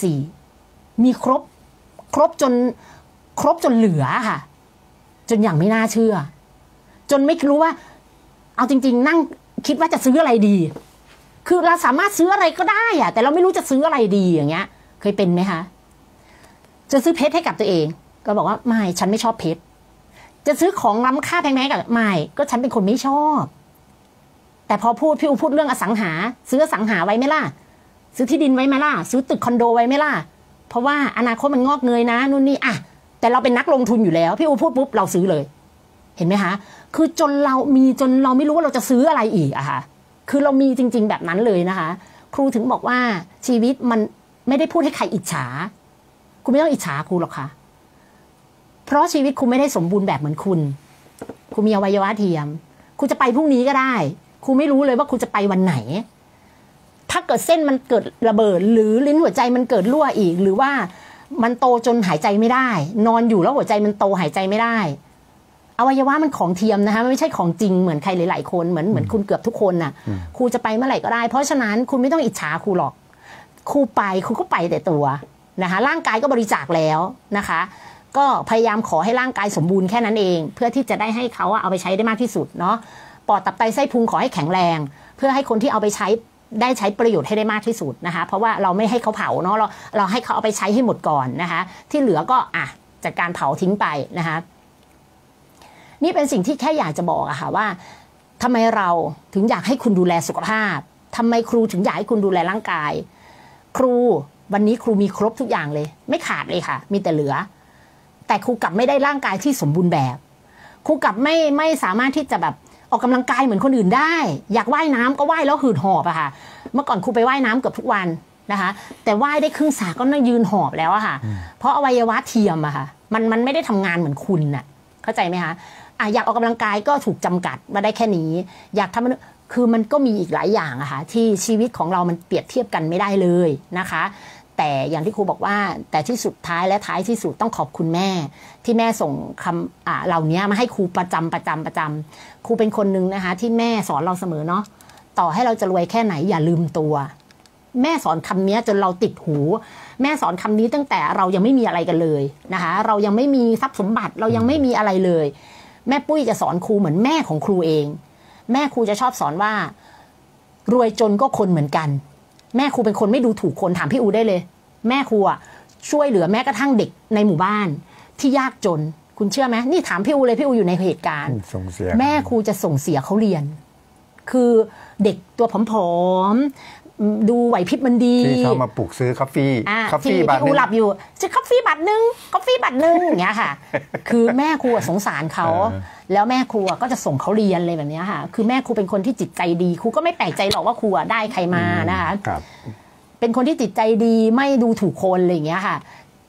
44มีครบจนเหลือค่ะจนอย่างไม่น่าเชื่อจนไม่รู้ว่าเอาจริงๆนั่งคิดว่าจะซื้ออะไรดีคือเราสามารถซื้ออะไรก็ได้อะแต่เราไม่รู้จะซื้ออะไรดีอย่างเงี้ยเคยเป็นไหมคะจะซื้อเพชรให้กับตัวเองก็บอกว่าไม่ฉันไม่ชอบเพชรจะซื้อของล้ำค่าแพงๆกับไม่ก็ฉันเป็นคนไม่ชอบแต่พอพี่อูพูดเรื่องอสังหาซื้ออสังหาไว้ไหมล่ะซื้อที่ดินไว้ไหมล่ะซื้อตึกคอนโดไว้ไหมล่ะเพราะว่าอนาคตมันงอกเงยนะนู่นนี่อะแต่เราเป็นนักลงทุนอยู่แล้วพี่อูพูดปุ๊บเราซื้อเลยเห็นไหมคะคือจนเราไม่รู้ว่าเราจะซื้ออะไรอีกอะค่ะคือเรามีจริงๆแบบนั้นเลยนะคะครูถึงบอกว่าชีวิตมันไม่ได้พูดให้ใครอิจฉาคุณไม่ต้องอิจฉาครูหรอกค่ะเพราะชีวิตคุณไม่ได้สมบูรณ์แบบเหมือนคุณมีอวัยวะเทียมคุณจะไปพรุ่งนี้ก็ได้ครูไม่รู้เลยว่าคุณจะไปวันไหนถ้าเกิดเส้นมันเกิดระเบิดหรือลิ้นหัวใจมันเกิดรั่วอีกหรือว่ามันโตจนหายใจไม่ได้นอนอยู่แล้วหัวใจมันโตหายใจไม่ได้อวัยวะมันของเทียมนะคะไม่ใช่ของจริงเหมือนใครหลายๆคนเหมือนคุณเกือบทุกคนน่ะครูจะไปเมื่อไหร่ก็ได้เพราะฉะนั้นคุณไม่ต้องอิจฉาครูหรอกครูก็ไปแต่ตัวนะคะร่างกายก็บริจาคแล้วนะคะก็พยายามขอให้ร่างกายสมบูรณ์แค่นั้นเองเพื่อที่จะได้ให้เขาเอาไปใช้ได้มากที่สุดเนาะปอดตับไตไส้พุงขอให้แข็งแรงเพื่อให้คนที่เอาไปใช้ได้ใช้ประโยชน์ให้ได้มากที่สุดนะคะเพราะว่าเราไม่ให้เขาเผาเนาะเราให้เขาเอาไปใช้ให้หมดก่อนนะคะที่เหลือก็จัดการเผาทิ้งไปนะคะนี่เป็นสิ่งที่แค่อยากจะบอกอะค่ะว่าทำไมเราถึงอยากให้คุณดูแลสุขภาพทำไมครูถึงอยากให้คุณดูแลร่างกายครูวันนี้ครูมีครบทุกอย่างเลยไม่ขาดเลยค่ะมีแต่เหลือแต่ครูกลับไม่ได้ร่างกายที่สมบูรณ์แบบครูกลับไม่สามารถที่จะแบบออกกำลังกายเหมือนคนอื่นได้อยากว่ายน้ำก็ว่ายแล้วหืดหอบอะค่ะเมื่อก่อนครูไปว่ายน้ำเกือบทุกวันนะคะแต่ว่ายได้ครึ่งสระก็น่ายืนหอบแล้วอะค่ะเพราะอวัยวะเทียมอะค่ะมันไม่ได้ทำงานเหมือนคุณน่ะเข้าใจไหมคะอยากออกกำลังกายก็ถูกจำกัดมาได้แค่นี้อยากทำคือมันก็มีอีกหลายอย่างอะค่ะที่ชีวิตของเรามันเปรียบเทียบกันไม่ได้เลยนะคะแต่อย่างที่ครูบอกว่าแต่ที่สุดท้ายและท้ายที่สุดต้องขอบคุณแม่ที่แม่ส่งคำเหล่านี้มาให้ครูประจำครูเป็นคนนึงนะคะที่แม่สอนเราเสมอเนาะต่อให้เราจะรวยแค่ไหนอย่าลืมตัวแม่สอนคำนี้จนเราติดหูแม่สอนคำนี้ตั้งแต่เรายังไม่มีอะไรกันเลยนะคะเรายังไม่มีทรัพย์สมบัติเรายังไม่มีอะไรเลยแม่ปุ้ยจะสอนครูเหมือนแม่ของครูเองแม่ครูจะชอบสอนว่ารวยจนก็คนเหมือนกันแม่ครูเป็นคนไม่ดูถูกคนถามพี่อูได้เลยแม่ครูช่วยเหลือแม้กระทั่งเด็กในหมู่บ้านที่ยากจนคุณเชื่อไหมนี่ถามพี่อูเลยพี่อูอยู่ในเหตุการณ์แม่ครูจะส่งเสียเขาเรียนคือเด็กตัวผอมๆดูไหวพริบมันดีที่เขามาปลุกซื้อกาแฟบาทนึงหลับอยู่ซื้อกาแฟบาทนึงอย่างเงี้ยค่ะคือแม่ครูสงสารเขาแล้วแม่ครูก็จะส่งเขาเรียนเลยแบบนี้ค่ะคือแม่ครูเป็นคนที่จิตใจดีครูก็ไม่แปลกใจหรอกว่าครูได้ใครมานะคะเป็นคนที่จิตใจดีไม่ดูถูกคนอะไรอย่างเงี้ยค่ะ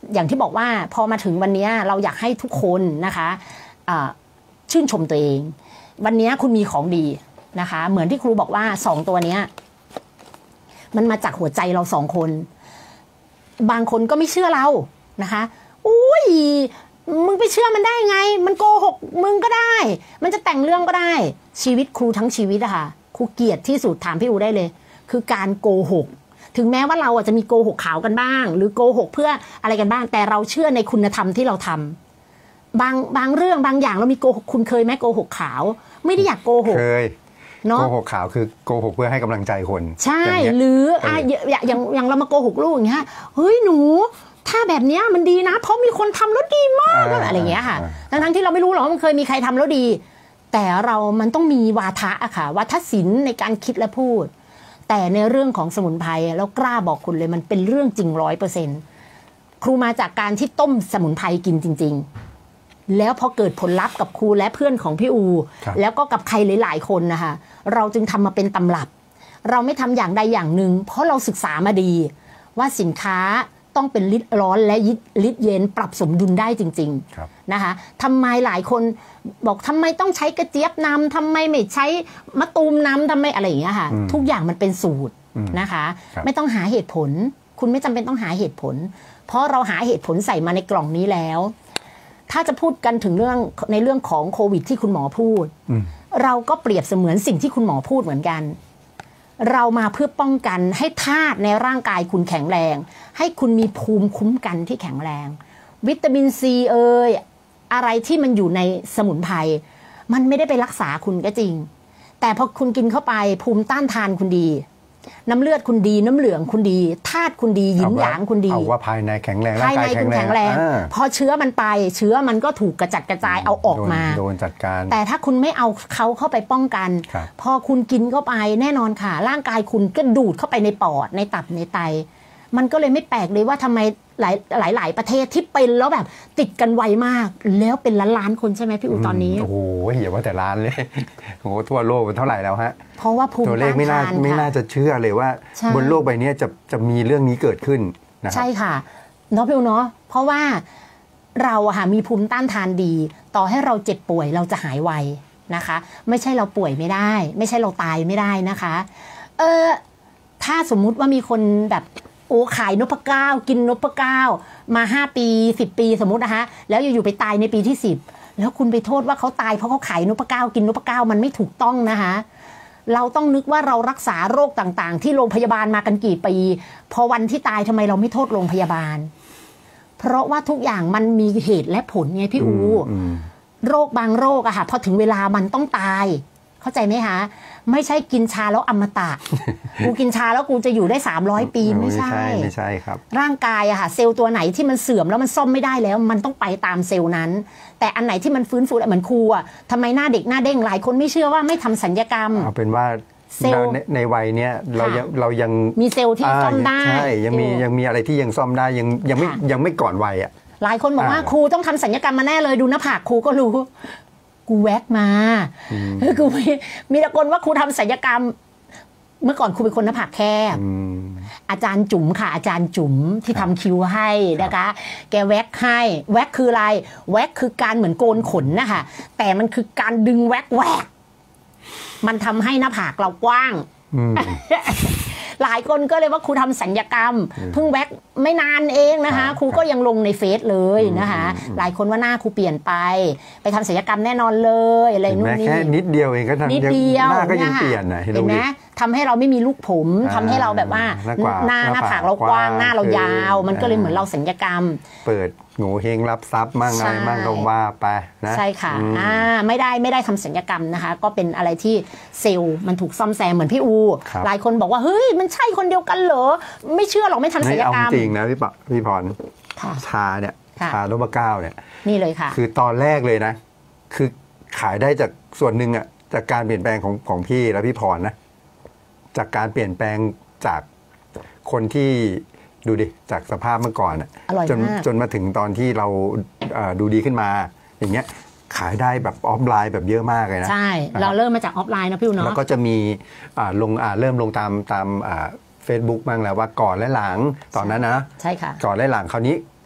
อย่างที่บอกว่าพอมาถึงวันนี้เราอยากให้ทุกคนนะคะชื่นชมตัวเองวันนี้คุณมีของดีนะคะเหมือนที่ครูบอกว่า2ตัวนี้มันมาจากหัวใจเรา2 คนบางคนก็ไม่เชื่อเรานะคะอุ้ยมึงไปเชื่อมันได้ไงมันโกหกมึงก็ได้มันจะแต่งเรื่องก็ได้ชีวิตครูทั้งชีวิตอะค่ะครูเกลียดที่สุดถามพี่อูได้เลยคือการโกหกถึงแม้ว่าเราจะมีโกหกขาวกันบ้างหรือโกหกเพื่ออะไรกันบ้างแต่เราเชื่อในคุณธรรมที่เราทำบางเรื่องบางอย่างเรามีโกหกคุณเคยไหมโกหกขาวไม่ได้อยากโกหกเคยโกหกขาวคือโกหกเพื่อให้กำลังใจคนใช่หรืออย่างเรามาโกหกลูกอย่างเงี้ยเฮ้ยหนูถ้าแบบนี้มันดีนะเพราะมีคนทำแล้วดีมากอะไรอย่างเงี้ยค่ะทั้งที่เราไม่รู้หรอกว่ามันเคยมีใครทำแล้วดีแต่มันต้องมีวาทะอะค่ะวาทศิลป์ในการคิดและพูดแต่ในเรื่องของสมุนไพรแล้วกล้าบอกคุณเลยมันเป็นเรื่องจริง100%ครูมาจากการที่ต้มสมุนไพรกินจริงๆแล้วพอเกิดผลลัพธ์กับครูและเพื่อนของพี่อูแล้วก็กับใครหลายๆคนนะคะเราจึงทำมาเป็นตำรับเราไม่ทำอย่างใดอย่างหนึ่งเพราะเราศึกษามาดีว่าสินค้าต้องเป็นลิตรร้อนและลิตรเย็นปรับสมดุลได้จริงๆนะคะทำไมหลายคนบอกทำไมต้องใช้กระเจี๊ยบนำทำไมไม่ใช้มะตูมนำทำไมอะไรอย่างเงี้ยค่ะทุกอย่างมันเป็นสูตรนะคะไม่ต้องหาเหตุผลคุณไม่จำเป็นต้องหาเหตุผลเพราะเราหาเหตุผลใส่มาในกล่องนี้แล้วถ้าจะพูดกันถึงในเรื่องของโควิดที่คุณหมอพูดเราก็เปรียบเสมือนสิ่งที่คุณหมอพูดเหมือนกันเรามาเพื่อป้องกันให้ธาตุในร่างกายคุณแข็งแรงให้คุณมีภูมิคุ้มกันที่แข็งแรงวิตามินซีอะไรที่มันอยู่ในสมุนไพรมันไม่ได้ไปรักษาคุณก็จริงแต่พอคุณกินเข้าไปภูมิต้านทานคุณดีน้ำเลือดคุณดีน้ำเหลืองคุณดีธาตุคุณดีหยินหยางคุณดีเอาว่าภายในแข็งแรงร่างกายแข็งแรงพอเชื้อมันไปเชื้อมันก็ถูกกระจัดกระจายเอาออกมาโดนจัดการแต่ถ้าคุณไม่เอาเขาเข้าไปป้องกันพอคุณกินเข้าไปแน่นอนค่ะร่างกายคุณก็ดูดเข้าไปในปอดในตับในไตมันก็เลยไม่แปลกเลยว่าทำไมหลายประเทศที่เป็นแล้วแบบติดกันไวมากแล้วเป็นล้านคนใช่ไหมพี่อู๋ตอนนี้โอ้โหอย่าว่าแต่ล้านเลยโอ้โหทั่วโลกมันเท่าไหร่แล้วฮะเพราะว่าภูมิตัวเลขไม่น่าจะเชื่อเลยว่าบนโลกใบนี้จะมีเรื่องนี้เกิดขึ้นนะใช่ค่ะเนาะพี่อู๋เนาะเพราะว่าเราอะมีภูมิต้านทานดีต่อให้เราเจ็บป่วยเราจะหายไวนะคะไม่ใช่เราป่วยไม่ได้ไม่ใช่เราตายไม่ได้นะคะถ้าสมมุติว่ามีคนแบบขายนพเก้ากินนพเก้ามา5 ปี10 ปีสมมุตินะคะแล้วอยู่ๆไปตายในปีที่10แล้วคุณไปโทษว่าเขาตายเพราะเขาขายนพเก้ากินนพเก้ามันไม่ถูกต้องนะคะเราต้องนึกว่าเรารักษาโรคต่างๆที่โรงพยาบาลมากันกี่ปีพอวันที่ตายทำไมเราไม่โทษโรงพยาบาลเพราะว่าทุกอย่างมันมีเหตุและผลไงพี่อูโรคบางโรคอะค่ะพอถึงเวลามันต้องตายเข้าใจไหมคะไม่ใช่กินชาแล้วอมตะ กูกินชาแล้วกูจะอยู่ได้300 ปีไม่ใช่ครับร่างกายอะค่ะเซลล์ตัวไหนที่มันเสื่อมแล้วมันซ่อมไม่ได้แล้วมันต้องไปตามเซลล์นั้นแต่อันไหนที่มันฟื้นฟูเหมือนครูอะทำไมหน้าเด็กหน้าเด้งหลายคนไม่เชื่อว่าไม่ทำศัลยกรรมเอาเป็นว่าเซลล์ในวัยเนี้ยเรายังมีเซลล์ที่ซ่อมได้ใช่ยังมีอะไรที่ยังซ่อมได้ยังไม่ก่อนวัยอะหลายคนบอกว่าครูต้องทำศัลยกรรมมาแน่เลยดูหน้าผากครูก็รู้กูแวกมากูมีแต่คนว่าครูทำศัลยกรรมเมื่อก่อนครูเป็นคนหน้าผากแคบอาจารย์จุ๋มค่ะอาจารย์จุ๋มที่ทำคิวให้นะคะแกแวกให้แวกคืออะไรแวกคือการเหมือนโกนขนนะคะแต่มันคือการดึงแวกมันทำให้หน้าผากเรากว้างหลายคนก็เลยว่าครูทำศัลยกรรมเพิ่งแว็กไม่นานเองนะคะครูก็ยังลงในเฟซเลยนะคะหลายคนว่าหน้าครูเปลี่ยนไปทำศัลยกรรมแน่นอนเลยอะไรนู่นนี่แค่นิดเดียวเองก็ทำหน้าก็ยังเปลี่ยนนะเห็นไหมทำให้เราไม่มีลูกผมทำให้เราแบบว่าหน้าผากเรากว้างหน้าเรายาวมันก็เลยเหมือนเราศัลยกรรมเปิดโง่เฮงรับทรัพย์มั่งอะไรมั่งก็ว่าไปนะใช่ค่ะไม่ได้ทำศัลยกรรมนะคะก็เป็นอะไรที่เซลล์มันถูกซ่อมแซมเหมือนพี่อูหลายคนบอกว่าเฮ้ยมันใช่คนเดียวกันเหรอไม่เชื่อหรอกไม่ทำศัลยกรรมจริงนะพี่พรชาเนี่ยชานพเก้าเนี่ยนี่เลยค่ะคือตอนแรกเลยนะคือขายได้จากส่วนหนึ่งอะจากการเปลี่ยนแปลงของพี่และพี่พรนะจากการเปลี่ยนแปลงจากคนที่ดูดิจากสภาพเมื่อก่อนจนมาถึงตอนที่เราดูดีขึ้นมาอย่างเงี้ยขายได้แบบออฟไลน์แบบเยอะมากเลยนะใช่เราเริ่มมาจากออฟไลน์นะพี่เนาะแล้วก็จะมีเริ่มลงตามFacebook บ้างแล้วว่าก่อนและหลังตอนนั้นนะใช่ค่ะก่อนและหลังคราวนี้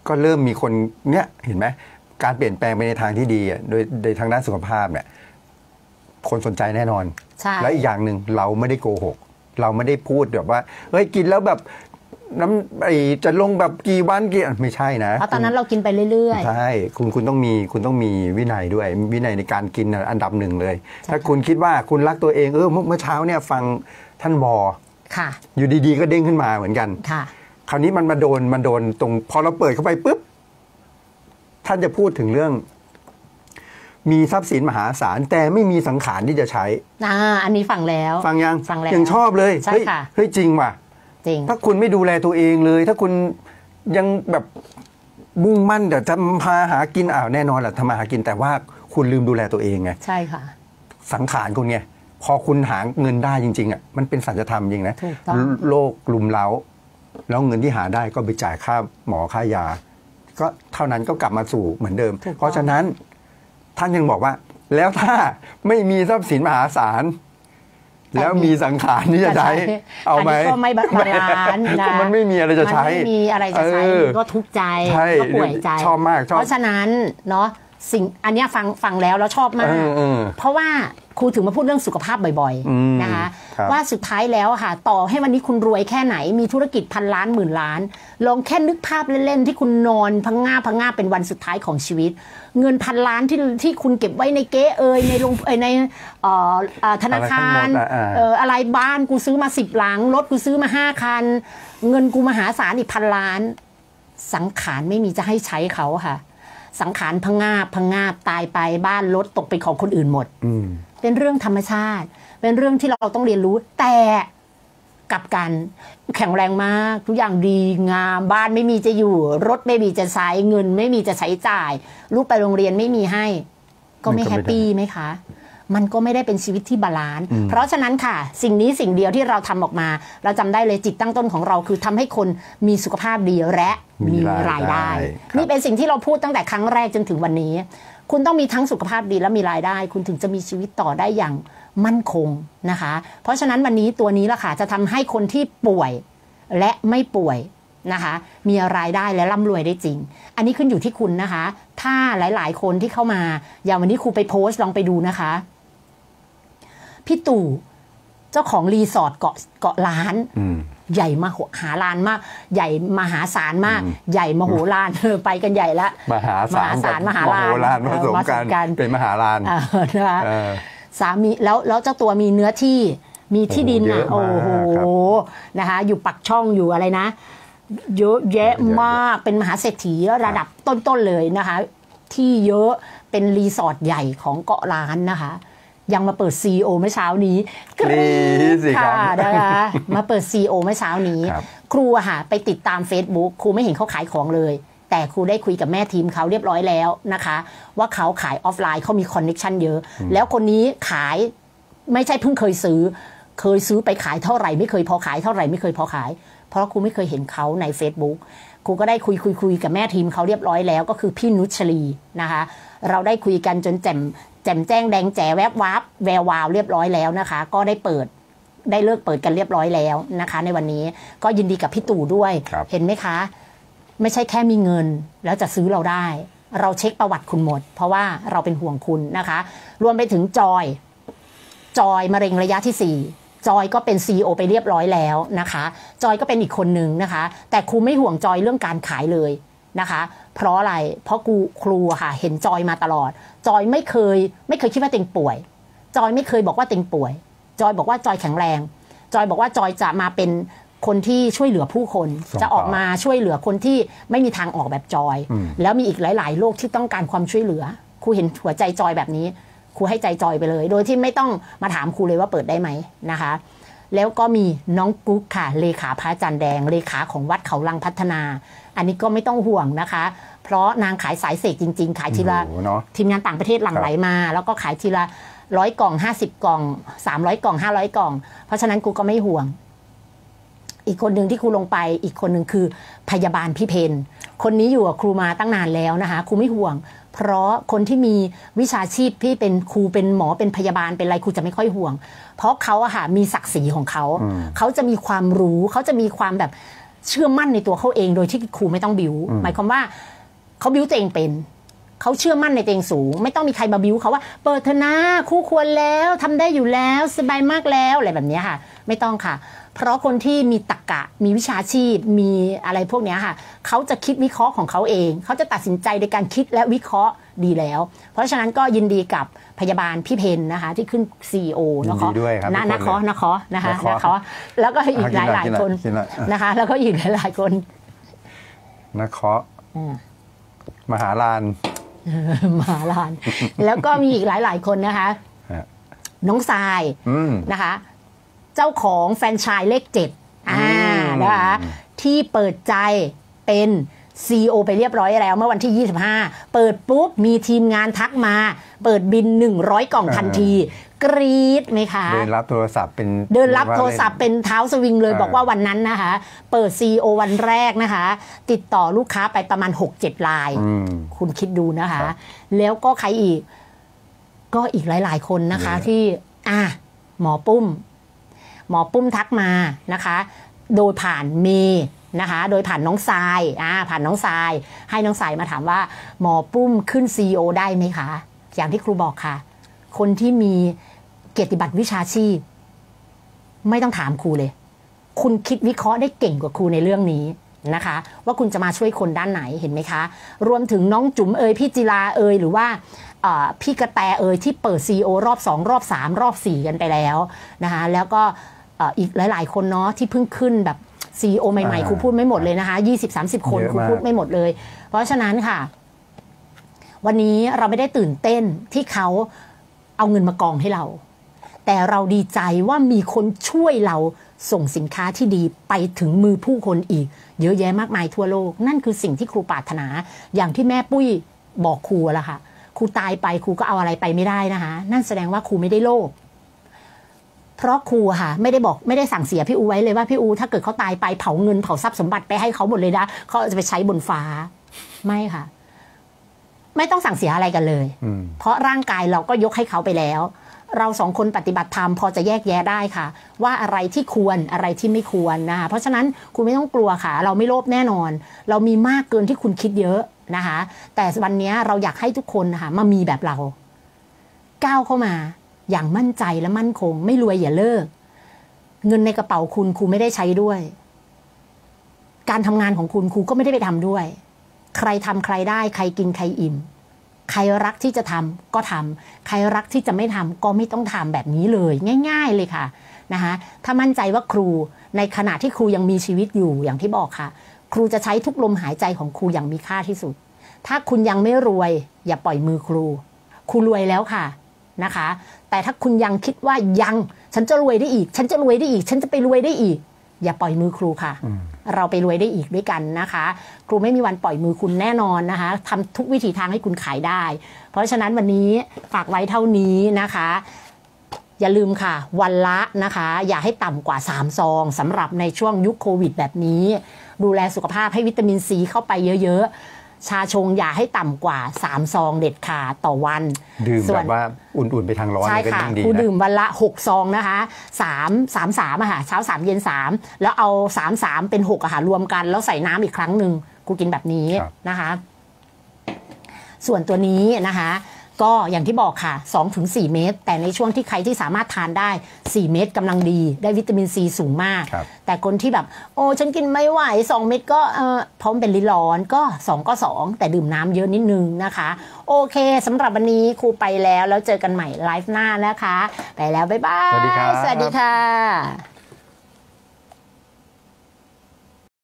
ก็เริ่มมีคนเนี่ยเห็นไหมการเปลี่ยนแปลงไปในทางที่ดีโดยทางด้านสุขภาพเนี่ยคนสนใจแน่นอนและอีกอย่างหนึ่งเราไม่ได้โกหกเราไม่ได้พูดแบบว่าเฮ้ยกินแล้วแบบจะลงแบบกี่วันกี่ไม่ใช่นะเพราะตอนนั้นเรากินไปเรื่อยๆใช่คุณต้องมีวินัยด้วยวินัยในการกินอันดับหนึ่งเลยถ้าคุณคิดว่าคุณรักตัวเองเมื่อเช้าเนี่ยฟังท่านวอค่ะอยู่ดีๆก็เด้งขึ้นมาเหมือนกันค่ะคราวนี้มันมาโดนตรงพอเราเปิดเข้าไปปุ๊บท่านจะพูดถึงเรื่องมีทรัพย์สินมหาศาลแต่ไม่มีสังขารที่จะใช้อันนี้ฟังแล้วฟังยังแล้วยังชอบเลยใช่ค่ะเฮ้ยจริงว่ะจริงถ้าคุณไม่ดูแลตัวเองเลยถ้าคุณยังแบบมุ่งมั่นแต่ทำมาหากินแน่นอนแหละทำมาหากินแต่ว่าคุณลืมดูแลตัวเองไงใช่ค่ะสังขารคุณไงพอคุณหาเงินได้จริงๆมันเป็นสัจธรรมจริงนะโลกลุมเล้าแล้วเงินที่หาได้ก็ไปจ่ายค่าหมอค่ายาก็เท่านั้นก็กลับมาสู่เหมือนเดิมเพราะฉะนั้นท่านยังบอกว่าแล้วถ้าไม่มีทรัพย์สินมหาศาลแล้วมีสังขารที่จะใช้เอาไหมก็ไม่บาลานซ์นะมันไม่มีอะไรจะใช้ไม่มีอะไรจะใช้ก็ทุกข์ใจก็ป่วยใจชอบมากเพราะฉะนั้นเนาะสิ่งอันนี้ฟังแล้วชอบมากเพราะว่าครูถึงมาพูดเรื่องสุขภาพบ่อยๆนะคะว่าสุดท้ายแล้วค่ะต่อให้วันนี้คุณรวยแค่ไหนมีธุรกิจพันล้านหมื่นล้านลองแค่นึกภาพเล่นๆที่คุณนอนพังงาเป็นวันสุดท้ายของชีวิตเงินพันล้านที่คุณเก็บไว้ในเก๊ในธนาคารอะไรบ้านกูซื้อมา10 หลังรถกูซื้อมา5 คันเงินกูมหาศาลอีกพันล้านสังขารไม่มีจะให้ใช้เขาค่ะสังขารพังงาบตายไปบ้านรถตกเป็นของคนอื่นหมดเป็นเรื่องธรรมชาติเป็นเรื่องที่เราต้องเรียนรู้แต่กลับกันแข็งแรงมากทุกอย่างดีงามบ้านไม่มีจะอยู่รถไม่มีจะใช้เงินไม่มีจะใช้จ่ายลูกไปโรงเรียนไม่มีให้ก็ไม่แฮปปี้ไหมคะมันก็ไม่ได้เป็นชีวิตที่บาลานซ์เพราะฉะนั้นค่ะสิ่งนี้สิ่งเดียวที่เราทำออกมาเราจำได้เลยจิตตั้งต้นของเราคือทำให้คนมีสุขภาพดีและมีรายได้นี่เป็นสิ่งที่เราพูดตั้งแต่ครั้งแรกจนถึงวันนี้คุณต้องมีทั้งสุขภาพดีและมีรายได้คุณถึงจะมีชีวิตต่อได้อย่างมั่นคงนะคะเพราะฉะนั้นวันนี้ตัวนี้ล่ะค่ะจะทำให้คนที่ป่วยและไม่ป่วยนะคะมีรายได้และร่ำรวยได้จริงอันนี้ขึ้นอยู่ที่คุณนะคะถ้าหลายๆคนที่เข้ามาอย่างวันนี้ครูไปโพสต์ลองไปดูนะคะพี่ตู่เจ้าของรีสอร์ทเกาะล้านใหญ่มหาลานมากใหญ่มหาศาลมากใหญ่มโหฬารไปกันใหญ่ละมหาศาลมหาลานผสมกันเป็นมหาลานนะคะสามีแล้วเจ้าตัวมีเนื้อที่มีที่ดินโอ้โหนะคะอยู่ปักช่องอยู่อะไรนะเยอะแยะมากเป็นมหาเศรษฐีระดับต้นๆเลยนะคะที่เยอะเป็นรีสอร์ทใหญ่ของเกาะล้านนะคะยังมาเปิด CEO เมื่อเช้านี้กรี๊ดค่ะนะคะมาเปิด CEO เมื่อเช้านี้ครูอะค่ะไปติดตาม Facebook ครูไม่เห็นเขาขายของเลยแต่ครูได้คุยกับแม่ทีมเขาเรียบร้อยแล้วนะคะว่าเขาขายออฟไลน์เขามีคอนเนคชั่นเยอะแล้วคนนี้ขายไม่ใช่เพิ่งเคยซื้อไปขายเท่าไหร่ไม่เคยพอขายเท่าไหร่ไม่เคยพอขายเพราะครูไม่เคยเห็นเขาใน Facebook ครูก็ได้คุยกับแม่ทีมเขาเรียบร้อยแล้วก็คือพี่นุชลีนะคะเราได้คุยกันจนแจ่มแจ้งแดงแจ๋แวบวับแวววาวเรียบร้อยแล้วนะคะก็ได้เลิกเปิดกันเรียบร้อยแล้วนะคะในวันนี้ก็ยินดีกับพี่ตู่ด้วยเห็นไหมคะไม่ใช่แค่มีเงินแล้วจะซื้อเราได้เราเช็คประวัติคุณหมดเพราะว่าเราเป็นห่วงคุณนะคะรวมไปถึงจอยมะเร็งระยะที่4จอยก็เป็น CEO ไปเรียบร้อยแล้วนะคะจอยก็เป็นอีกคนนึงนะคะแต่ครูไม่ห่วงจอยเรื่องการขายเลยนะคะเพราะอะไรเพราะครูค่ะเห็นจอยมาตลอดจอยไม่เคยคิดว่าตัวเองป่วยจอยไม่เคยบอกว่าตัวเองป่วยจอยบอกว่าจอยแข็งแรงจอยบอกว่าจอยจะมาเป็นคนที่ช่วยเหลือผู้คนจะออกมาช่วยเหลือคนที่ไม่มีทางออกแบบจอยแล้วมีอีกหลายๆโรคที่ต้องการความช่วยเหลือครูเห็นหัวใจจอยแบบนี้ครูให้ใจจอยไปเลยโดยที่ไม่ต้องมาถามครูเลยว่าเปิดได้ไหมนะคะแล้วก็มีน้องกุ๊กค่ะเลขาพระอาจารย์แดงเลขาของวัดเขาลังพัฒนาอันนี้ก็ไม่ต้องห่วงนะคะเพราะนางขายสายเสกจริงๆขายทีละทีมงานต่างประเทศหลั่งไหลมาแล้วก็ขายทีละ100 กล่อง50 กล่อง300 กล่อง500 กล่องเพราะฉะนั้นครูก็ไม่ห่วงอีกคนหนึ่งที่ครูลงไปอีกคนหนึ่งคือพยาบาลพี่เพนคนนี้อยู่กับครูมาตั้งนานแล้วนะคะครูไม่ห่วงเพราะคนที่มีวิชาชีพที่เป็นครูเป็นหมอเป็นพยาบาลเป็นอะไรครูจะไม่ค่อยห่วงเพราะเขาอะค่ะมีศักดิ์ศรีของเขาเขาจะมีความรู้เขาจะมีความแบบเชื่อมั่นในตัวเขาเองโดยที่ครูไม่ต้องบิ้วหมายความว่าเขาบิ้วตัวเองเป็นเขาเชื่อมั่นในตัวเองสูงไม่ต้องมีใครมาบิ้วเขาว่าเปิดเถอะนะคู่ควรแล้วทำได้อยู่แล้วสบายมากแล้วอะไรแบบนี้ค่ะไม่ต้องค่ะเพราะคนที่มีตรรกะมีวิชาชีพมีอะไรพวกนี้ค่ะเขาจะคิดวิเคราะห์ของเขาเองเขาจะตัดสินใจในการคิดและวิเคราะห์ดีแล้วเพราะฉะนั้นก็ยินดีกับพยาบาลพี่เพนนะคะที่ขึ้น CEO นะคะแล้วก็อีกหลายคนนะคะแล้วก็อีกหลายคนนะคะมหาลานแล้วก็มีอีกหลายคนนะคะน้องทรายนะคะเจ้าของแฟรนไชส์เลข7นะคะที่เปิดใจเป็น CEO ไปเรียบร้อยแล้วเมื่อวันที่25เปิดปุ๊บมีทีมงานทักมาเปิดบิน100กล่องทันทีกรี๊ดไหมคะเดินรับโทรศัพท์เป็นเท้าสวิงเลยบอกว่าวันนั้นนะคะเปิด CEO วันแรกนะคะติดต่อลูกค้าไปประมาณ 6-7 รายคุณคิดดูนะคะแล้วก็ใครอีกก็อีกหลายๆคนนะคะที่หมอปุ้มทักมานะคะโดยผ่านเมย์นะคะโดยผ่านน้องทรายผ่านน้องทรายให้น้องทรายมาถามว่าหมอปุ้มขึ้น CEO ได้ไหมคะอย่างที่ครูบอกค่ะคนที่มีเกียรติบัตรวิชาชีพไม่ต้องถามครูเลยคุณคิดวิเคราะห์ได้เก่งกว่าครูในเรื่องนี้นะคะว่าคุณจะมาช่วยคนด้านไหนเห็นไหมคะรวมถึงน้องจุ๋มพี่จิราหรือว่าพี่กระแตที่เปิด CEO รอบ2รอบ3รอบ4กันไปแล้วนะคะแล้วก็อีกหลายๆคนเนาะที่เพิ่งขึ้นแบบ CEO ใหม่ๆครูพูดไม่หมดเลยนะคะ 20-30 คนครูพูดไม่หมดเลยเพราะฉะนั้นค่ะวันนี้เราไม่ได้ตื่นเต้นที่เขาเอาเงินมากองให้เราแต่เราดีใจว่ามีคนช่วยเราส่งสินค้าที่ดีไปถึงมือผู้คนอีกเยอะแยะมากมายทั่วโลกนั่นคือสิ่งที่ครูปรารถนาอย่างที่แม่ปุ้ยบอกครูแล้วค่ะครูตายไปครูก็เอาอะไรไปไม่ได้นะคะนั่นแสดงว่าครูไม่ได้โลภเพราะครูค่ะไม่ได้สั่งเสียพี่อูไว้เลยว่าพี่อูถ้าเกิดเขาตายไปเผาเงินเผาทรัพย์สมบัติไปให้เขาหมดเลยนะเขาจะไปใช้บนฟ้าไม่ค่ะไม่ต้องสั่งเสียอะไรกันเลยเพราะร่างกายเราก็ยกให้เขาไปแล้วเรา2คนปฏิบัติธรรมพอจะแยกแยะได้ค่ะว่าอะไรที่ควรอะไรที่ไม่ควรนะคะเพราะฉะนั้นคุณไม่ต้องกลัวค่ะเราไม่โลภแน่นอนเรามีมากเกินที่คุณคิดเยอะนะคะแต่วันนี้เราอยากให้ทุกคนนะคะมามีแบบเราก้าวเข้ามาอย่างมั่นใจและมั่นคงไม่รวยอย่าเลิกเงินในกระเป๋าคุณครูไม่ได้ใช้ด้วยการทำงานของคุณครูก็ไม่ได้ไปทำด้วยใครทำใครได้ใครกินใครอิ่มใครรักที่จะทำก็ทำใครรักที่จะไม่ทำก็ไม่ต้องทำแบบนี้เลยง่ายๆเลยค่ะนะคะถ้ามั่นใจว่าครูในขณะที่ครูยังมีชีวิตอยู่อย่างที่บอกค่ะครูจะใช้ทุกลมหายใจของครูอย่างมีค่าที่สุดถ้าคุณยังไม่รวยอย่าปล่อยมือครูรวยแล้วค่ะนะคะแต่ถ้าคุณยังคิดว่ายังฉันจะรวยได้อีกฉันจะรวยได้อีกฉันจะไปรวยได้อีกอย่าปล่อยมือครูค่ะเราไปรวยได้อีกด้วยกันนะคะครูไม่มีวันปล่อยมือคุณแน่นอนนะคะทำทุกวิถีทางให้คุณขายได้เพราะฉะนั้นวันนี้ฝากไว้เท่านี้นะคะอย่าลืมค่ะวันละนะคะอย่าให้ต่ำกว่า3ซองสำหรับในช่วงยุคโควิดแบบนี้ดูแลสุขภาพให้วิตามินซีเข้าไปเยอะๆชาชงอย่าให้ต่ำกว่า3ซองเด็ดขาดต่อวันดื่มแบบว่าอุ่นๆไปทางร้อนใช่ค่ะกูดื่มวันละ6ซองนะคะ3อะค่ะเช้า3เย็น3แล้วเอา3เป็น6อะค่ะรวมกันแล้วใส่น้ำอีกครั้งหนึ่งกูกินแบบนี้นะคะส่วนตัวนี้นะคะก็อย่างที่บอกค่ะ 2-4 เม็ดแต่ในช่วงที่ใครที่สามารถทานได้4เม็ดกำลังดีได้วิตามินซีสูงมากแต่คนที่แบบโอ้ฉันกินไม่ไหว2เม็ดก็พร้อมเป็นลิ้นร้อนก็2แต่ดื่มน้ำเยอะนิดนึงนะคะโอเคสำหรับวันนี้ครูไปแล้วเจอกันใหม่ไลฟ์หน้านะคะไปแล้วบ๊ายบายสวัสดีค่ะ